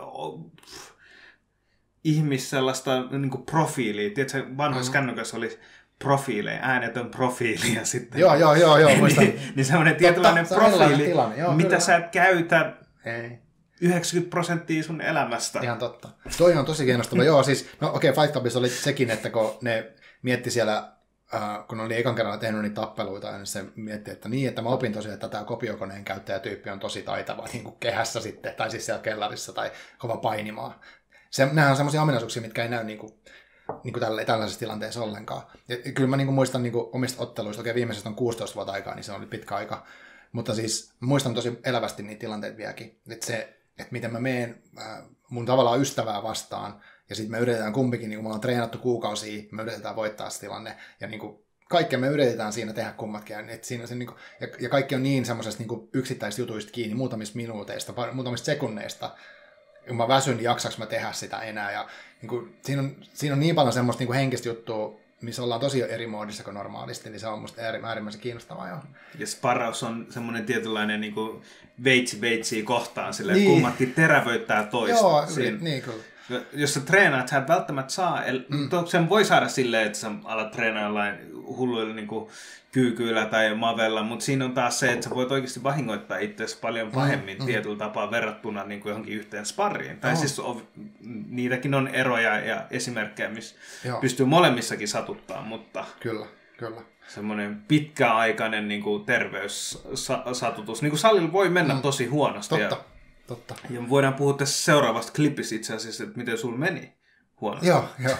ihmis sellaista niin kuin profiilia. Tiedätkö, vanhoissa mm-hmm. kännyköissä oli profiileja, äänetön profiili ja sitten... Joo, joo, joo, joo muistan. niin, niin semmoinen tietynlainen profiili, joo, mitä kyllä. sä et käytä... Ei. yhdeksänkymmentä prosenttia sun elämästä. Ihan totta. Toi on tosi kiinnostava. Joo, siis, no okei, okay, Fight Clubissa oli sekin, että kun ne mietti siellä, äh, kun ne oli ekan kerran tehnyt niitä tappeluita, niin se mietti, että niin, että mä opin tosiaan, että tämä kopiokoneen käyttäjätyyppi on tosi taitava niin kuin kehässä sitten, tai siis siellä kellarissa, tai kova painimaan. Se, nämä on semmoisia ominaisuuksia, mitkä ei näy niin kuin, niin kuin tällä, tällaisessa tilanteessa ollenkaan. Ja kyllä mä niin kuin muistan niin kuin omista otteluista, okei viimeisestä on kuusitoista vuotta aikaa, niin se oli pitkä aika. Mutta siis muistan tosi elävästi niitä tilanteita vieläkin. Että se, että miten mä meen äh, mun tavallaan ystävää vastaan, ja sitten me yritetään kumpikin, niin kuin me ollaan treenattu kuukausia, me yritetään voittaa se tilanne, ja niin kuin kaikkea me yritetään siinä tehdä kummatkin, että siinä se, niin kuin, ja, ja kaikki on niin semmoisesta niin yksittäisistä jutuista kiinni, muutamista minuuteista, muutamista sekunneista, kun mä väsyn, niin jaksaks mä tehdä sitä enää, ja niin kuin, siinä, on, siinä on niin paljon semmoista niin kuin henkistä juttua, missä ollaan tosi eri moodissa kuin normaalisti, niin se on musta äärimmäisen kiinnostavaa. Jo. Ja sparraus on semmoinen tietynlainen niin kuin veitsi veitsiä kohtaan, silleen, niin. Kummatkin terävöittää toista. Joo, siinä. Niin kyllä. Jos sä treenaat, sä et välttämättä saa, mm. sen voi saada silleen, että sä alat treenaa jollain hulluilla niin kuin kyykyillä tai mavella, mutta siinä on taas se, että sä voit oikeasti vahingoittaa itseäsi paljon pahemmin mm. tietyllä tapaa verrattuna niin kuin johonkin yhteen sparriin. Tai oh. siis on, niitäkin on eroja ja esimerkkejä, missä Joo. pystyy molemmissakin satuttaa, mutta kyllä, kyllä. semmoinen pitkäaikainen niin kuin terveyssatutus. Niin kuin salilla voi mennä mm. tosi huonosti. Totta. Ja, Totta. Ja voidaan puhua tässä seuraavasta klipistä itse asiassa, että miten sulla meni huonosti. Joo, joo.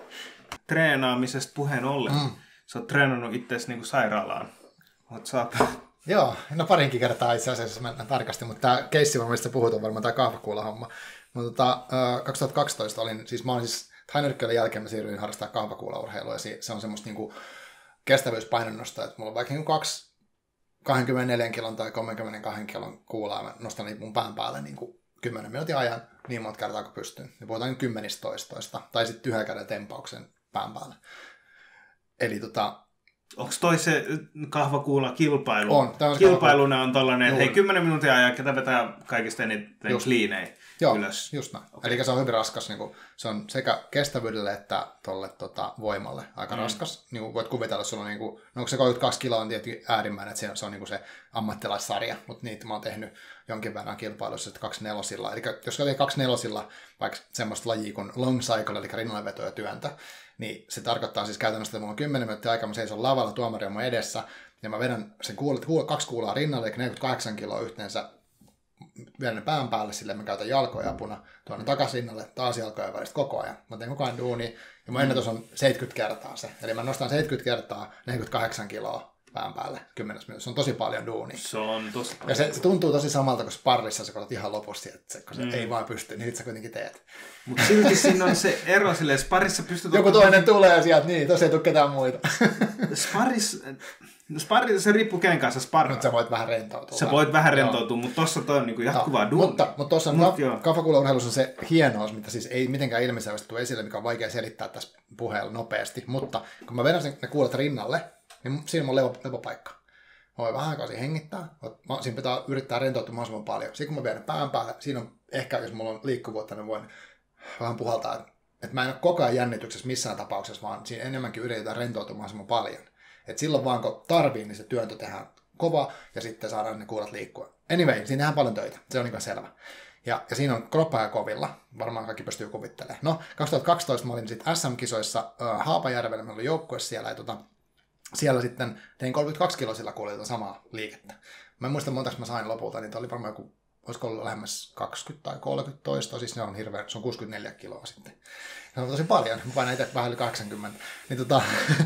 Treenaamisesta puheen ollen. Mm. Sä oot treenannut itseäsi niinku sairaalaan. Oot saapa... Joo, no parinkin kertaa itse asiassa, jos mennään tarkasti, mutta tämä keissi, mistä puhut, on varmaan tämä kahvakuula-homma. Mutta tota, kaksituhattakaksitoista olin, siis mä olin siis tainyrkkeiden jälkeen mä siirryin harrastamaan kahvakuulaurheilua, ja se on semmoista niinku kestävyyspainonnosta, että mulla on vaikka niinku kaksi kaksikymmentäneljä kilon tai kolmekymmentäkaksi kilon kuulaa, mä nostan niitä mun pään päälle niin kuin kymmenen minuutin ajan niin monta kertaa kuin pystyn. Ja puhutaan kymmenistä toistoista, tai sitten yhden käden tempauksen pään päälle. Eli tota... Onko toi se kahvakuula kilpailu? On. on Kilpailuna kahvakuula. On tollainen, että hei, kymmenen minuutin ajan, ketä vetää kaikista eniten liinejä ylös. Joo, just näin. Okay. Eli se on hyvin raskas. Niin kuin, se on sekä kestävyydelle että tolle tota, voimalle aika mm. raskas. Niin kuin voit kuvitella, että sulla on, niin kuin, no onko se kolmekymmentäkaksi kiloa on tietenkin äärimmäinen, että se on, se on niin kuin se ammattilaissarja, mutta niitä mä oon tehnyt jonkin verran kilpailussa, että kaksi nelosilla. Eli jos olet kaksi nelosilla vaikka semmoista lajia kuin long cycle, eli rinnalleveto ja työntö, niin se tarkoittaa siis käytännössä, että mulla on kymmenen minuuttia aikaa, mä seison lavalla, tuomari on mun edessä, ja mä vedän sen kuulet, kuulet, kaksi kuulaa rinnalle, eli neljäkymmentäkahdeksan kiloa yhteensä, vedän ne pään päälle, silleen mä käytän jalkoja apuna, tuonne takaisin rinnalle, taas jalkoja välistä koko ajan. Mä teen koko ajan duunia, ja mun ennätys on seitsemänkymmentä kertaa se, eli mä nostan seitsemänkymmentä kertaa neljäkymmentäkahdeksan kiloa pään päälle kymmenessä minuutissa. Se on tosi paljon duunia. Se on tosi paljon. Ja se, se tuntuu tosi samalta kuin sparrissa, sä katsot ihan lopusti, että se, kun se mm. ei vaan pysty, niin sit sä kuitenkin teet. Mutta silti siinä on se ero silleen, sparissa pystyt... Joku toinen tulee sieltä, niin, tosi ei tule ketään muita. Sparissa... No sparissa se riippuu kenen kanssa sparraa. Mutta sä voit vähän rentoutua. Sä voit vähän rentoutua, mutta tossa toi on niinku jatkuvaa duunia. Mutta, mutta tuossa Mut, kahvakuulaurheilussa on se hienous, mitä siis ei mitenkään ilmiselvästi tule esille, mikä on vaikea selittää tässä puheella nopeasti. Mutta kun mä vedän sen, ne kuulet rinnalle, niin siinä on levo, levopaikka. Mä voin vähän aikaa siinä hengittää. Siinä pitää yrittää rentoutua mahdollisimman paljon. Sitten kun mä vedän pään päälle, siinä on ehkä, jos mulla on liikkuvuutta, niin voin vähän puhaltaa. Että mä en ole koko ajan jännityksessä missään tapauksessa, vaan siinä enemmänkin yritetään rentoutua mahdollisimman paljon. Et silloin vaan kun tarvii, niin se työntö tehdään kova ja sitten saadaan ne kuulat liikkua. Anyway, siinä tehdään paljon töitä. Se on niin selvä. Ja, ja siinä on kroppa ja kovilla. Varmaan kaikki pystyy kuvittelemaan. No, kaksituhattakaksitoista mä olin sitten S M-kisoissa äh, Haapajärvellä. Meillä oli joukkue siellä. Ja tota, siellä sitten tein kolmekymmentäkaksi kilosilla kuulilta samaa liikettä. Mä en muista montaks mä sain lopulta. Niitä oli varmaan joku, olisiko ollut lähemmäs kaksikymmentä tai kolmekymmentä toista. Siis ne on hirveä, se on kuusikymmentäneljä kiloa sitten. Se on tosi paljon. Mä painan itse vähän yli kahdeksankymmentä. Niin tota...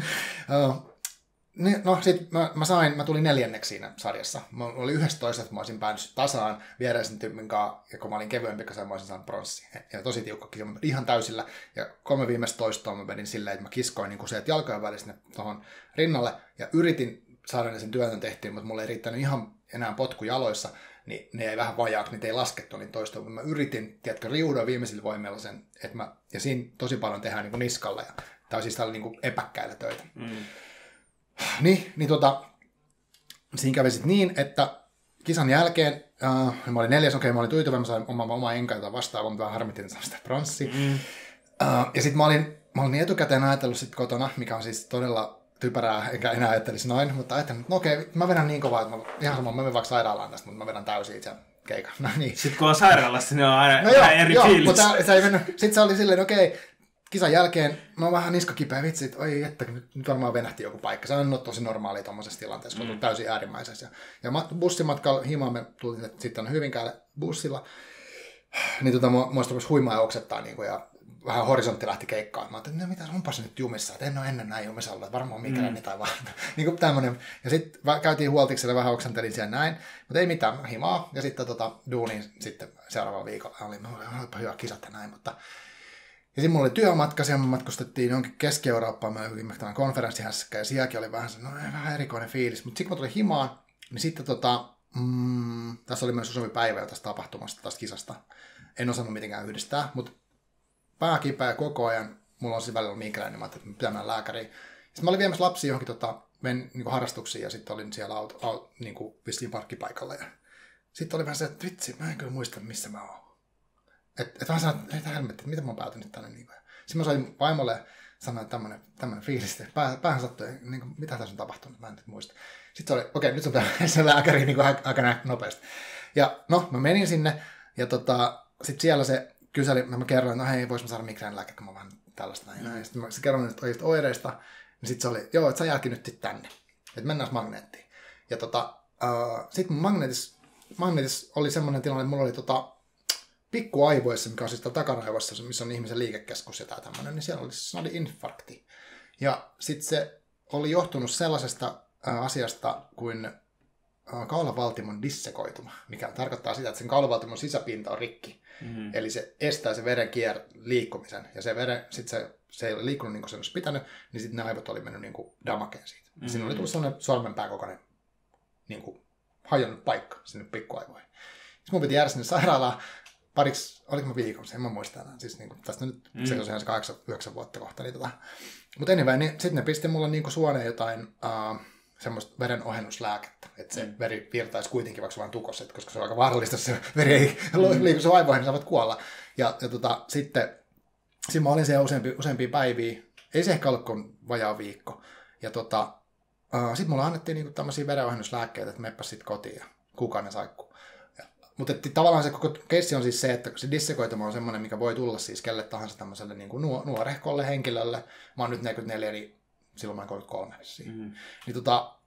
No sit mä, mä sain, mä tulin neljänneksi siinä sarjassa. Mä olin yhdestoista, että mä olisin päänyt tasaan viereisen tyypin kanssa, ja kun mä olin kevyempi, mä olisin saanut pronssi. Ja tosi tiukka kisa, ihan täysillä. Ja kolme viimeistä toistoa mä vedin silleen, että mä kiskoin niin se, että jalkojen välissä tuohon rinnalle, ja yritin saada ne sen työtön tehtyä, mutta mulla ei riittänyt ihan enää potku jaloissa, niin ne ei vähän vajaaksi, niitä ei laskettu niin toistoa. Mutta mä yritin, tiedätkö, riudoa viimeisillä voimilla sen, että mä, ja siinä tosi paljon tehdään niin kuin niskalla, ja tää on siis tällä niin kuin epäkkäillä töitä. Mm. Niin, niin tota, siinä kävi sitten niin, että kisan jälkeen, äh, mä olin neljäs, okei, okay, mä olin tyytyväinen, mä sain oma, oma enkaita vastaan, mutta vähän harmittiin sitä pronssia. Mm. Äh, ja sitten mä olin, mä olin etukäteen ajatellut sit kotona, mikä on siis todella typerää, enkä enää ajattelisi noin, mutta ajattelin, että no okei, okay, mä vedän niin kovaa, että mä, ihan sama, mä menen vaikka sairaalaan tästä, mutta mä vedän täysin itse keikan. No niin. Sitten kun on sairaalassa, niin on aina no joo, eri joo, fiilis. mutta se ei mennyt. Sitten se oli silleen, okei, okay, kisan jälkeen, mä oon vähän niska kipeä vitsi, että oi, että nyt varmaan venähti joku paikka. Se on ollut tosi normaalia tuommoisessa tilanteessa, kun mm. on täysin äärimmäisessä. Ja bussimatkalla himaan me tultiin sitten Hyvinkäälle bussilla. Niin tota, mua, mua rupesi huimaa ja oksettaa niin kuin, ja vähän horisontti lähti keikkaan. Mä ajattelin, että no mitä, onpas nyt jumissa, että en ole ennen näin jumissa ollut, että varmaan migräni mm. tai vaan. niin kuin tämmönen. Ja sitten käytiin huoltikselle, vähän oksentelin siellä näin, mutta ei mitään, himaa. Ja sitten tota, duuniin sitten seuraavalla viikolla oli, no olipa hyvä kisat ja näin, mutta ja sitten mulla oli työmatka, siellä me matkustettiin jonkin Keski-Eurooppaan, mä olin tämän konferenssihässäkkä, ja sielläkin oli vähän se, no vähän erikoinen fiilis. Mutta sitten kun mä tulin himaan, niin sitten tota, mm, tässä oli myös useampi päivä jo tästä tapahtumasta, tästä kisasta. En osannut mitenkään yhdistää, mutta pää kipeä koko ajan, mulla on siis välillä migräni, mä ajattelin, että pitää mennä lääkäriin. Sitten mä olin viemässä lapsia johonkin tota, men, niin harrastuksiin, ja sitten olin siellä auto, auto, niin kuin vissiin parkkipaikalla. Ja sitten oli vähän se, että vitsi, mä en kyllä muista, missä mä oon. Että et mä sanoin, että ei helmetti, että mitä mä oon päätynyt tänne. Niin sitten mä soin vaimolle ja sanoin, että tämmönen, tämmönen fiilis, että pää, päähän sattui, niin kuin, mitä tässä on tapahtunut, mä en nyt muista. Sitten se oli, okei, okay, nyt sun pitää se lääkäriin niin aika nopeasti. Ja no, mä menin sinne, ja tota, sitten siellä se kyseli, mä kerroin, että no hei, vois mä saada migränilääke, kun mä vähän tällaista näin. Mm. Ja sitten mä kerroin niistä oireista, niin sitten se oli, joo, että sä jääkin nyt sitten tänne, että mennään magneettiin. Ja tota, uh, sitten mun magneetis, magneetis oli semmoinen tilanne, että mulla oli tota, pikkuaivoissa, mikä on siis takaraivossa, missä on ihmisen liikekeskus ja tää tämmönen, niin siellä oli snadi-infarkti. Ja sitten se oli johtunut sellaisesta ää, asiasta kuin ää, kaulavaltimon dissekoituma, mikä tarkoittaa sitä, että sen kaulavaltimon sisäpinta on rikki. Mm-hmm. Eli se estää se veren kier liikkumisen. Ja se veren, sit se, se ei ole liikkunut niin kuin se olisi pitänyt, niin sitten ne aivot oli mennyt niin kuin damakeen siitä. Mm-hmm. Siinä oli tullut sellainen sormenpää kokoinen niin kuin hajonnut paikka sinne pikkuaivoihin. Sitten mun piti jäädä sinne sairaalaan pariksi, oliko mä viikossa, en mä muista enää. Siis niin kuin, tästä nyt mm. se on ihan se kahdeksan yhdeksän vuotta kohta. Niin tota. Mutta anyway, niin sitten ne pisti mulle niin kuin suoneen jotain uh, semmoista veren ohennuslääkettä. Että se mm. veri virtaisi kuitenkin vaikka vaan tukossa, koska se on aika vaarallista, jos se veri ei mm. liiku sun aivoihin, niin saavat kuolla. Ja, ja tota, sitten sit mä olin siellä useampi, useampia päiviä. Ei se ehkä ollut kuin vajaa viikko. Ja tota, uh, sitten mulle annettiin niin kuin tämmöisiä verenohennuslääkkeitä, että meppä sitten kotiin ja kuukauden saikku. Mutta tavallaan se koko keissi on siis se, että se dissekoituma on semmoinen, mikä voi tulla siis kelle tahansa tämmöiselle niin kuin nuorehkolle henkilölle. Mä oon nyt neljäkymmentäneljä, niin silloin mä oon kolmekymmentäkolme. Mm-hmm. Niin tota,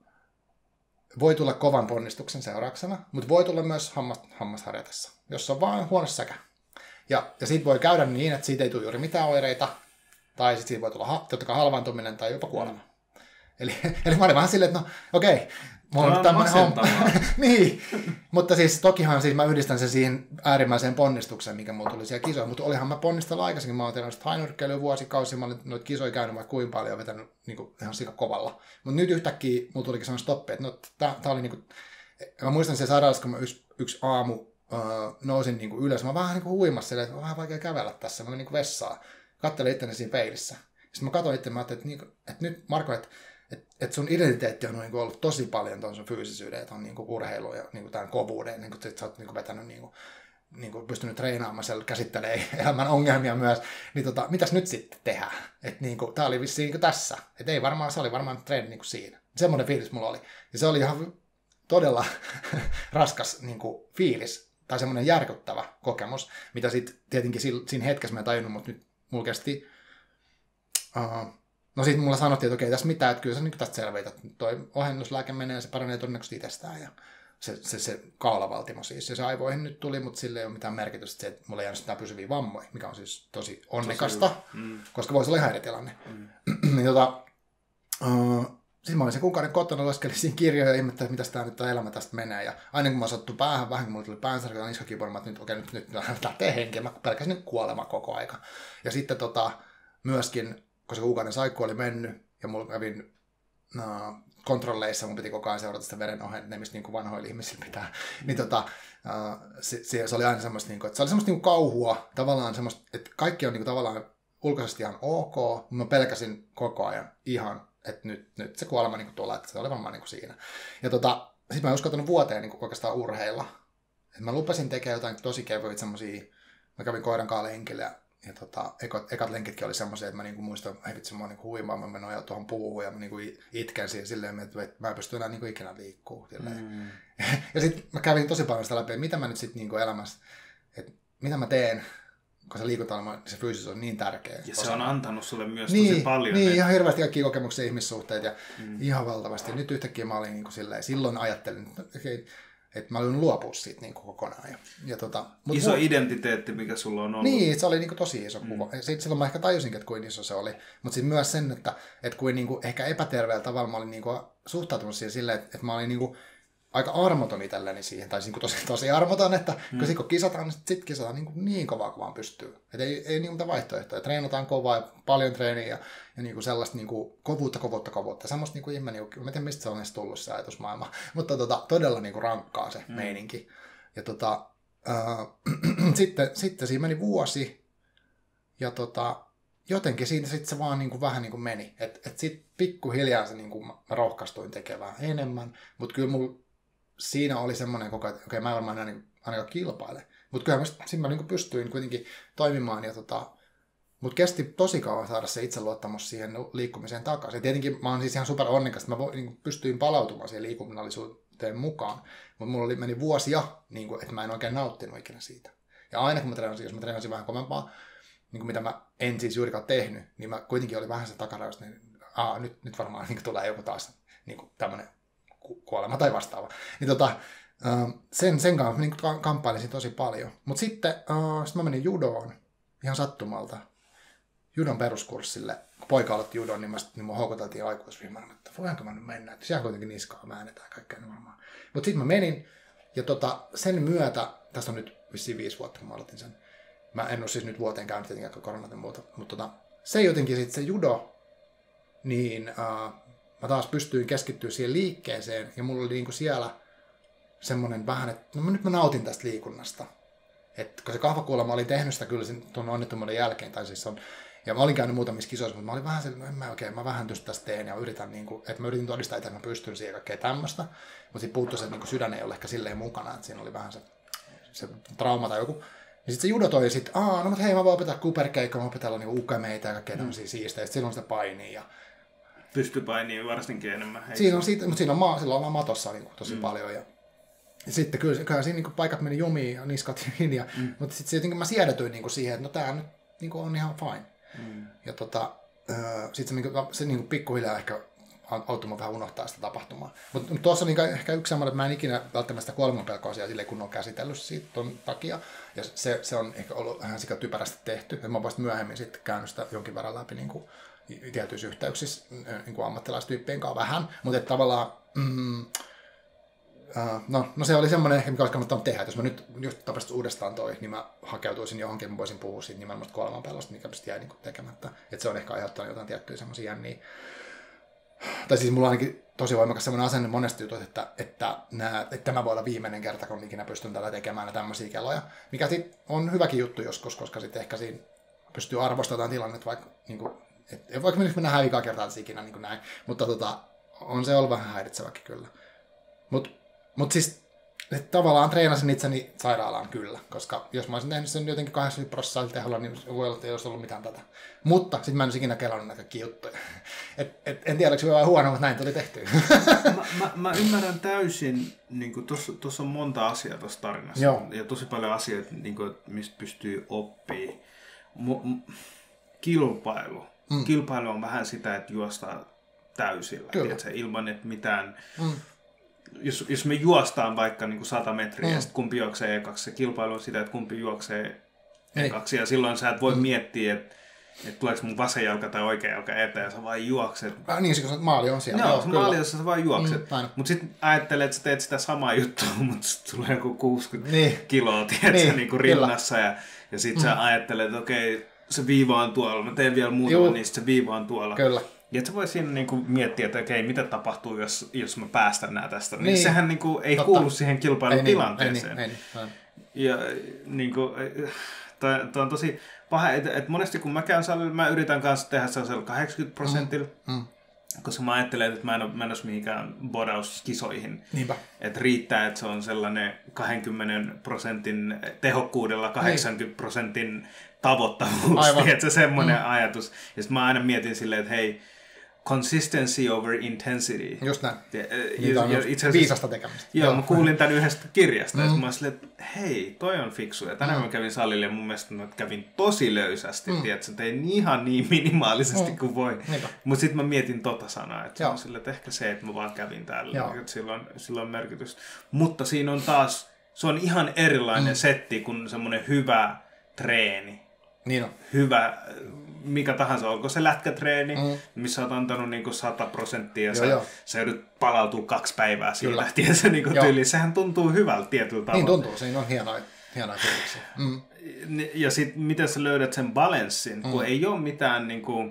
voi tulla kovan ponnistuksen seurauksena, mutta voi tulla myös hammas, hammasharjatessa, jos on vaan huono säkä. Ja, ja siitä voi käydä niin, että siitä ei tule juuri mitään oireita, tai sitten siitä voi tulla totta kai halvaantuminen tai jopa kuolema. Mm. Eli, eli mä olin vähän silleen, että no okei, okay, mulla on tämmöinen homma. Niin, mutta siis tokihan siis mä yhdistän sen siihen äärimmäiseen ponnistukseen, mikä mulla tuli siellä kisoja. Mutta olihan mä ponnistellut aikaisemmin. Mä oon tehnyt hainyrkkeilyä vuosikausia. Mä olin noita kisoja käynyt vaikka kuinka paljon ja vetänyt niin kuin, ihan sika kovalla. Mutta nyt yhtäkkiä mulla tulikin sellainen stoppi, että no, tää, tää oli niinku... Mä muistan sen sairaalassa, kun mä yksi, yksi aamu uh, nousin niinku ylös. Mä vähän niinku huimassa silleen, että on vähän vaikea kävellä tässä. Mä olin niinku vessaa. Kattelin itteni siinä peilissä. Sitten mä katsoin itse, mä ajattelin, että, niinku, että nyt Marko, että Että et sun identiteetti on niinku ollut tosi paljon tuon sun fyysisyyden, että on niinku urheilu ja niinku tämän kovuuden, niinku, että sä oot niinku vetänyt, niinku, niinku pystynyt treenaamaan, siellä käsittelee elämän ongelmia myös, niin tota, mitäs nyt sitten tehdään? Että niinku, tää oli vissiin niinku tässä, että ei varmaan, se oli varmaan treeni niinku siinä. Semmoinen fiilis mulla oli. Ja se oli ihan todella raskas niinku, fiilis, tai semmoinen järkyttävä kokemus, mitä sitten tietenkin siinä hetkessä mä en tajunnut, mutta nyt mulla kesti... Uh, No sitten mulla sanottiin, että okei, tässä mitään, että kyllä sä niin tästä selveit, että toi ohennuslääke menee ja se paranee todennäköisesti itsestään. Ja se, se, se kaulavaltimo siis. Ja se aivoihin nyt tuli, mutta sille ei ole mitään merkitystä, että mulla ei jäänyt sitä pysyviä vammoja, mikä on siis tosi onnekasta, mm. koska voisi olla häiriötilanne. Mm. niin tota, uh, sitten mä olin sen kuukauden kotona, laskelin siinä kirjoja ja ihmettelin, että mitäs tää nyt tämä elämä tästä menee. Ja aina kun mä sattu päähän, vähän kun mulla tuli päänsärky ja niskakipuolema, että nyt okei, nyt, nyt lähtee henkeä, mä pelkäsin nyt kuolema koko aika. Ja sitten tota, myöskin koska kuukauden saikku oli mennyt, ja mulla kävin no, kontrolleissa, mun piti koko ajan seurata sitä veren ohenemista, niin kuin vanhoilla ihmisillä pitää, mm. niin tota, uh, se, se oli aina semmoista, niin kuin, että se oli semmoista niin kuin kauhua, tavallaan semmoista, että kaikki on niin kuin, tavallaan ulkoisesti ihan ok, mutta mä pelkäsin koko ajan ihan, että nyt, nyt se kuolema niin kuin tuolla, että se oli varmaan niin kuin siinä. Ja tota, sit mä en uskaltanut vuoteen niin kuin oikeastaan urheilla. Et mä lupasin tekemään jotain tosi kevyitä semmosia, mä kävin koiran kanssa lenkillä ja ja tota, ekat, ekat lenkitkin oli semmoisia, että mä niinku muistan, että vitsi, mä oon niinku huimaan, mä menen tuohon puuhun ja mä niinku itken siihen silleen, että mä en pysty enää niinku ikinä liikkuu. Mm. Ja sitten mä kävin tosi paljon sitä läpi, että mitä mä nyt sitten niinku elämässä, että mitä mä teen, kun se liikunta, se fyysisyys on niin tärkeä. Ja se on antanut sulle myös niin, tosi paljon. Niin, ne... ihan hirveästi kaikkia kokemuksia, ihmissuhteet ja mm. ihan valtavasti. Nyt yhtäkkiä mä olin niinku silleen, silloin ajattelin, että, okay, että mä olin luopua siitä niinku kokonaan. Ja, ja tota, mut iso mut, identiteetti, mikä sulla on ollut. Niin, se oli niinku tosi iso kuva. Mm. Sitten silloin mä ehkä tajusin, että kuin iso se oli. Mutta sitten myös sen, että, että kuin niinku ehkä epäterveellä tavalla mä olin niinku suhtautunut siihen silleen, että, että mä olin niinku aika armoton itselleni siihen, tai niinku tosi, tosi armoton, että mm. kun, kun kisataan, niin sitten sit kisataan niin, niin kovaa kuin vaan pystyy. Et ei, ei niin mitään vaihtoehtoja. Treenataan kovaa ja paljon treeniä ja, ja niinku sellaista niinku kovuutta, kovuutta, kovuutta. Semmoista niinku ihme, niinku, mä en tiedä mistä se on edes tullut se ajatusmaailma, mutta tota, todella niinku rankkaa se mm. meininki. Ja tota, äh, sitten, sitten siinä meni vuosi ja tota, jotenkin siitä sitten se vaan niinku vähän niinku meni. Että et sitten pikkuhiljaa se niinku, mä rohkaistuin tekemään enemmän, mutta kyllä mulla siinä oli semmoinen koko ajan, että okei, mä en varmaan enää niin, ainakaan kilpaile. Mutta kyllä mä siinä mä niin pystyin kuitenkin toimimaan. Ja tota, mutta kesti tosi kauan saada se itseluottamus siihen liikkumiseen takaisin. Ja tietenkin mä oon siis ihan super onnekas, että mä vo, niin pystyin palautumaan siihen liikunnallisuuteen mukaan. Mutta mulla oli, meni vuosia, niin kuin, että mä en oikein nauttinut ikinä siitä. Ja aina kun mä treenasin, jos mä treenasin vähän kovempaa, niin kuin mitä mä en siis juurikaan tehnyt, niin mä kuitenkin oli vähän se takaraus, niin aa, nyt, nyt varmaan niin tulee joku taas niin tämmöinen kuolema tai vastaava. Niin tota, sen, sen kanssa niin kamppailisin tosi paljon. Mutta sitten uh, sit mä menin judoon ihan sattumalta. Judon peruskurssille. Kun poika aloitti judon, niin, mä sit, niin mua houkuteltiin aikuisryhmänä, että voinko mä nyt mennä. Että siellä kuitenkin niskaa väännetään kaikkea varmaan. Mutta sitten mä menin, ja tota, sen myötä, tästä on nyt vissiin viisi vuotta, kun mä aloitin sen. Mä en ole siis nyt vuoteen käynyt tietenkään koronat ja muuta. Mutta tota, se jotenkin sitten se judo, niin uh, mä taas pystyin keskittyä siihen liikkeeseen, ja mulla oli niinku siellä semmoinen vähän, että no nyt mä nautin tästä liikunnasta. Et kun se kahvakuulla mä olin tehnyt sitä kyllä sen tuon onnettomuuden jälkeen, tai siis on, ja mä olin käynyt muutamissa kisoissa, mutta mä olin vähän sellainen, no en mä oikein, mä vähän just tästä teen, ja yritän niinku, että mä yritin todistaa, että mä pystyn siihen kaikkea tämmöistä, mutta sitten puuttui se, että niinku sydän ei ole ehkä silleen mukana, että siinä oli vähän se, se trauma tai joku. Ja sitten se judo toi sit, aa, no mutta hei, mä voin opetella kuperkeikkoa, mä opetella niinku ukemeita ja kaikkea tämmöisiä mm. siistejä, sitten silloin sitä painia, ja pystyy painiin varsinkin enemmän. Siinä on, siitä, mutta siinä on maa, sillä ollaan matossa niin kuin, tosi mm. paljon. Ja, ja sitten kyllä, kyllä siinä niin kuin, paikat meni jumiin ja niskat ja, mm. mutta sitten jotenkin mä siedätyin niin kuin, siihen, että no tää nyt niin kuin, on ihan fine. Mm. Ja tota, sitten se, niin kuin, se niin kuin, pikkuhiljaa ehkä auttoi mä vähän unohtaa sitä tapahtumaa. Mutta mut tuossa on niin ehkä yksi semmoinen, että mä en ikinä välttämättä sitä kuolemanpelkoa siellä silleen, kun on käsitellyt siitä ton takia. Ja se, se on ehkä ollut vähän sika typerästi tehty. Että mä oon vasta myöhemmin sitten käynyt sitä jonkin verran läpi niin kuin, tietyissä yhteyksissä niin kuin ammattilaistyyppien kanssa vähän, mutta tavallaan, mm, uh, no, no se oli semmoinen, mikä olisi kannattanut tehdä, että jos mä nyt just tapaisin uudestaan toi, niin mä hakeutuisin johonkin, mä voisin puhua siitä nimenomaan kuolemanpelosta, mikä sitten jäi niin kuin tekemättä, että se on ehkä aiheuttanut jotain tiettyjä semmoisia jänniä. Tai siis mulla on ainakin tosi voimakas semmoinen asenne monesti jutut, että, että, nää, että tämä voi olla viimeinen kerta, kun ikinä pystyn tällä tekemään tämmöisiä keloja, mikä sitten on hyväkin juttu joskus, koska sitten ehkä siinä pystyy arvostamaan tilannetta vaikka niin kuin, et, vaikka me mennään hävikaa kertaa ikinä niin kuin näin, mutta tota, on se ollut vähän häiritseväkin kyllä. Mutta mut siis tavallaan treenasin itseni sairaalaan kyllä, koska jos mä olisin tehnyt sen jotenkin kahdeksankymmentä prosenttia teholla, niin voi olla, että ei olisi ollut mitään tätä. Mutta sitten mä en olisi ikinä kelannut näitä kaikkia juttuja. Et, et, en tiedä, oliko se hyvä vai huono, mutta näin tuli tehtyä. mä, mä, mä ymmärrän täysin, niin tuossa on monta asiaa tuossa tarinassa. Joo. Ja tosi paljon asioita, niin kuin, mistä pystyy oppimaan. M- kilpailu. Mm. Kilpailu on vähän sitä, että juostaan täysillä, tiedätkö, ilman että mitään... Mm. Jos, jos me juostaan vaikka niin kuin sata metriä, mm. ja sitten kumpi juoksee ekaksi, se kilpailu on sitä, että kumpi juoksee ekaksi, ja silloin sä et voi mm. miettiä, että, että tuleeko mun vasen jalka tai oikea jalka eteen, ja sä vaan juokset. Ah, niin, se maali on siellä. Joo, se maali, jossa sä vaan juokset. Mm, mutta sitten ajattelet, että sä teet sitä samaa juttua, mutta sitten tulee joku kuusikymmentä niin. kiloa, tiedätkö, niin, niin kuin rinnassa, ja, ja sitten mm. sä ajattelet, että okei, se viiva on tuolla, mä teen vielä muutama, niin se viiva on tuolla. Kyllä. Ja sä voi siinä niinku miettiä, että okei, mitä tapahtuu, jos, jos mä päästän nää tästä. Niin, niin sehän niinku ei Totta. kuulu siihen kilpailutilanteeseen. Ei, niin, ei, niin, ei. Ja niinku, toi on tosi paha, että et monesti kun mä käyn salilla, mä yritän kanssa tehdä sellaisella kahdeksankymmentä prosentilla. Mm, mm. Koska mä ajattelen, että mä en ole menossa mihinkään bodauskisoihin. Niinpä. Että riittää, että se on sellainen kaksikymmentä prosentin tehokkuudella kahdeksankymmentä prosentin tavoittavuus. Että semmoinen mm. ajatus. Ja sitten mä aina mietin silleen, että hei, consistency over intensity. Just näin. Ja, ja, ja itse viisasta tekemistä. Joo, joo, mä kuulin tämän yhdestä kirjasta. Mm. Ja mä olin silleen, että hei, toi on fiksu. Ja tänään mm. mä kävin salille ja mun mielestä mä kävin tosi löysästi. Mm. Tiedätkö, tein ihan niin minimaalisesti mm. kuin voi. Mutta sitten mä mietin tota sanaa. Että, se on silleen, että ehkä se, että mä vaan kävin täällä. Että sillä on, sillä on merkitystä. Mutta siinä on taas, se on ihan erilainen mm. setti kuin semmoinen hyvä treeni. Niin on. Hyvä, mikä tahansa, onko se lätkätreeni, mm. missä olet antanut niin sata prosenttia ja joo, sä, joo. sä joudut palautua kaksi päivää siitä. Tiedätkö, niin tyyli, sehän tuntuu hyvältä tietyllä tavalla. Niin tuntuu, siinä on hienoja, hienoja fiiliksiä. Mm. Ja sitten miten sä löydät sen balanssin, mm. kun ei ole mitään niin kuin,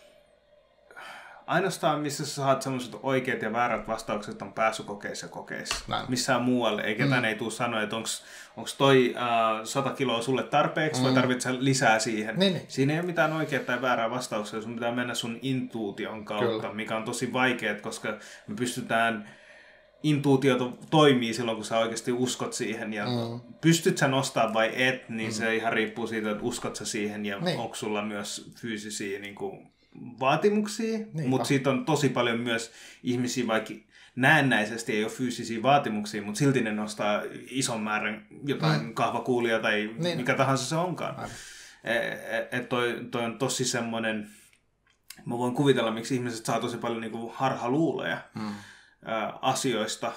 ainoastaan missä sä saat sellaiset oikeat ja väärät vastaukset on pääsykokeissa ja kokeissa. Näin. Missään muualle. Ei ketään mm. ei tule sanoa, että onko toi uh, sata kiloa sulle tarpeeksi mm. vai tarvitset lisää siihen. Niin, niin. Siinä ei ole mitään oikeaa tai väärää vastauksia. Sun pitää mennä sun intuution kautta, Kyllä. mikä on tosi vaikeaa, koska me pystytään, intuutio toimii silloin, kun sä oikeasti uskot siihen. Ja mm. pystyt sä nostaa vai et, niin mm. se ihan riippuu siitä, että uskot sä siihen ja niin. onko sulla myös fyysisiä niin kuin, vaatimuksia, mutta siitä on tosi paljon myös ihmisiä, vaikka näennäisesti ei ole fyysisiä vaatimuksia, mutta silti ne nostaa ison määrän jotain mm. kahvakuulia tai niin. mikä tahansa se onkaan. Että et toi, toi on tosi semmoinen, mä voin kuvitella, miksi ihmiset saa tosi paljon niinku harhaluuloja mm. ä, asioista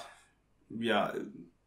ja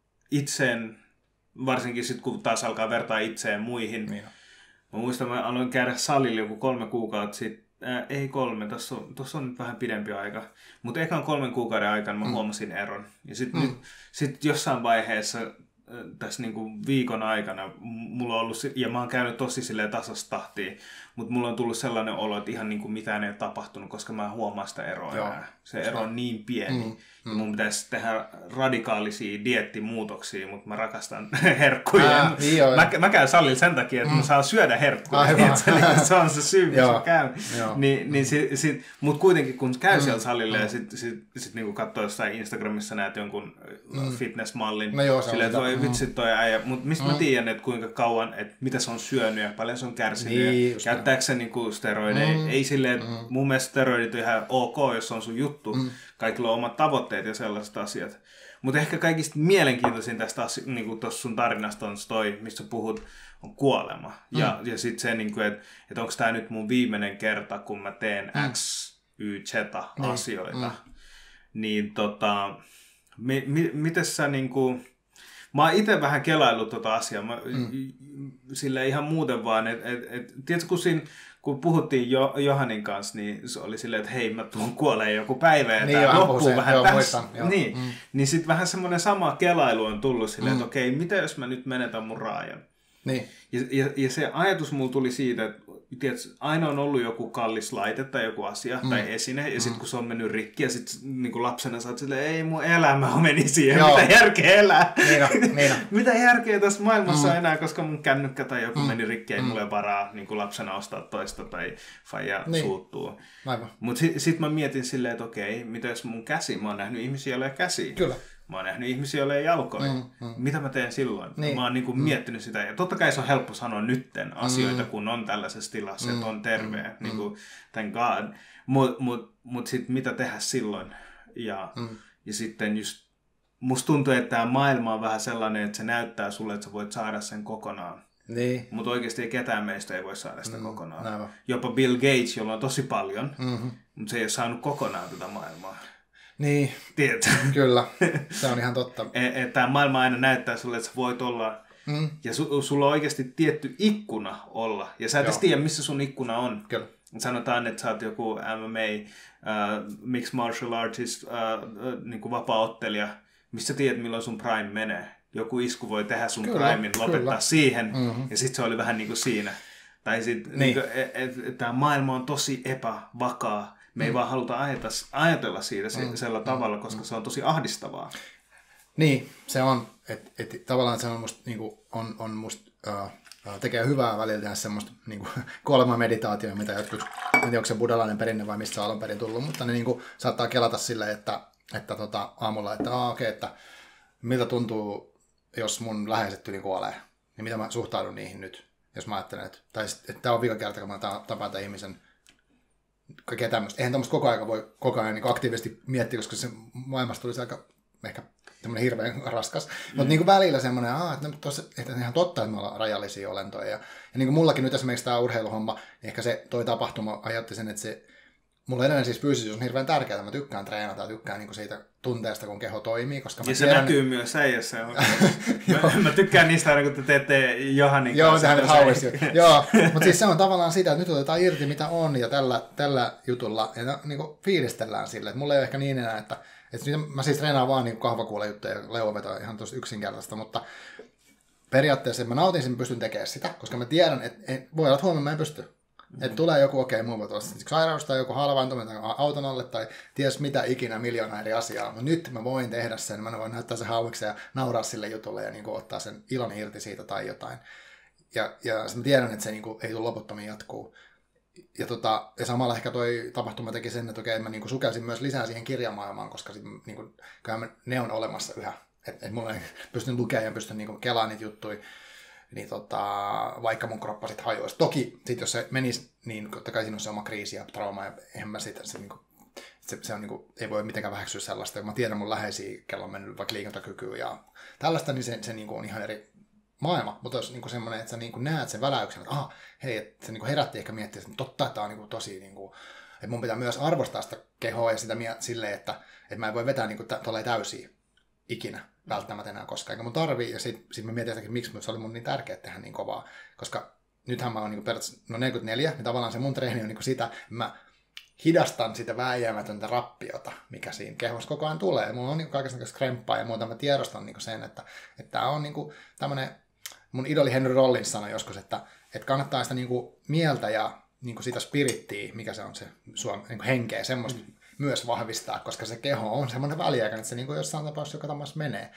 itseen, varsinkin sitten kun taas alkaa vertaa itseen muihin. Niin. Mä muistan, mä aloin käydä salille joku kolme kuukautta sitten. Äh, ei kolme, tuossa on, on nyt vähän pidempi aika. Mutta ekan kolmen kuukauden aikana mä mm. huomasin eron. Ja sitten mm. sit jossain vaiheessa äh, tässä niinku viikon aikana mulla on ollut, ja mä oon käynyt tosi silleen tasasta tahtiin, mutta mulla on tullut sellainen olo, että ihan niinku mitään ei ole tapahtunut, koska mä en huomaa sitä eroa Joo. enää. Se ero on niin pieni. Mm. Mm. Mun pitäisi tehdä radikaalisia dieettimuutoksia, mutta mä rakastan herkkuja. Ää, niin mä, mä käyn salilla sen takia, että mm. mä saan syödä herkkuja. Ah, se on se syy, missä mä käyn. Niin, niin sit, sit, mutta kuitenkin kun käy siellä salilla mm. ja sitten sit, sit niinku katsoo jossain Instagramissa näet jonkun mm. fitnessmallin. No joo, silleen, että voi vitsi toi äijä. Mutta mistä mm. mä tiedän, että kuinka kauan, että mitä se on syönyt ja paljon se on kärsinyt. Niin, käyttääkö se niinku steroideja? Mm. Ei silleen, mm. mun mielestä steroidit on ihan ok, jos on sun juttu. Mm. Kaikilla on omat tavoitteet ja sellaiset asiat. Mutta ehkä kaikista mielenkiintoisin tästä niin tuossa sun tarinasta on toi, missä puhut, on kuolema. Mm. Ja, ja sitten se, niin että et onko tämä nyt mun viimeinen kerta, kun mä teen mm. X, Y, Z asioita. Mm. Niin tota, mi, mi, miten sä niin kuin, mä oon itse vähän kelaillut tota asiaa. Mä, mm. Sillä ihan muuten vaan, että et, et, tiedätkö kun siinä, kun puhuttiin jo, Johanin kanssa, niin se oli silleen, että hei, mä tuun kuoleen joku päivä ja niin tämä loppuu vähän joo, tässä. Muistan, niin, mm. niin sitten vähän semmoinen sama kelailu on tullut silleen, mm. että okei, mitä jos mä nyt menetän mun raajan? Niin. Ja, ja, ja se ajatus mulla tuli siitä, että tiedätkö, aina on ollut joku kallis laite tai joku asia mm. tai esine, ja mm. sitten kun se on mennyt rikki, ja sitten niin lapsena sä oot silleen, ei mun elämä meni siihen, Joo. mitä järkeä elää? Niin on, niin on. Mitä järkeä tässä maailmassa mm. on enää, koska mun kännykkä tai joku mm. meni rikki, ei mm. mulle varaa niin lapsena ostaa toista tai faija niin. suuttuu. Mutta sitten sit mä mietin silleen, että okei, mitä jos mun käsi, mä oon nähnyt ihmisiä, joilla ei käsiä. Kyllä. Mä oon nähnyt ihmisiä, joilla ei jalkoja. Mm, mm. Mitä mä teen silloin? Niin. Mä oon niinku mm. miettinyt sitä. Ja totta kai se on helppo sanoa nytten asioita, mm. kun on tällaisessa tilassa, mm. että on terve. Mm. Niinku, thank God. Mut, mut, mut sit mitä tehdä silloin? Ja, mm. ja sitten just, musta tuntuu, että tämä maailma on vähän sellainen, että se näyttää sulle, että sä voit saada sen kokonaan. Niin. Mutta oikeasti ei ketään meistä ei voi saada sitä mm. kokonaan. Näin. Jopa Bill Gates, jolla on tosi paljon, mm-hmm. mutta se ei ole saanut kokonaan tätä maailmaa. Niin, Tiedätkö? Kyllä, se on ihan totta. Tämä maailma aina näyttää sulle, että sä voit olla, mm. ja su, sulla on oikeasti tietty ikkuna olla, ja sä et edes tiedä, missä sun ikkuna on. Kyllä. Sanotaan, että sä oot joku M M A, uh, Mixed Martial Artist, uh, uh, niin kuin vapaa-ottelija, missä tiedät, milloin sun prime menee. Joku isku voi tehdä sun kyllä, primin, lopettaa kyllä. siihen, mm-hmm. ja sitten se oli vähän niin kuin siinä. Tai sitten, niin. niin että et, tämä maailma on tosi epävakaa. Me ei mm. vaan haluta ajatella, ajatella siitä mm. sellä tavalla, koska mm. se on tosi ahdistavaa. Niin, se on. Että et, tavallaan se on musta, niinku, on, on musta uh, tekee hyvää välillä tehdä semmoista niin kuin, kuolemameditaatioa, mitä jotkut, en tiedä onko se buddhalainen perinne vai mistä se on alun perin tullut, mutta ne niin kuin, saattaa kelata silleen, että, että tota, aamulla, että okei, okay, että miltä tuntuu, jos mun läheiset yli kuolee, niin mitä mä suhtaudun niihin nyt, jos mä ajattelen, että, tai sit, että tämä on vika kerta, kun mä tapaan tämän ihmisen, kaikkea tämmöistä. Eihän tämmöistä koko ajan voi koko ajan niin aktiivisesti miettiä, koska se maailmasta tulisi aika ehkä tämmöinen hirveän raskas. Mm. Mutta niin välillä semmoinen, että, tossa, että ihan totta, että me ollaan rajallisia olentoja. Ja, ja niin kuin mullakin nyt esimerkiksi tämä urheiluhomma, niin ehkä se toi tapahtuma ajatte sen, että se mulle edelleen siis fyysisyys on hirveän tärkeää. Mä tykkään treenata ja tykkään niin kuin siitä tunteesta, kun keho toimii. Koska mä ja se tiedän, näkyy että... myös äijässä. mä, mä tykkään niistä aina, kun te teette Johannin Joo, kanssa. Joo, sehän hauis. Joo, mutta siis se on tavallaan sitä, että nyt otetaan irti mitä on ja tällä, tällä jutulla ja niin kuin fiilistellään sille. Että mulla ei ole ehkä niin enää, että, että mä siis treenaan vaan niin kahvakuulejuttuja ja leuvovetoja ihan tosi yksinkertaista, mutta periaatteessa mä nautin sen, pystyn tekemään sitä, koska mä tiedän, että voi olla, että huomenna mä en pysty. Mm-hmm. Että tulee joku, okei, okay, mulla voi tuossa sairaus tai joku halvaantuminen tai auton alle tai ties mitä ikinä miljoona eri asiaa. Mutta nyt mä voin tehdä sen, mä voin näyttää sen hauiksen ja nauraa sille jutulle ja niin kuin, ottaa sen ilon irti siitä tai jotain. Ja, ja mä tiedän, että se niin kuin, ei tule loputtomiin jatkuu. Ja, tota, ja samalla ehkä toi tapahtuma teki sen, että okei, mä niin kuin sukelsin myös lisää siihen kirjamaailmaan, koska sit, niin kuin, ne on olemassa yhä. Että et mulla ei pysty lukemaan ja pystyn niin kuin, kelaamaan niitä juttuja. Niin tota, vaikka mun kroppa sit hajoisi. Toki sit jos se menisi, niin totta kai siinä on se oma kriisi ja trauma, ja eihän mä sitä, se, niinku, se, se on niinku, ei voi mitenkään väheksyä sellaista. Mä tiedän mun läheisiä, kello on mennyt vaikka liikuntakykyä ja tällaista, niin se, se niinku on ihan eri maailma. Mutta jos niinku semmoinen, että sä niinku näet sen väläyksen, että aha, hei, että se niinku herätti ehkä miettiä, että totta, että tää on niinku tosi, niinku, että mun pitää myös arvostaa sitä kehoa ja sitä miet- silleen, että, että mä en voi vetää niinku tolleen täysiä ikinä. Välttämättä enää koskaan, eikä mun tarvii, ja sitten sit mä mietin, että miksi se oli mun niin tärkeää tehdä niin kovaa, koska nythän mä oon niin periaatteessa no neljäkymmentäneljä, niin tavallaan se mun treeni on niin sitä, mä hidastan sitä vääjäämätöntä rappiota, mikä siinä kehossa koko ajan tulee. Mulla on niin kaikenlaista kremppaa ja muuta, mä tiedostan niin sen, että tämä on niin tämmöinen, mun idoli Henry Rollins sanoi joskus, että, että kannattaa sitä niin mieltä ja niin sitä spirittiä, mikä se on se suom, niin henkeä, semmoista mm. myös vahvistaa, koska se keho on semmoinen väliaikainen, että se niin jossain tapauksessa joka tapauksessa menee.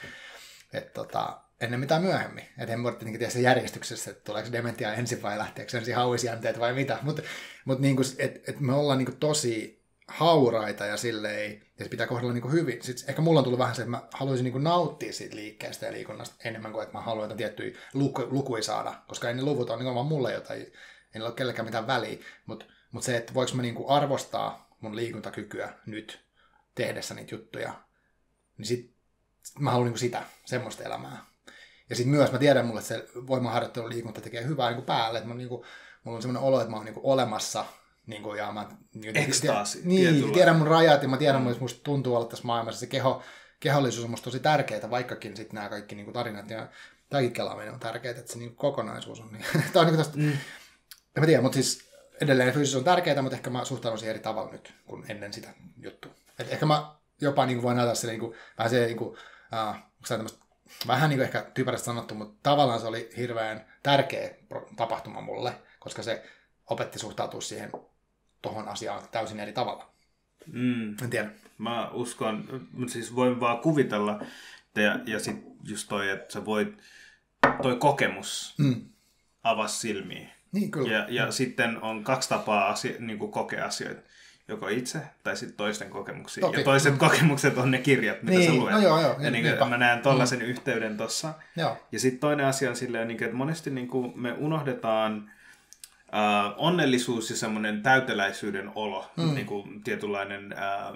Et tota, ennen mitään myöhemmin. Että en voi tietenkin tiedä se järjestyksessä, että tuleeko dementia ensin vai lähteekö ensin hauisjänteet vai mitä. Mutta mut niinku, et, et me ollaan niinku tosi hauraita ja silleen, ja se pitää kohdella niinku hyvin. Sitten ehkä mulla on tullut vähän se, että mä haluaisin niinku nauttia siitä liikkeestä ja liikunnasta enemmän kuin että mä haluan tiettyjä luku, lukuja saada, koska ei ne luvut ole nimenomaan mulle jotain, ei ole kellekään mitään väliä. Mutta mut se, että voiko mä niinku arvostaa mun liikuntakykyä nyt tehdessä niitä juttuja, niin sit, sit mä haluan niinku sitä, semmoista elämää. Ja sitten myös mä tiedän mulle, että se voimaharjoittelu liikunta tekee hyvää niinku päälle, että mä niinku, mulla on semmoinen olo, että mä oon niinku olemassa. Niinku, ja mä, niinku, ekstaasi. Niin, tiedän mun rajat ja mä tiedän, mm. että musta tuntuu olla tässä maailmassa. Se keho, kehollisuus on musta tosi tärkeää, vaikkakin sitten nämä kaikki niinku, tarinat ja tämäkin kelaaminen on tärkeää, että se niinku, kokonaisuus on. Niin, tää on niinku tosta, mm. en mä tiedä, mutta siis edelleen fyysisyys on tärkeää, mutta ehkä mä suhtaudun siihen eri tavalla nyt kuin ennen sitä juttua. Et ehkä mä jopa niinku, voin ajatella sille niinku, vähän se niinku, uh, vähän niin kuin ehkä typerästi sanottu, mutta tavallaan se oli hirveän tärkeä tapahtuma mulle, koska se opetti suhtautua siihen tohon asiaan täysin eri tavalla. Mm. En tiedä. Mä uskon, mutta siis voin vaan kuvitella, ja, ja sit just toi, että sä voit, toi kokemus mm. avasi silmiä. Niin, kyllä. Ja, ja mm. sitten on kaksi tapaa asia, niin kuin kokea asioita. Joko itse tai sitten toisten kokemuksia. Toki. Ja toiset mm. kokemukset on ne kirjat, mitä niin. sä luet. No joo, joo. Ja niin, niin mä näen tollaisen mm. yhteyden tossa. Joo. Ja sitten toinen asia on silleen, että monesti niin kuin me unohdetaan äh, onnellisuus ja semmoinen täyteläisyyden olo, mm. niin kuin tietynlainen äh,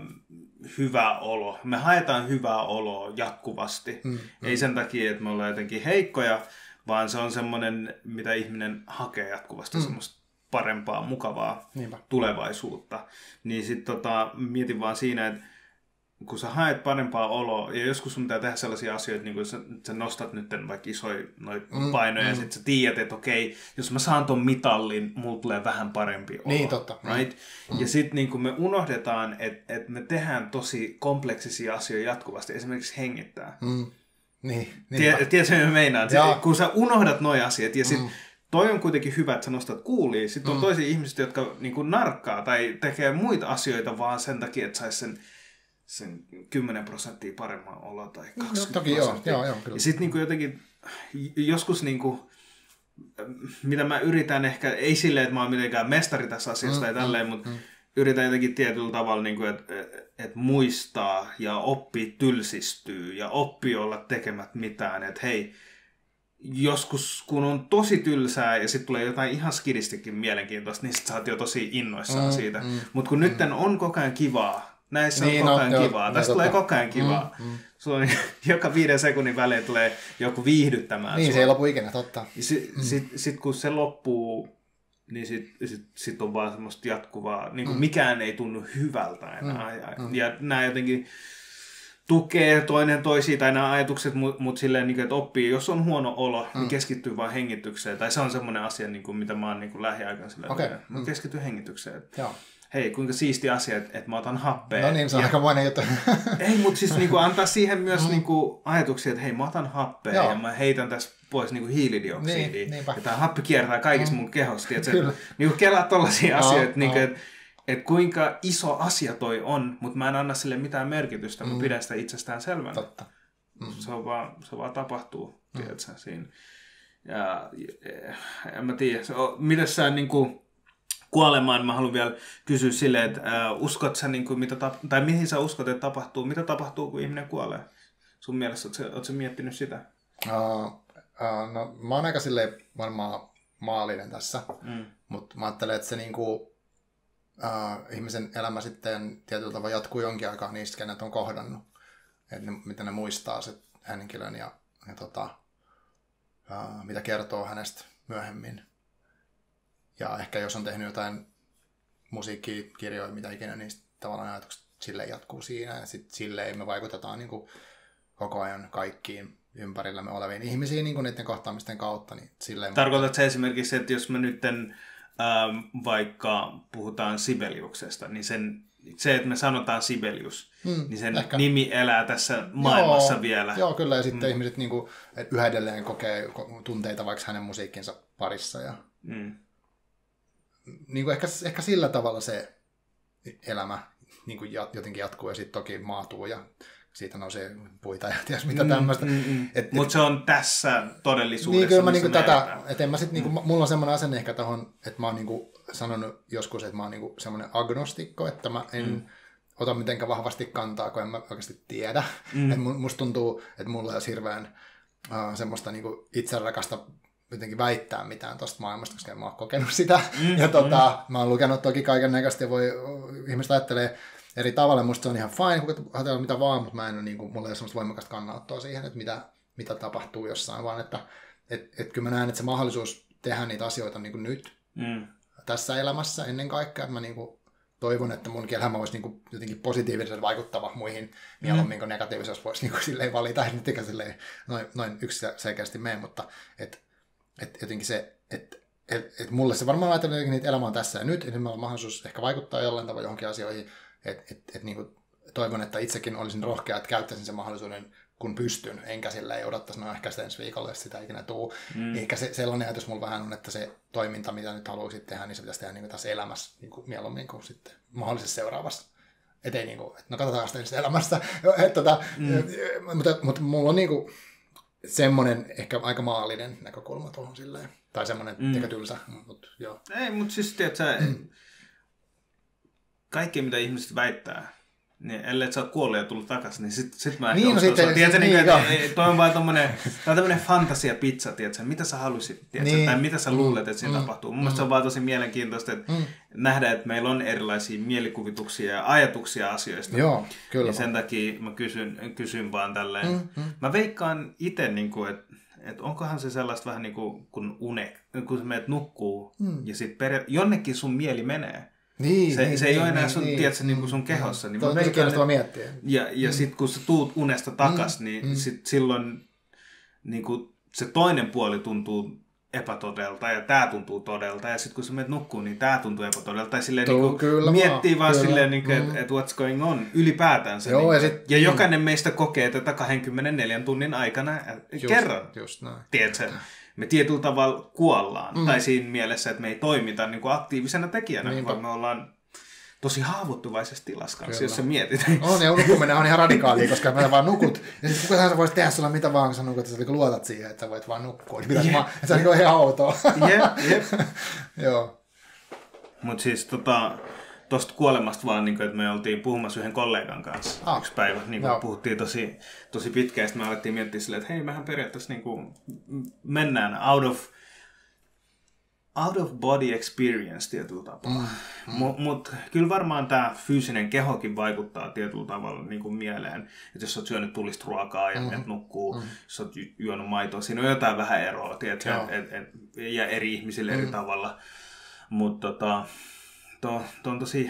hyvä olo. Me haetaan hyvää oloa jatkuvasti. Mm. Ei sen takia, että me ollaan jotenkin heikkoja, vaan se on semmoinen, mitä ihminen hakee jatkuvasti, mm. semmoista parempaa, mukavaa Niinpä. tulevaisuutta. Niin sit tota, mietin vaan siinä, että kun sä haet parempaa oloa, ja joskus sun pitää tehdä sellaisia asioita, niin kun sä, sä nostat nyt vaikka isoja mm, painoja, mm. ja sit sä tiedät, että okei, jos mä saan ton mitallin, mulla tulee vähän parempi olo. Niin, totta. Right? Mm. Ja sit niin kun me unohdetaan, että et me tehdään tosi kompleksisia asioita jatkuvasti, esimerkiksi hengittää. Mm. Niin, Tiedätkö, mitä mä meinaan? Se, kun sä unohdat noi asiat, ja sit mm. toi on kuitenkin hyvä, että sä nostat kuuliin. Sitten on mm. toisia ihmisiä, jotka niin kuin narkkaa tai tekee muita asioita vaan sen takia, että saisi sen, sen kymmenen prosenttia paremman oloa tai kaksikymmentä no, toki prosenttia. Joo, joo, joo, kyllä. Ja sitten niin jotenkin joskus niin kuin, mitä mä yritän ehkä, ei silleen, että mä oon mitenkään mestari tässä asiassa mm, tai tälleen, mm, mutta mm. yritän jotenkin tietyllä tavalla, niin kuin, että, että muistaa ja oppii tylsistyy ja oppii olla tekemät mitään. Että hei, joskus kun on tosi tylsää ja sitten tulee jotain ihan skidistikin mielenkiintoista, niin sit sä oot jo tosi innoissaan mm, siitä. Mm, mutta kun mm. nyt on koko ajan kivaa, näissä niin, on koko ajan no, kivaa, tästä tulee totta. koko ajan kivaa. Mm, mm. Sulla on joka viiden sekunnin välein tulee joku viihdyttämään. Niin, sua. Se ei lopu ikinä, totta. Sitten mm. sit, sit, kun se loppuu, niin sitten sit, sit on vaan semmoista jatkuvaa, niin kuin mm. mikään ei tunnu hyvältä enää. Mm. Mm. Ja nämä jotenkin tukee toinen toisiin tai nämä ajatukset, mutta mut silleen, niin kuin, että oppii, jos on huono olo, mm. niin keskittyy vaan hengitykseen. Tai se on semmoinen asia, niin kuin, mitä mä oon niin lähiaikana silleen, okay. että mm. keskittyy hengitykseen. Joo. Hei, kuinka siisti asia, että, että mä otan happea. No niin, se on ja... aika monen juttu. Ei, mutta siis niinku, antaa siihen myös mm. niinku, ajatuksia, että hei, mä otan happea Joo. ja mä heitän tässä pois niinku, hiilidioksidia. Niin, ja tämä happi kiertää kaikissa mm. mun kehossa. Niinku, kelaa tollaisia no, asioita, niinku, että et kuinka iso asia toi on, mutta mä en anna sille mitään merkitystä. Mä mm. pidän sitä itsestään selvänä. Totta. Mm. Se, on vaan, se vaan tapahtuu, mm. tiedätkö, siinä. Ja en mä tiedä, mitäs sä niinku... kuolemaan, mä haluan vielä kysyä silleen, että äh, uskot sä, niin kuin, mitä tap- tai mihin sä uskot, että tapahtuu, mitä tapahtuu, kun ihminen kuolee? Sun mielestä, ootko sä miettinyt sitä? Uh, uh, no, mä oon aika silleen varmaan maallinen tässä, mm. mutta mä ajattelen, että se niin kuin, uh, ihmisen elämä sitten tietyllä tavalla jatkuu jonkin aikaa niistä, kenet on kohdannut. Että ne, mitä ne muistaa se henkilön ja, ja tota, uh, mitä kertoo hänestä myöhemmin. Ja ehkä jos on tehnyt jotain musiikkikirjoja, mitä ikinä, niin tavallaan ajatukset silleen jatkuu siinä. Ja sitten silleen me vaikutetaan niin kuin koko ajan kaikkiin ympärillämme oleviin ihmisiin niin kuin niiden kohtaamisten kautta. Niin silleen tarkoitatko se esimerkiksi, että jos me nyt ähm, vaikka puhutaan Sibeliuksesta, niin sen, se, että me sanotaan Sibelius, hmm, niin sen ehkä nimi elää tässä maailmassa joo, vielä. Joo, kyllä. Ja sitten hmm. ihmiset niin kuin, yhä edelleen kokee tunteita vaikka hänen musiikkinsa parissa ja... Hmm. Niin kuin ehkä, ehkä sillä tavalla se elämä niin kuin jotenkin jatkuu ja sitten toki maatuu ja siitä nousee puita ja ties mitä tämmöistä. Mm, mm, mm. Mutta se on tässä todellisuudessa, niin, kyllä mä niinku tätä, että mä sit, niinku, mm. mulla on semmoinen asenne ehkä tohon, että mä oon niinku sanonut joskus, että mä oon niinku semmoinen agnostikko, että mä en mm. ota mitenkään vahvasti kantaa, kun en mä oikeasti tiedä. Mm. Et musta tuntuu, että mulla ei ole hirveän uh, semmoista niinku itserakasta jotenkin väittää mitään tuosta maailmasta, koska en mä oon kokenut sitä. Mm, ja tota, mm. mä oon lukenut toki kaiken näköistä ja voi, ihmiset ajattelee eri tavalla. Musta se on ihan fine, kun ajatellaan mitä vaan, mutta mä en ole, niin kuin, mulla ei ole semmoista voimakasta kannanottoa siihen, että mitä, mitä tapahtuu jossain, vaan että et, et kyllä mä näen, että se mahdollisuus tehdä niitä asioita niin kuin nyt, mm. tässä elämässä ennen kaikkea, että mä niin kuin toivon, että mun elämä olisi niin kuin jotenkin positiivisesti vaikuttava muihin, mieluummin kuin negatiivisesti voisi niin kuin silleen valita, että nyt eikä silleen noin, noin yksiselkeästi mene, mutta et, et jotenkin se, että et, et mulle se varmaan ajattelee jotenkin, että elämä on tässä ja nyt, että meillä on mahdollisuus ehkä vaikuttaa jollain tavalla johonkin asioihin, että et, et, niin kuin toivon, että itsekin olisin rohkea, että käyttäisin sen mahdollisuuden, kun pystyn, enkä sillä ei odottaisi, no ehkä sitä ensi viikolla, jos sitä ikinä tuu. Mm. Ehkä se, sellainen ajatus mulla vähän on, että se toiminta, mitä nyt haluaisit tehdä, niin se pitäisi tehdä niin kuin tässä elämässä niin kuin mieluummin kuin sitten mahdollisessa seuraavassa. Että ei niin kuin, että no katsotaan sitä ensi elämästä. Et, tota, mm. mutta, mutta mulla on niin kuin semmoinen ehkä aika maallinen näkökulma tuohon silleen. Tai semmoinen mm. ehkä tylsä. Mutta, joo. Ei, mutta siis tiedätkö, mm. kaikki mitä ihmiset väittää, niin ellei sä oot kuollut ja tullut takaisin, niin sit, sit mä niin, no sitten, tiedätkö, niin, niin, että toi on vaan tommonen, toi on tämmönen fantasiapizza, tiedätkö, mitä sä haluisit, tiedätkö, niin. tai mitä sä luulet, että siinä mm. tapahtuu. Mun mm. mielestä se on vaan tosi mielenkiintoista, että mm. nähdä, että meillä on erilaisia mielikuvituksia ja ajatuksia asioista. Joo, kyllä. Niin sen takia mä kysyn, kysyn vaan tälleen. Mm. Mm. Mä veikkaan itse, niin että et onkohan se sellaista vähän niin kuin kun une, kun sä menet nukkuu mm. ja sit per, jonnekin sun mieli menee. Niin, se niin, se ei niin, ole enää niin, sun, niin, tiedätkö, niin kuin sun kehossa. Niin Tuo on tosi kiinnostavaa miettiä. Ja, ja mm. sitten kun sä tuut unesta takas, mm. niin mm. sit silloin niin kuin se toinen puoli tuntuu epätodelta ja tää tuntuu todelta. Ja sitten kun sä menet nukkuun, niin tää tuntuu epätodelta. Tai silleen Tuu, niin kuin miettii vaan kyllä. silleen, niin että mm. et what's going on ylipäätänsä. Joo, niin, ja, sit, ja jokainen mm. meistä kokee tätä kaksikymmentäneljä tunnin aikana just, kerran. Just näin. Tiedätkö? Me tietyllä tavalla kuollaan. Mm. Tai siinä mielessä, että me ei toimita niin kuin aktiivisena tekijänä, niin, vaan me ollaan tosi haavoittuvaisessa tilassa kanssa, jos sä mietit. On, ja nukkuminen on ihan radikaalia, koska mä vaan nukut. Ja sitten kuka tahansa voisi tehdä sulla mitä vaan, kun sä nukut, että sä luotat siihen, että sä voit vaan nukkua. Niin pitäisi vaan, että se on niin ihan outoa. Jep, jep. Joo. Mut siis tota, tosta kuolemasta vaan, niin kuin, että me oltiin puhumassa yhden kollegan kanssa ah. yksi päivä. Niin kuin puhuttiin tosi, tosi pitkään, ja sitten me alettiin miettiä silleen, että hei, mehän periaatteessa niin kuin mennään out of, out of body experience tietyllä tapaa. Mm. Mm. Mutta mut, kyllä varmaan tämä fyysinen kehokin vaikuttaa tietyllä tavalla niin kuin mieleen. Että jos olet syönyt tulista ruokaa ja mm. et nukkuu, mm. jos olet ju- juonut maitoa, siinä on jotain vähän eroa, tiedätkö, et, et, et, ja eri ihmisille mm. eri tavalla. Mutta tota, to, to on tosi,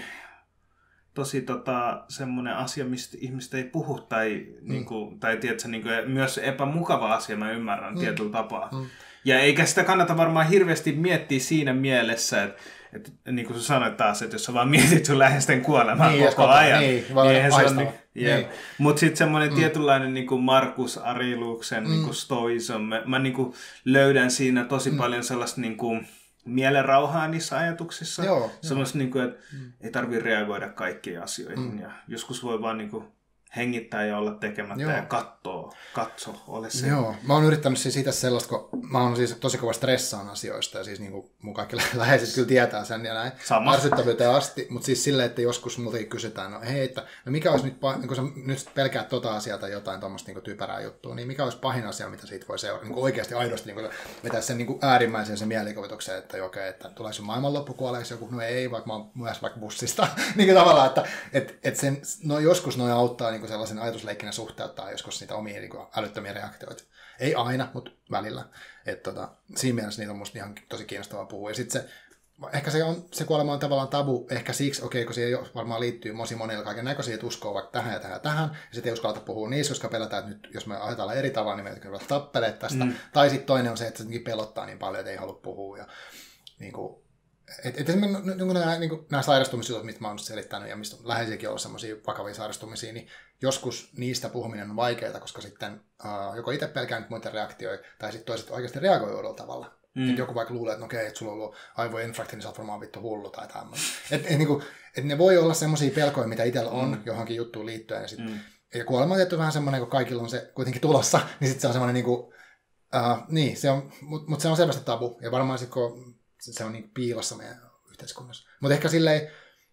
tosi tota, semmoinen asia, mistä ihmiset ei puhu, tai, mm. niinku, tai tiedätkö, niinku, myös epämukava asia, mä ymmärrän mm. tietyllä tapaa. Mm. Ja eikä sitä kannata varmaan hirveästi miettiä siinä mielessä, että, että niin kuin sä sanoit taas, että jos sä vaan mietit sun läheisten kuolemaa niin, koko ajan, niin, niin se on... Niin, niin. Mutta sitten semmoinen mm. tietynlainen niin kuin Markus Ariluksen mm. niin kuin stoism, mä, mä niin kuin löydän siinä tosi mm. paljon sellaista... Niin kuin, mielenrauhaa niissä ajatuksissa. Joo, semmoista, niin kuin, että mm. ei tarvitse reagoida kaikkiin asioihin. Mm. Ja joskus voi vaan niin kuin, hengittää ja olla tekemättä Joo. ja kattoo, katso, ole se. Joo, mä oon yrittänyt siis itse sellaista, kun mä oon siis tosi kova stressaan asioista ja siis niin kuin mun kaikki läheiset kyllä tietää sen ja näin. Sama. Ärsyttävyyteen asti, mutta siis silleen, että joskus multakin kysytään, no hei, että no mikä olisi nyt, niin kun sä nyt pelkäät tota asiaa tai jotain tuommoista niin typerää juttua, niin mikä olisi pahin asia, mitä siitä voi seurata, niin oikeasti aidosti niin vetää sen niin äärimmäisen sen mielikuvituksen, että okei, okay, että tulee sun maailmanloppu kuoleeksi joku, no ei, vaikka mä oon myös vaikka bussista, niin kuin tavallaan, että et, et sen, no joskus noi auttaa niin sellaisen ajatusleikkinä suhteuttaa joskus niitä omia niin kuin älyttömiä reaktioita. Ei aina, mutta välillä. Et, tota, siinä mielessä niitä on musta ihan tosi kiinnostavaa puhua. Ja sitten se, ehkä se, on, se kuolema on tavallaan tabu, ehkä siksi, okei, okay, kun siihen varmaan liittyy tosi monilla kaiken näköisiä, että uskoo vaikka tähän ja tähän ja tähän, ja sitten ei uskalleta puhua niissä, koska pelätään, että nyt, jos me ajatellaan eri tavalla, niin meitä kyllä tappelee tästä. Mm. Tai sitten toinen on se, että se pelottaa niin paljon, että ei halua puhua. Ja, niin kuin, et, et esimerkiksi nämä, niin nämä sairastumisjutut, mitä mä oon selittänyt ja mistä on läheisiäkin ollut semmoisia vakavia sairastumisia, niin joskus niistä puhuminen on vaikeaa, koska sitten uh, joko itse pelkää nyt muiden reaktioita, tai sitten toiset oikeasti reagoi uudella tavalla. Mm. Että joku vaikka luulee, että no okei, okay, että sulla on ollut aivoinfarkti, niin sä oot varmaan vittu hullu tai tämmöinen. Että et, niin et ne voi olla semmoisia pelkoja, mitä itsellä on mm. johonkin juttuun liittyen. Ja, sit, mm. ja kuolema on tietty vähän semmoinen, kun kaikilla on se kuitenkin tulossa, niin sitten se on semmoinen, niin kuin, uh, niin, se on, mutta mut se on selvästi tabu. Ja varmaan sitten, kun se on niin piilossa meidän yhteiskunnassa. Mutta ehkä silleen,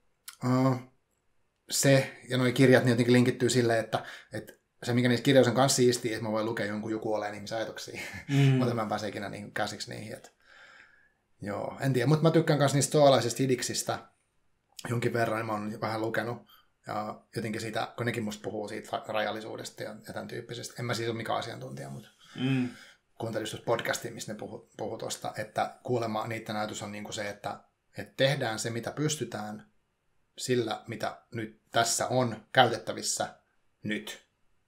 uh, se ja nuo kirjat niin jotenkin linkittyy silleen, että, että se, mikä niissä kirjoissa on kanssa siistiä, että mä voin lukea jonkun joku oleen ihmisen ajatuksia, mm. mutta mä en pääse ikinä niin käsiksi niihin. Että... Joo, en tiedä, mutta mä tykkään myös niistä stoalaisista idiksistä jonkin verran, niin mä oon vähän lukenut. Ja jotenkin siitä, kun nekin musta puhuu siitä rajallisuudesta ja, ja tämän tyyppisestä. En mä siis ole mikään asiantuntija, mutta mm. kuuntelin just podcastia, missä ne puhuu, puhuu tuosta, että kuulemma niiden ajatus on niin kuin se, että, että tehdään se, mitä pystytään sillä, mitä nyt tässä on käytettävissä nyt.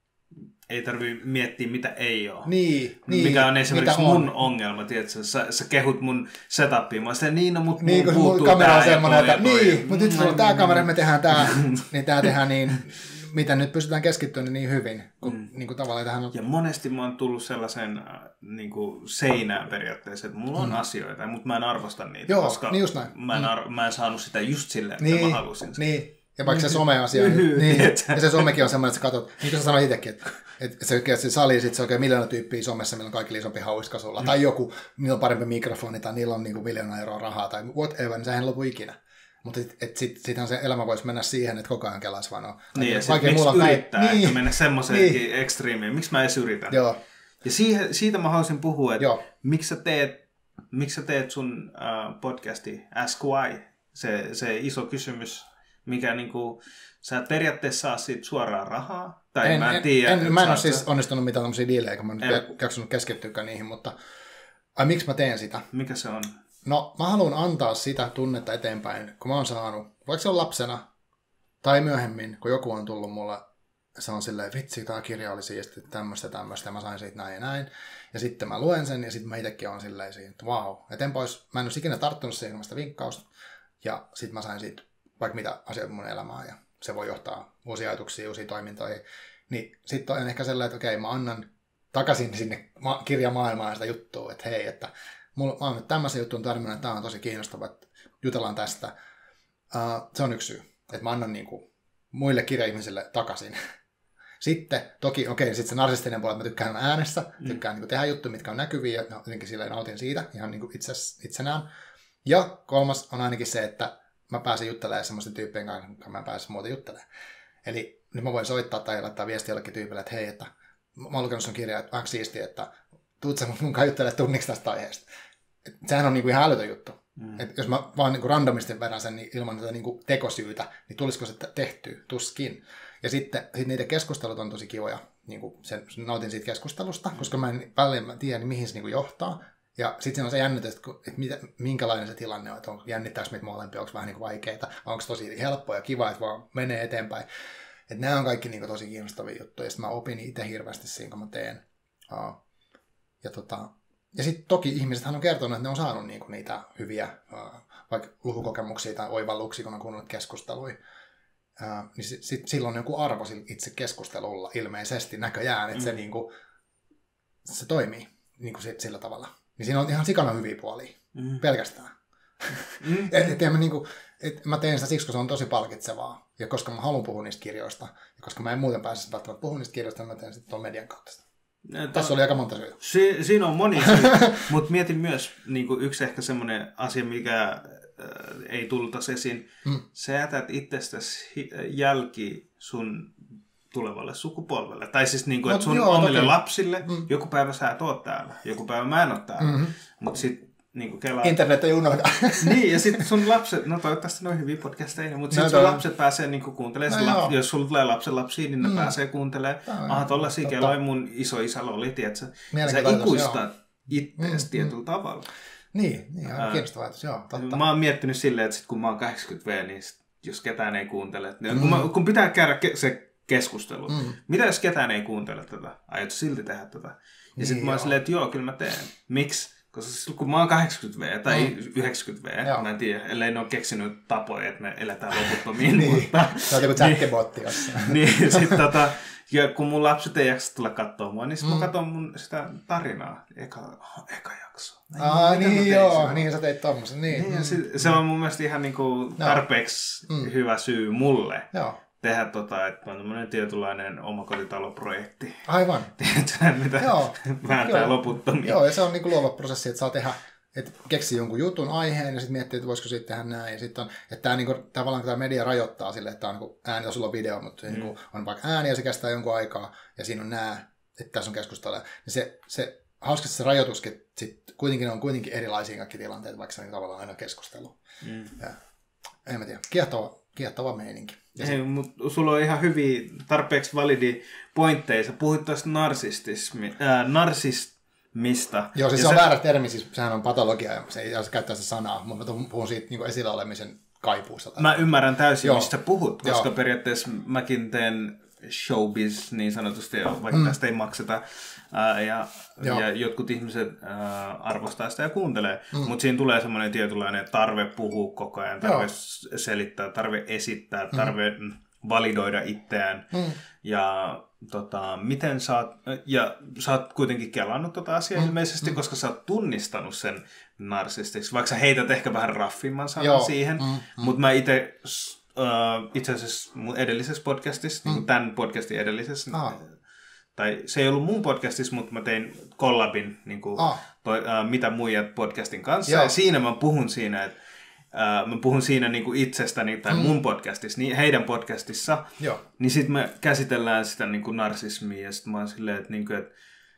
Ei tarvitse miettiä, mitä ei ole. Niin, niin, mikä on esimerkiksi mun on. ongelma, tiedätkö? Sä, sä kehut mun setupia. Mä sanoin, niin, no, mut niin, mun puuttuu mun kamera on semmoinen, että niin, mutta nyt sulla on tää kamera, me tehdään tää, niin tää tehdään niin, mitä nyt pystytään keskittymään niin hyvin. Kun, mm. niin kuin tavallaan tähän on... Ja monesti mä oon tullut sellaisen niin kuin seinään periaatteessa, että mulla on mm. asioita, mutta mä en arvosta niitä, Joo, koska niin just näin. Mä, en ar- mä en saanut sitä just silleen, niin, mitä mä halusin. Niin, ja vaikka se some-asia, niin, niin, ja se somekin on semmoinen, että sä katsot, niin kuin sä sanoit itsekin, että että se, se sali, sit se on oikein miljoona tyyppiä somessa, millä on kaikilla isompi hauiska sulla, mm. tai joku, niillä on parempi mikrofoni, tai niillä on niinku miljoona euroa rahaa, tai whatever, niin sehän ei lopu ikinä. Mutta sitten sit, sittenhän se elämä voisi mennä siihen, että koko ajan kelaisi vaan on. Niin, ja sitten miksi mulla yrittää, päin... niin. mennä semmoiseenkin niin. ekstriimiin, miksi mä edes yritän. Joo. Ja siihen, siitä mä haluaisin puhua, että miksi sä teet, miksi sä teet sun uh, podcasti Ask Why, se, se iso kysymys, mikä niinku, sä et periaatteessa saa siitä suoraan rahaa. Tai en, mä en, en tiedä. En, mä en ole siis onnistunut mitään tämmöisiä diilejä, eikä mä nyt jaksanut keskittyäkään niihin, mutta ai, miksi mä teen sitä? Mikä se on? No, mä haluan antaa sitä tunnetta eteenpäin, kun mä oon saanut, vaikka se on lapsena tai myöhemmin, kun joku on tullut mulle, se on silleen, vitsi, tää kirja oli siisti, tämmöistä tämmöistä, ja mä sain siitä näin ja näin. Ja sitten mä luen sen, ja sitten mä itsekin oon silleen siinä, että vau. Wow. Eteenpäin olisi, mä en olisi ikinä tarttunut siihen ilmasta vinkkausta, ja sitten mä sain siitä vaikka mitä asioita mun elämään, ja se voi johtaa uusia ajatuksia, uusia toimintoihin. Niin sitten on ehkä sellainen, että okei, mä annan takaisin sinne kirjamaailmaan sitä juttua, että hei, että mulla, mä oon nyt tämmöisen juttuun tarvinnut, että tämä on tosi kiinnostava, että jutellaan tästä. Uh, se on yksi syy. että mä annan niin kuin muille kirjaihmisille takaisin. Sitten toki, okei, sitten se narsistinen puoli, että mä tykkään äänessä, mm. tykkään niin kuin tehdä juttuja, mitkä on näkyviä, ja jotenkin silleen nautin siitä ihan niin kuin itse, itsenään. Ja kolmas on ainakin se, että mä pääsen juttelemaan semmoisten tyyppien kanssa, kun mä pääsen muuten juttelemaan. Eli nyt mä voin soittaa tai laittaa viestiä jollekin tyypille, että hei, että mä oon lukenut sun kirjaa, että onko siistiä, että tuut sä mun kanssa juttelemaan tunniksi tästä aiheesta. Et sehän on niinku ihan älytön juttu. Mm. Et jos mä vaan niinku randomisti vedän sen niin ilman tätä niinku tekosyytä, niin tulisiko se tehtyä? Tuskin. Ja sitten sit niiden keskustelut on tosi kivoja. Niinku sen, nautin siitä keskustelusta, mm. koska mä en välillä tiedä, niin mihin se niinku johtaa. Ja sitten siinä on se jännitys, että, että mitä, minkälainen se tilanne on, että on, jännittääkö meitä molempia, onko vähän niinku vaikeita, onko tosi helppoa ja kiva, että vaan menee eteenpäin. Että nämä on kaikki niinku tosi kiinnostavia juttuja, ja sitten mä opin itse hirveästi siinä, kun mä teen. Uh, ja tota, ja sitten toki ihmisethän on kertonut, että ne on saanut niinku niitä hyviä uh, vaikka lukukokemuksia tai oivalluksia, kun on kuunnellut keskusteluja. Uh, niin sit, sit, silloin on joku arvo itse keskustelulla ilmeisesti näköjään, että mm. se, niinku, se toimii niinku sillä tavalla. Niin siinä on ihan sikana hyviä puolia. Mm. Pelkästään. Mm. et, et, et, mä, niinku, et, mä teen sitä siksi, koska se on tosi palkitsevaa. Ja koska mä haluan puhua niistä kirjoista. Ja koska mä en muuten pääsisi välttämättä puhua niistä kirjoista, niin mä teen sitten tuon median kautta sitä. Tämä, Tässä oli aika monta syytä. Si, siinä on moni syy. Mutta mietin myös niin yksi ehkä semmoinen asia, mikä äh, ei tullut esiin. Mm. Sä jätät itsestäsi jälki sun tulevalle sukupolvelle. Tai siis niin kuin, no, että sun joo, omille toki. lapsille, mm. joku päivä sä et oo täällä, joku päivä mä en oo täällä. Mm-hmm. Mutta sitten niin kelaa... Internet ei unohda. Niin, ja sitten sun lapset, no toivottavasti ne on hyviä podcasteja, mutta sitten no, sun lapset pääsee niin kuuntelemaan, no, lap... jos sulla tulee lapsen lapsia, niin ne mm. pääsee kuuntelemaan. No, aha, tollaisia keloja mun isoisällä oli, tietsä. Sä ikuistat ittees mm, tietyllä mm. tavalla. Niin, niin ihan kiinnostava ajatus, joo, totta. Mä oon miettinyt silleen, että sit kun mä oon kahdeksankymmentä vuotias, niin jos ketään ei kuuntele, niin mm. kun, mä, kun pitää käydä ke- se keskustelu. Mm. Mitä jos ketään ei kuuntele tätä? Aiotko silti tehdä tätä? Ja niin sitten mä oon silleen, että joo, kyllä mä teen. Miksi? Koska kun mä oon kahdeksankymmentä vuotias tai mm. yhdeksänkymmentä vuotias, mä en tiedä, ellei ne ole keksinyt tapoja, että me eletään loputtomiin. Niin, mutta, se on joku chatbotti jossain. Niin, sitten tota, ja kun mun lapset ei jaksa tulla katsoa mua, niin sitten mm. mä katson mun sitä tarinaa, eka, eka jakso. Aa, niin joo, niin sä teit tommosen. Niin. Niin, mm. se, se on mun mielestä ihan niinku tarpeeksi no. mm. hyvä syy mulle. Joo. Tehdä tota, että on tämmöinen tietynlainen omakotitaloprojekti. Aivan. Tiedätkö, mitä joo. vääntää loputtomia. Joo, ja se on niin kuin luova prosessi, että saa tehdä, että keksii jonkun jutun aiheen ja sitten miettii, että voisiko sitten tehdä näin. Ja sitten on, että tämä niin kuin, tavallaan tämä media rajoittaa sille, että tämä on niin ääni, jos sulla on video, mutta mm. niin on vaikka ääni ja se kestää jonkun aikaa ja siinä on nämä, että tässä on keskustelua. Niin se, se hauskasti se rajoituskin sit kuitenkin on kuitenkin erilaisia kaikki tilanteet, vaikka se on niin tavallaan aina keskustelu. Mm. Ja, en mä tiedä, kiehtova, kiehtova meininki. Ei, mutta sulla on ihan hyviä, tarpeeksi validi pointteja. Sä puhuit tästä narsistismi, äh, narsismista. Joo, siis ja se on sä... väärä termi, siis sehän on patologia ja se ei saa käyttää sitä sanaa, mutta mä puhun siitä niin esillä olemisen kaipuusta. Tai... Mä ymmärrän täysin, Joo. mistä puhut, koska Joo. periaatteessa mäkin teen showbiz niin sanotusti, vaikka mm. tästä ei makseta. Ää, ja, ja jotkut ihmiset ää, arvostaa sitä ja kuuntelee, mm. mutta siinä tulee semmoinen tietynlainen tarve puhua koko ajan, tarve Joo. selittää, tarve esittää, tarve mm. validoida itseään. Mm. Ja tota, miten sä oot, ja sä oot kuitenkin kelannut tota asiaa mm. ilmeisesti, mm. koska sä oot tunnistanut sen narsistiksi, vaikka sä heität ehkä vähän raffimman sanan Joo. siihen, mm. mm. mutta mä itse uh, itse asiassa mun edellisessä podcastissa, mm. niin tämän podcastin edellisessä, ah. tai se ei ollut mun podcastissa, mutta mä tein collabin niin kuin, ah. toi, uh, Mitä muijat podcastin kanssa. Joo. Ja siinä mä puhun siinä, että uh, mä puhun siinä niin kuin itsestäni tai mm. mun podcastissa, niin heidän podcastissa. Joo. Niin sit me käsitellään sitä niin kuin narsismia ja sit mä oon silleen, että, niin kuin, että,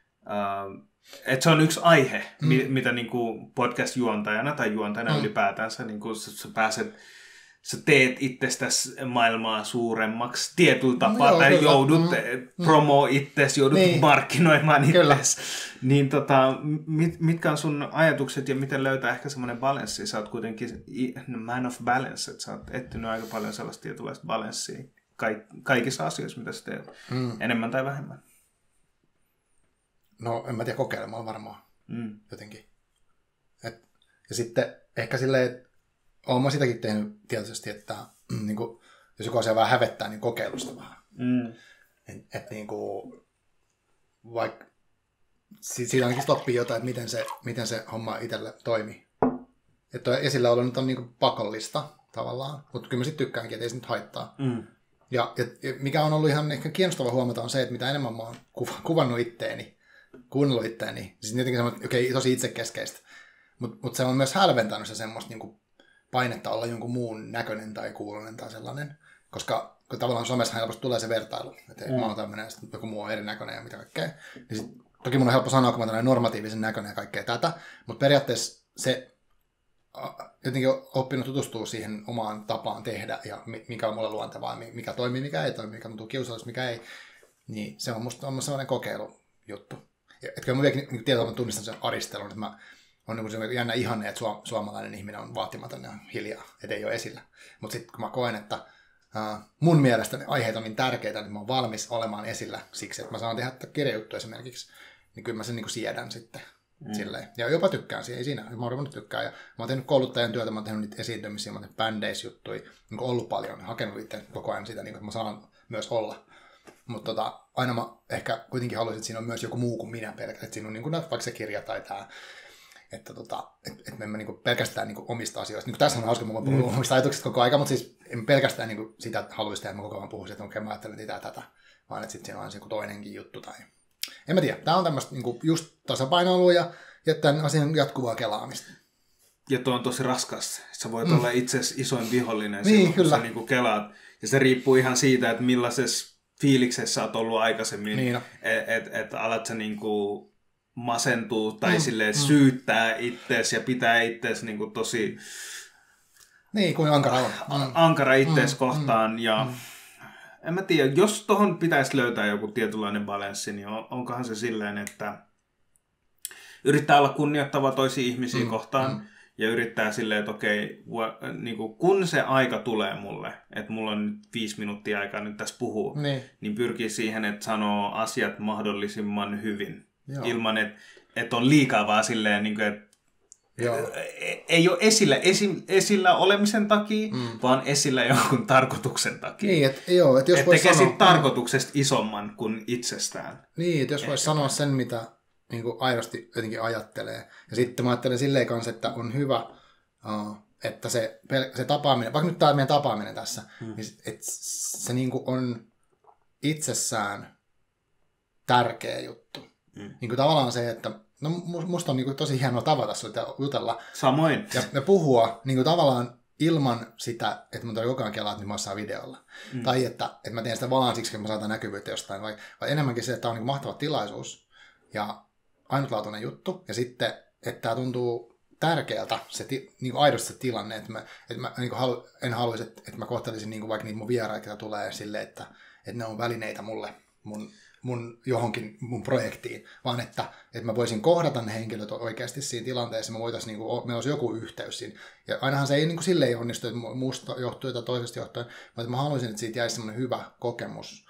uh, että se on yksi aihe, mm. mi- mitä niin kuin podcast-juontajana tai juontajana mm. ylipäätänsä niin kuin sä, sä pääset sä teet itsestäsi maailmaa suuremmaksi tietyllä tapaa, no, tai kyllä. joudut mm. promoa itsesi, joudut niin. markkinoimaan itsesi. Niin tota, mit, mitkä on sun ajatukset ja miten löytää ehkä semmoinen balanssi? Sä oot kuitenkin man of balance, että sä oot etsinyt aika paljon sellaista tietynlaista balanssia kaik- kaikissa asioissa, mitä sä teet, mm. enemmän tai vähemmän. No en mä tiedä, kokeilemaan varmaan mm. jotenkin. Et, ja sitten ehkä silleen, että olen mä sitäkin tehnyt tietysti, että mm, niin kuin, jos joku asia vähän hävettää, niin kokeilusta vähän. Mm. Että et, niin kuin, vaikka siitä ainakin oppii jotain, että miten se, miten se homma itselle toimii. Että esillä olo nyt on niin kuin pakollista, tavallaan. Mutta kyllä mä sitten tykkäänkin, että ei se nyt haittaa. Mm. Ja, ja, ja mikä on ollut ihan ehkä kiinnostava huomata on se, että mitä enemmän mä oon kuv- kuvannut itteeni, kuunnellut itteeni, niin siis jotenkin semmoinen, okei, okay, tosi itsekeskeistä. Mutta mut se on myös hälventänyt se semmoista niinku painetta olla jonkun muun näköinen tai kuulonen tai sellainen. Koska kun tavallaan somessa helposti tulee se vertailu, että mm. mä oon tämmöinen ja sitten joku muu on erinäköinen ja mitä kaikkea. Niin sit, toki mun on helppo sanoa, kun mä oon normatiivisen näköinen ja kaikkea tätä, mutta periaatteessa se jotenkin oppinut tutustua siihen omaan tapaan tehdä ja mikä on mulle luontevaa, mikä toimii, mikä ei toimi, mikä tuntuu kiusallista, mikä ei. Niin se on musta on sellainen kokeilujuttu. Että kyllä mä vieläkin niin tietyllä tavalla tunnistan sen aristelun, että mä on niin kuin jännä ihanne, että suom- suomalainen ihminen on vaatimaton ja hiljaa, ettei ole esillä. Mutta sitten kun mä koen, että uh, mun mielestä ne aiheet on niin tärkeitä, että mä oon valmis olemaan esillä siksi, että mä saan tehdä kirjajuttu esimerkiksi, niin kyllä mä sen niin kuin siedän sitten. Mm. Silleen. Ja jopa tykkään siihen, ei siinä. Mä oon ruvennut tykkää. Ja mä oon tehnyt kouluttajan työtä, mä oon tehnyt niitä esiintymisiä, mä oon tehnyt bändeisjuttuja, niin ollut paljon, hakenut itse koko ajan sitä, niin että mä saan myös olla. Mutta tota, aina mä ehkä kuitenkin haluaisin, että siinä on myös joku muu kuin minä pelkästään. Että siinä on niin kuin, vaikka se kirja tai tämä, että tota, et, et me emme niin kuin pelkästään niin kuin omista asioista. Niin tässä on hauska, mä voin puhua mm. omista ajatuksista koko aika, mutta siis en pelkästään niin kuin sitä haluaisi tehdä, että mä koko ajan puhuisin, että okei, okay, mä ajattelen sitä ja tätä, vaan että sitten siinä on joku toinenkin juttu. Tai... En mä tiedä, tää on tämmöistä niin kuin just tasapainoilua ja ja tämän asian jatkuvaa kelaamista. Ja tuo on tosi raskas. Sä voit mm. olla itse isoin vihollinen niin, silloin, kyllä. kun sä niinku kelaat. Ja se riippuu ihan siitä, että millaisessa fiiliksessä oot ollut aikaisemmin. Niin, no. Että et, et alat sä niinku masentua tai mm. silleen mm. syyttää ittees ja pitää ittees niinku tosi... Niin, kuin ankara on. Mm. Ankara ittees mm. kohtaan. Mm. Ja mm. en mä tiedä, jos tohon pitäisi löytää joku tietynlainen balanssi, niin on, onkohan se silleen, että yrittää olla kunnioittava toisia ihmisiä mm, kohtaan mm. ja yrittää silleen, että okei, niin kun se aika tulee mulle, että mulla on nyt viisi minuuttia aikaa nyt tässä puhua, niin, niin pyrkii siihen, että sanoo asiat mahdollisimman hyvin. Joo. Ilman, että, että on liikaa vaan silleen, niin kuin, että Joo. ei ole esillä, esi, esillä olemisen takia, mm. vaan esillä jonkun tarkoituksen takia. Niin, että joo, että jos et voisi tekee sanoa... siitä tarkoituksesta isomman kuin itsestään. Niin, että jos voisi sanoa sen, mitä niin kuin aidosti jotenkin ajattelee. Ja sitten mä ajattelen silleen kanssa, että on hyvä, uh, että se, se tapaaminen, vaikka nyt tämä meidän tapaaminen tässä, mm. niin että se niin kuin on itsessään tärkeä juttu. Mm. Niin kuin tavallaan se, että no musta on niin kuin tosi hienoa tavata sinua ja jutella. Samoin. Ja, ja puhua niin kuin tavallaan ilman sitä, että mun koko ajan kelaa, että mä oon videolla. Mm. Tai että, että mä teen sitä vaan siksi, että mä saan näkyvyyttä jostain. Vai, vai enemmänkin se, että tämä on niin kuin mahtava tilaisuus ja ainutlaatuinen juttu. Ja sitten, että tämä tuntuu tärkeältä, se ti, niin kuin aidosti se tilanne. Että mä, että mä niin kuin halu, en haluaisi, että, että mä kohtelisin niin kuin vaikka niitä mun vieraita, jotka tulee silleen, että, että ne on välineitä mulle, mun, mun johonkin mun projektiin. Vaan että, että mä voisin kohdata ne henkilöt oikeasti siinä tilanteessa. Mä voitaisiin, niin kuin, meillä olisi joku yhteys siinä. Ja ainahan se ei niin kuin silleen onnistu, että muusta johtuu tai toisesta johtuen. Mutta mä haluaisin, että siitä jäisi semmoinen hyvä kokemus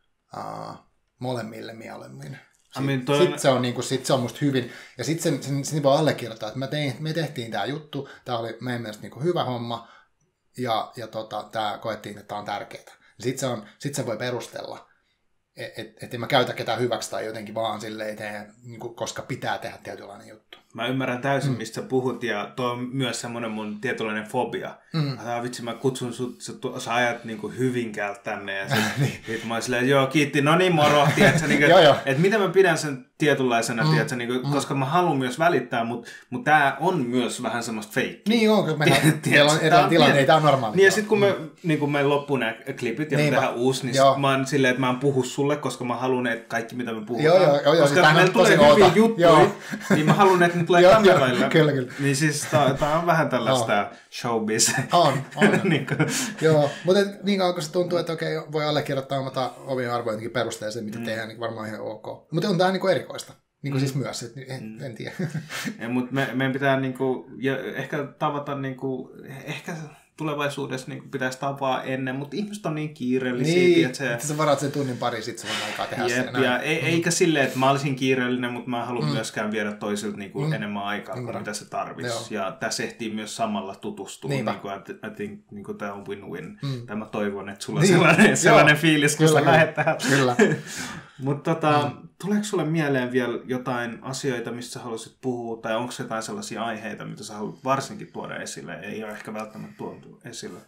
uh, molemmille mielemmin. Sitten sit se, on, niin kuin, sit se on musta hyvin. Ja sitten sen, sen, sen voi allekirjoittaa, että me, tein, me tehtiin tämä juttu, tämä oli meidän mielestä niin kuin hyvä homma, ja, ja tota, tämä koettiin, että tämä on tärkeää. Sitten se, on, sit se voi perustella, että et, et en mä käytä ketään hyväksi tai jotenkin vaan silleen, tee, niin kuin, koska pitää tehdä tietynlainen juttu. Mä ymmärrän täysin, mm. mistä sä puhut, ja tuo on myös semmoinen mun tietynlainen fobia. Mm. Ah, vitsi, mä kutsun sut, sä, sä ajat niinku Hyvinkäältä tänne, ja sit, niin. sit mä oon silleen, joo, kiitti, no niin, moro, tiiätsä, niinku, että et miten mä pidän sen tietynlaisena, mm. tiiätsä, niinku, mm. koska mä haluan myös välittää, mutta mut tää on myös vähän semmoista feikkiä. Niin on, kun meillä on erilainen tilanne, ei tää on normaali. Niin, ja sit kun me, mm. niin kun me loppuu nämä klipit, ja niin, me tehdään mä, uusi, niin sit mä oon silleen, että mä en puhu sulle, koska mä haluan, että kaikki mitä me puhutaan. Joo, joo, joo, koska meillä tulee hyviä juttuja, niin mä haluan, että ne tulee kamerailla. Kyllä, kyllä. Niin siis tää on vähän tällaista no. showbiz. On, on. niin joo, mutta niin kauan kun se tuntuu, että okei, voi allekirjoittaa omata omia arvoja jotenkin perusteeseen, mitä mm. tehdään, niin varmaan ihan ok. Mutta on tää niinku erikoista. Niin kuin mm. siis myös, että en, mm. en tiedä. Mutta me, meidän pitää niinku, ja ehkä tavata, niinku, ehkä tulevaisuudessa niinku pitäisi tapaa ennen, mutta ihmiset on niin kiireellisiä. Niin, että se... sä varaat sen tunnin pari, sit se on aikaa tehdä Jep, se. Ja ei, mm. eikä silleen, että mä olisin kiireellinen, mutta mä en halua mm. myöskään viedä toisilta niinku mm. enemmän aikaa kuin mm. mitä se tarvitsisi. Ja tässä ehtii myös samalla tutustua. Niin kuin, I think niinku, tämä on win-win. Mm. Tämä toivon, että sulla on niin. sellainen, sellainen fiilis, kun kyllä, sä lähdet tähän. Kyllä. Mutta tota, mm. tuleeko sulle mieleen vielä jotain asioita, mistä haluaisit puhua, tai onko jotain sellaisia aiheita, mitä sä haluat varsinkin tuoda esille, ei ole ehkä välttämättä tuotu esille?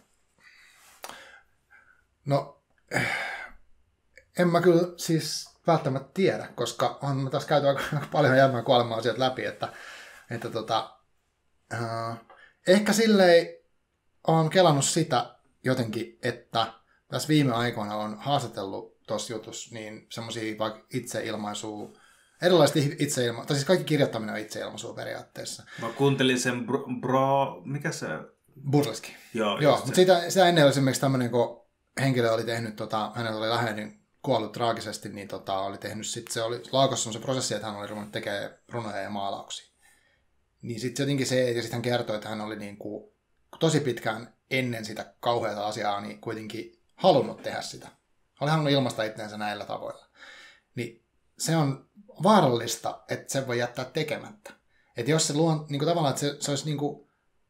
No, en mä kyllä siis välttämättä tiedä, koska on tässä käyty aika paljon elämän kuolemaa asiat läpi, että, että tota, äh, ehkä silleen olen kelannut sitä jotenkin, että tässä viime aikoina on haastatellut tuossa jutussa niin semmoisia vaikka itseilmaisua, erilaiset itseilmaisua, tai siis kaikki kirjoittaminen on itseilmaisua periaatteessa. Mä kuuntelin sen bro, bro mikä se? Burzliski. Joo, Joo, mutta sitä, sitä ennen oli esimerkiksi tämmöinen, kun henkilö oli tehnyt, tota, hänellä oli läheinen kuollut traagisesti, niin tota, oli tehnyt sitten, se oli laukossa se prosessi, että hän oli ruvennut tekemään runoja ja maalauksia. Niin sitten jotenkin se, ja sitten hän kertoi, että hän oli niin kuin tosi pitkään ennen sitä kauheata asiaa, niin kuitenkin halunnut tehdä sitä. Oli halunnut ilmaista itseensä näillä tavoilla. Niin se on vaarallista, että se voi jättää tekemättä. Että jos se luon, niin kuin tavallaan, että se, se olisi niin kuin,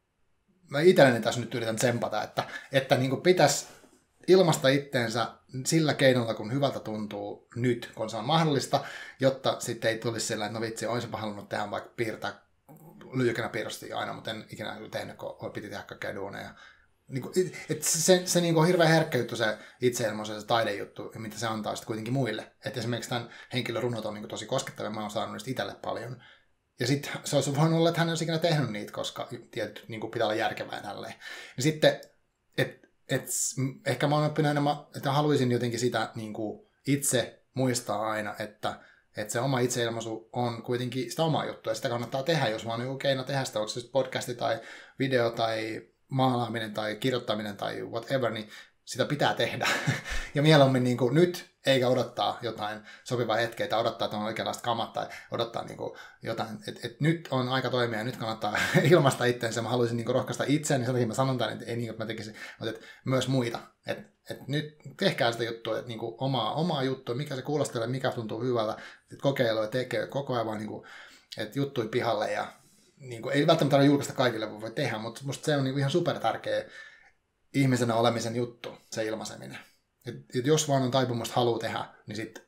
mä itselleni tässä nyt yritän tsempata, että, että niin kuin pitäisi ilmaista itteensä sillä keinolla, kun hyvältä tuntuu nyt, kun se on mahdollista, jotta sitten ei tulisi sillä, että no vitsi, olisinpa halunnut tehdä vaikka piirtää lyijykänä piirrostia aina, mutta en ikinä tehnyt, kun piti tehdä kaikkea duuneja. Niin kuin, et se se niin kuin on hirveän herkkä juttu se itseilmaisuus ja se taidejuttu, mitä se antaa sitten kuitenkin muille. Et esimerkiksi tämän henkilön runot on niin kuin tosi koskettavia, mä oon saanut niistä itselle paljon. Ja sitten se olisi voinut olla, että hän ei olisi ikinä tehnyt niitä, koska tietysti niin kuin pitää olla järkevää ja tälleen. Ja sitten, että et, ehkä mä oon oppinut enemmän, että haluaisin jotenkin sitä niin kuin itse muistaa aina, että että se oma itseilmaisu on kuitenkin sitä omaa juttua, ja sitä kannattaa tehdä, jos vaan on joku keino tehdä sitä, onko se podcasti tai video tai maalaaminen tai kirjoittaminen tai whatever, niin sitä pitää tehdä. Ja mieluummin niin kuin nyt, eikä odottaa jotain sopivaa hetkeä, tai odottaa, että on oikeanlaista kamat, tai odottaa niin kuin jotain, että et nyt on aika toimia, ja nyt kannattaa ilmaista itseensä. Mä haluaisin niin kuin rohkaista itseäni, niin sen takia mä sanon tämän, että ei niin kuin mä tekisin, mutta että myös muita. Että et nyt tehkää sitä juttua, että niin kuin omaa, omaa juttua, mikä se kuulostelee, mikä tuntuu hyvältä, että kokeilua tekee koko ajan vaan niin kuin, että juttui pihalle, ja niin kuin, ei välttämättä tarvitse julkaista kaikille, voi tehdä, mutta musta se on niin kuin ihan super tärkeä ihmisenä olemisen juttu, se ilmaiseminen. Et, et jos vaan on taipumusta haluaa tehdä, niin sitten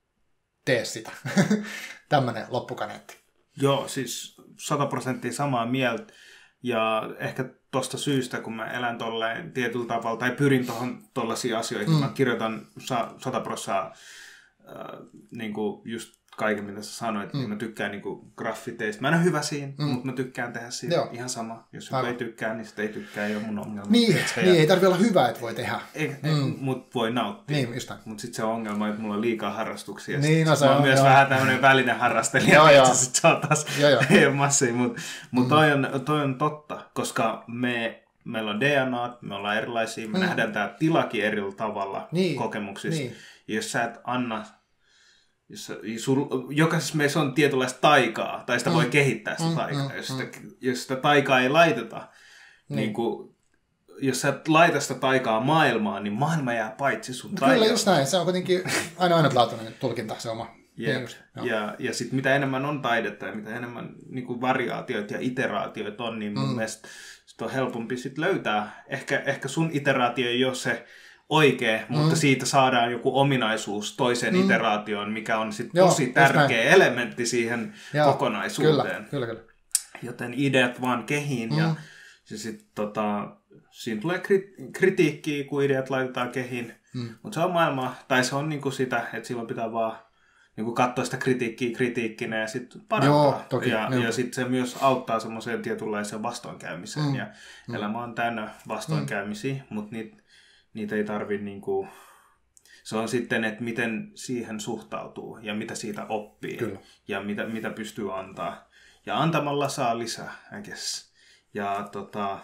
tee sitä. Tämmöinen loppukaneetti. Joo, siis sata prosenttia samaa mieltä. Ja ehkä tuosta syystä, kun mä elän tolleen tietyllä tavalla, tai pyrin tuohon tollaisiin asioihin, mm. mä kirjoitan sata prosenttia äh, niin kuin just kaiken, mitä sä sanoit, mm. niin mä tykkään niinku graffiteista. Mä en ole hyvä siinä, mm. mutta mä tykkään tehdä siitä. Joo. Ihan sama. Jos joku ei tykkää, niin sitten ei tykkää, ei ole mun ongelma. Niin, niin ei tarvitse olla hyvä, että voi tehdä. Ei, mm. Mutta voi nauttia. Niin, just mutta sitten se on ongelma, että mulla on liikaa harrastuksia. Niin, no se mä on, oon myös joo. vähän tämmöinen välinen harrastelija, joo, joo. sitten se on taas massia. Mutta mut toi, on, toi on totta, koska me, meillä on D N A, me ollaan erilaisia, me mm. nähdään tää tilakin eri tavalla niin. kokemuksissa. Niin. Ja jos sä et anna... Jos, sul, jokaisessa meissä on tietynlaista taikaa, tai sitä mm. voi kehittää sitä mm, taikaa. Mm, jos, sitä, mm. jos sitä taikaa ei laiteta, niin. Niin kun, jos sä et laita sitä taikaa maailmaan, niin maailma jää paitsi sun taikasta. Kyllä just näin, se on kuitenkin aina ainutlaatuinen tulkinta, se oma. Yep. Ja, ja sitten mitä enemmän on taidetta ja mitä enemmän niin kuin variaatioita ja iteraatioita on, niin mun mm. mielestä sit on helpompi sit löytää. Ehkä, ehkä sun iteraatio ei ole se oikea, mm. mutta siitä saadaan joku ominaisuus toiseen mm. iteraatioon, mikä on sitten tosi tärkeä elementti siihen Joo, kokonaisuuteen. Kyllä, kyllä, kyllä. Joten ideat vaan kehiin mm. ja, ja sitten tota, siinä tulee kritiikkiä, kun ideat laitetaan kehiin. Mm. Mutta se on maailma, tai se on niinku sitä, että silloin pitää vaan niinku katsoa sitä kritiikkiä kritiikkinä ja sitten parantaa. Joo, toki, ja ja sitten se myös auttaa semmoiseen tietynlaiseen vastoinkäymiseen. Mm. Ja mm. elämä on täynnä vastoinkäymisiä, mm. mutta niitä niitä ei tarvitse niinku... Se on sitten, että miten siihen suhtautuu ja mitä siitä oppii. Kyllä. Ja mitä, mitä pystyy antaa. Ja antamalla saa lisää, I guess. Ja tota...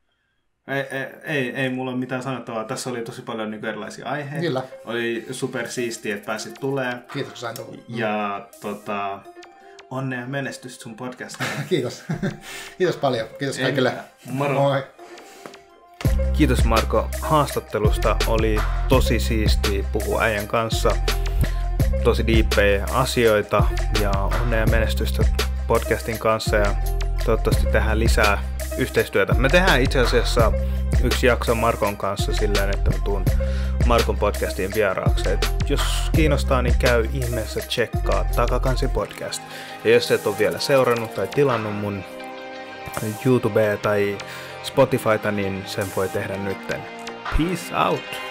Ei, ei, ei, ei mulla ole mitään sanottavaa. Tässä oli tosi paljon niin erilaisia aiheita. Kyllä. Oli super siistiä, että pääsit tulemaan. Kiitos, kun sain tulla. Ja tota... Onnea ja menestystä sun podcastiin. Kiitos. Kiitos paljon. Kiitos kaikille. Moro. Moi. Kiitos Marko haastattelusta. Oli tosi siistiä puhua äijän kanssa. Tosi diippejä asioita ja onnea ja menestystä podcastin kanssa ja toivottavasti tehdään lisää yhteistyötä. Me tehdään itse asiassa yksi jakso Markon kanssa silleen, että mä tuun Markon podcastiin vieraaksi. jos kiinnostaa, niin käy ihmeessä tsekkaa Takakansi podcast. Ja jos et ole vielä seurannut tai tilannut mun YouTubea tai Spotifyta, niin sen voi tehdä nytten. Peace out!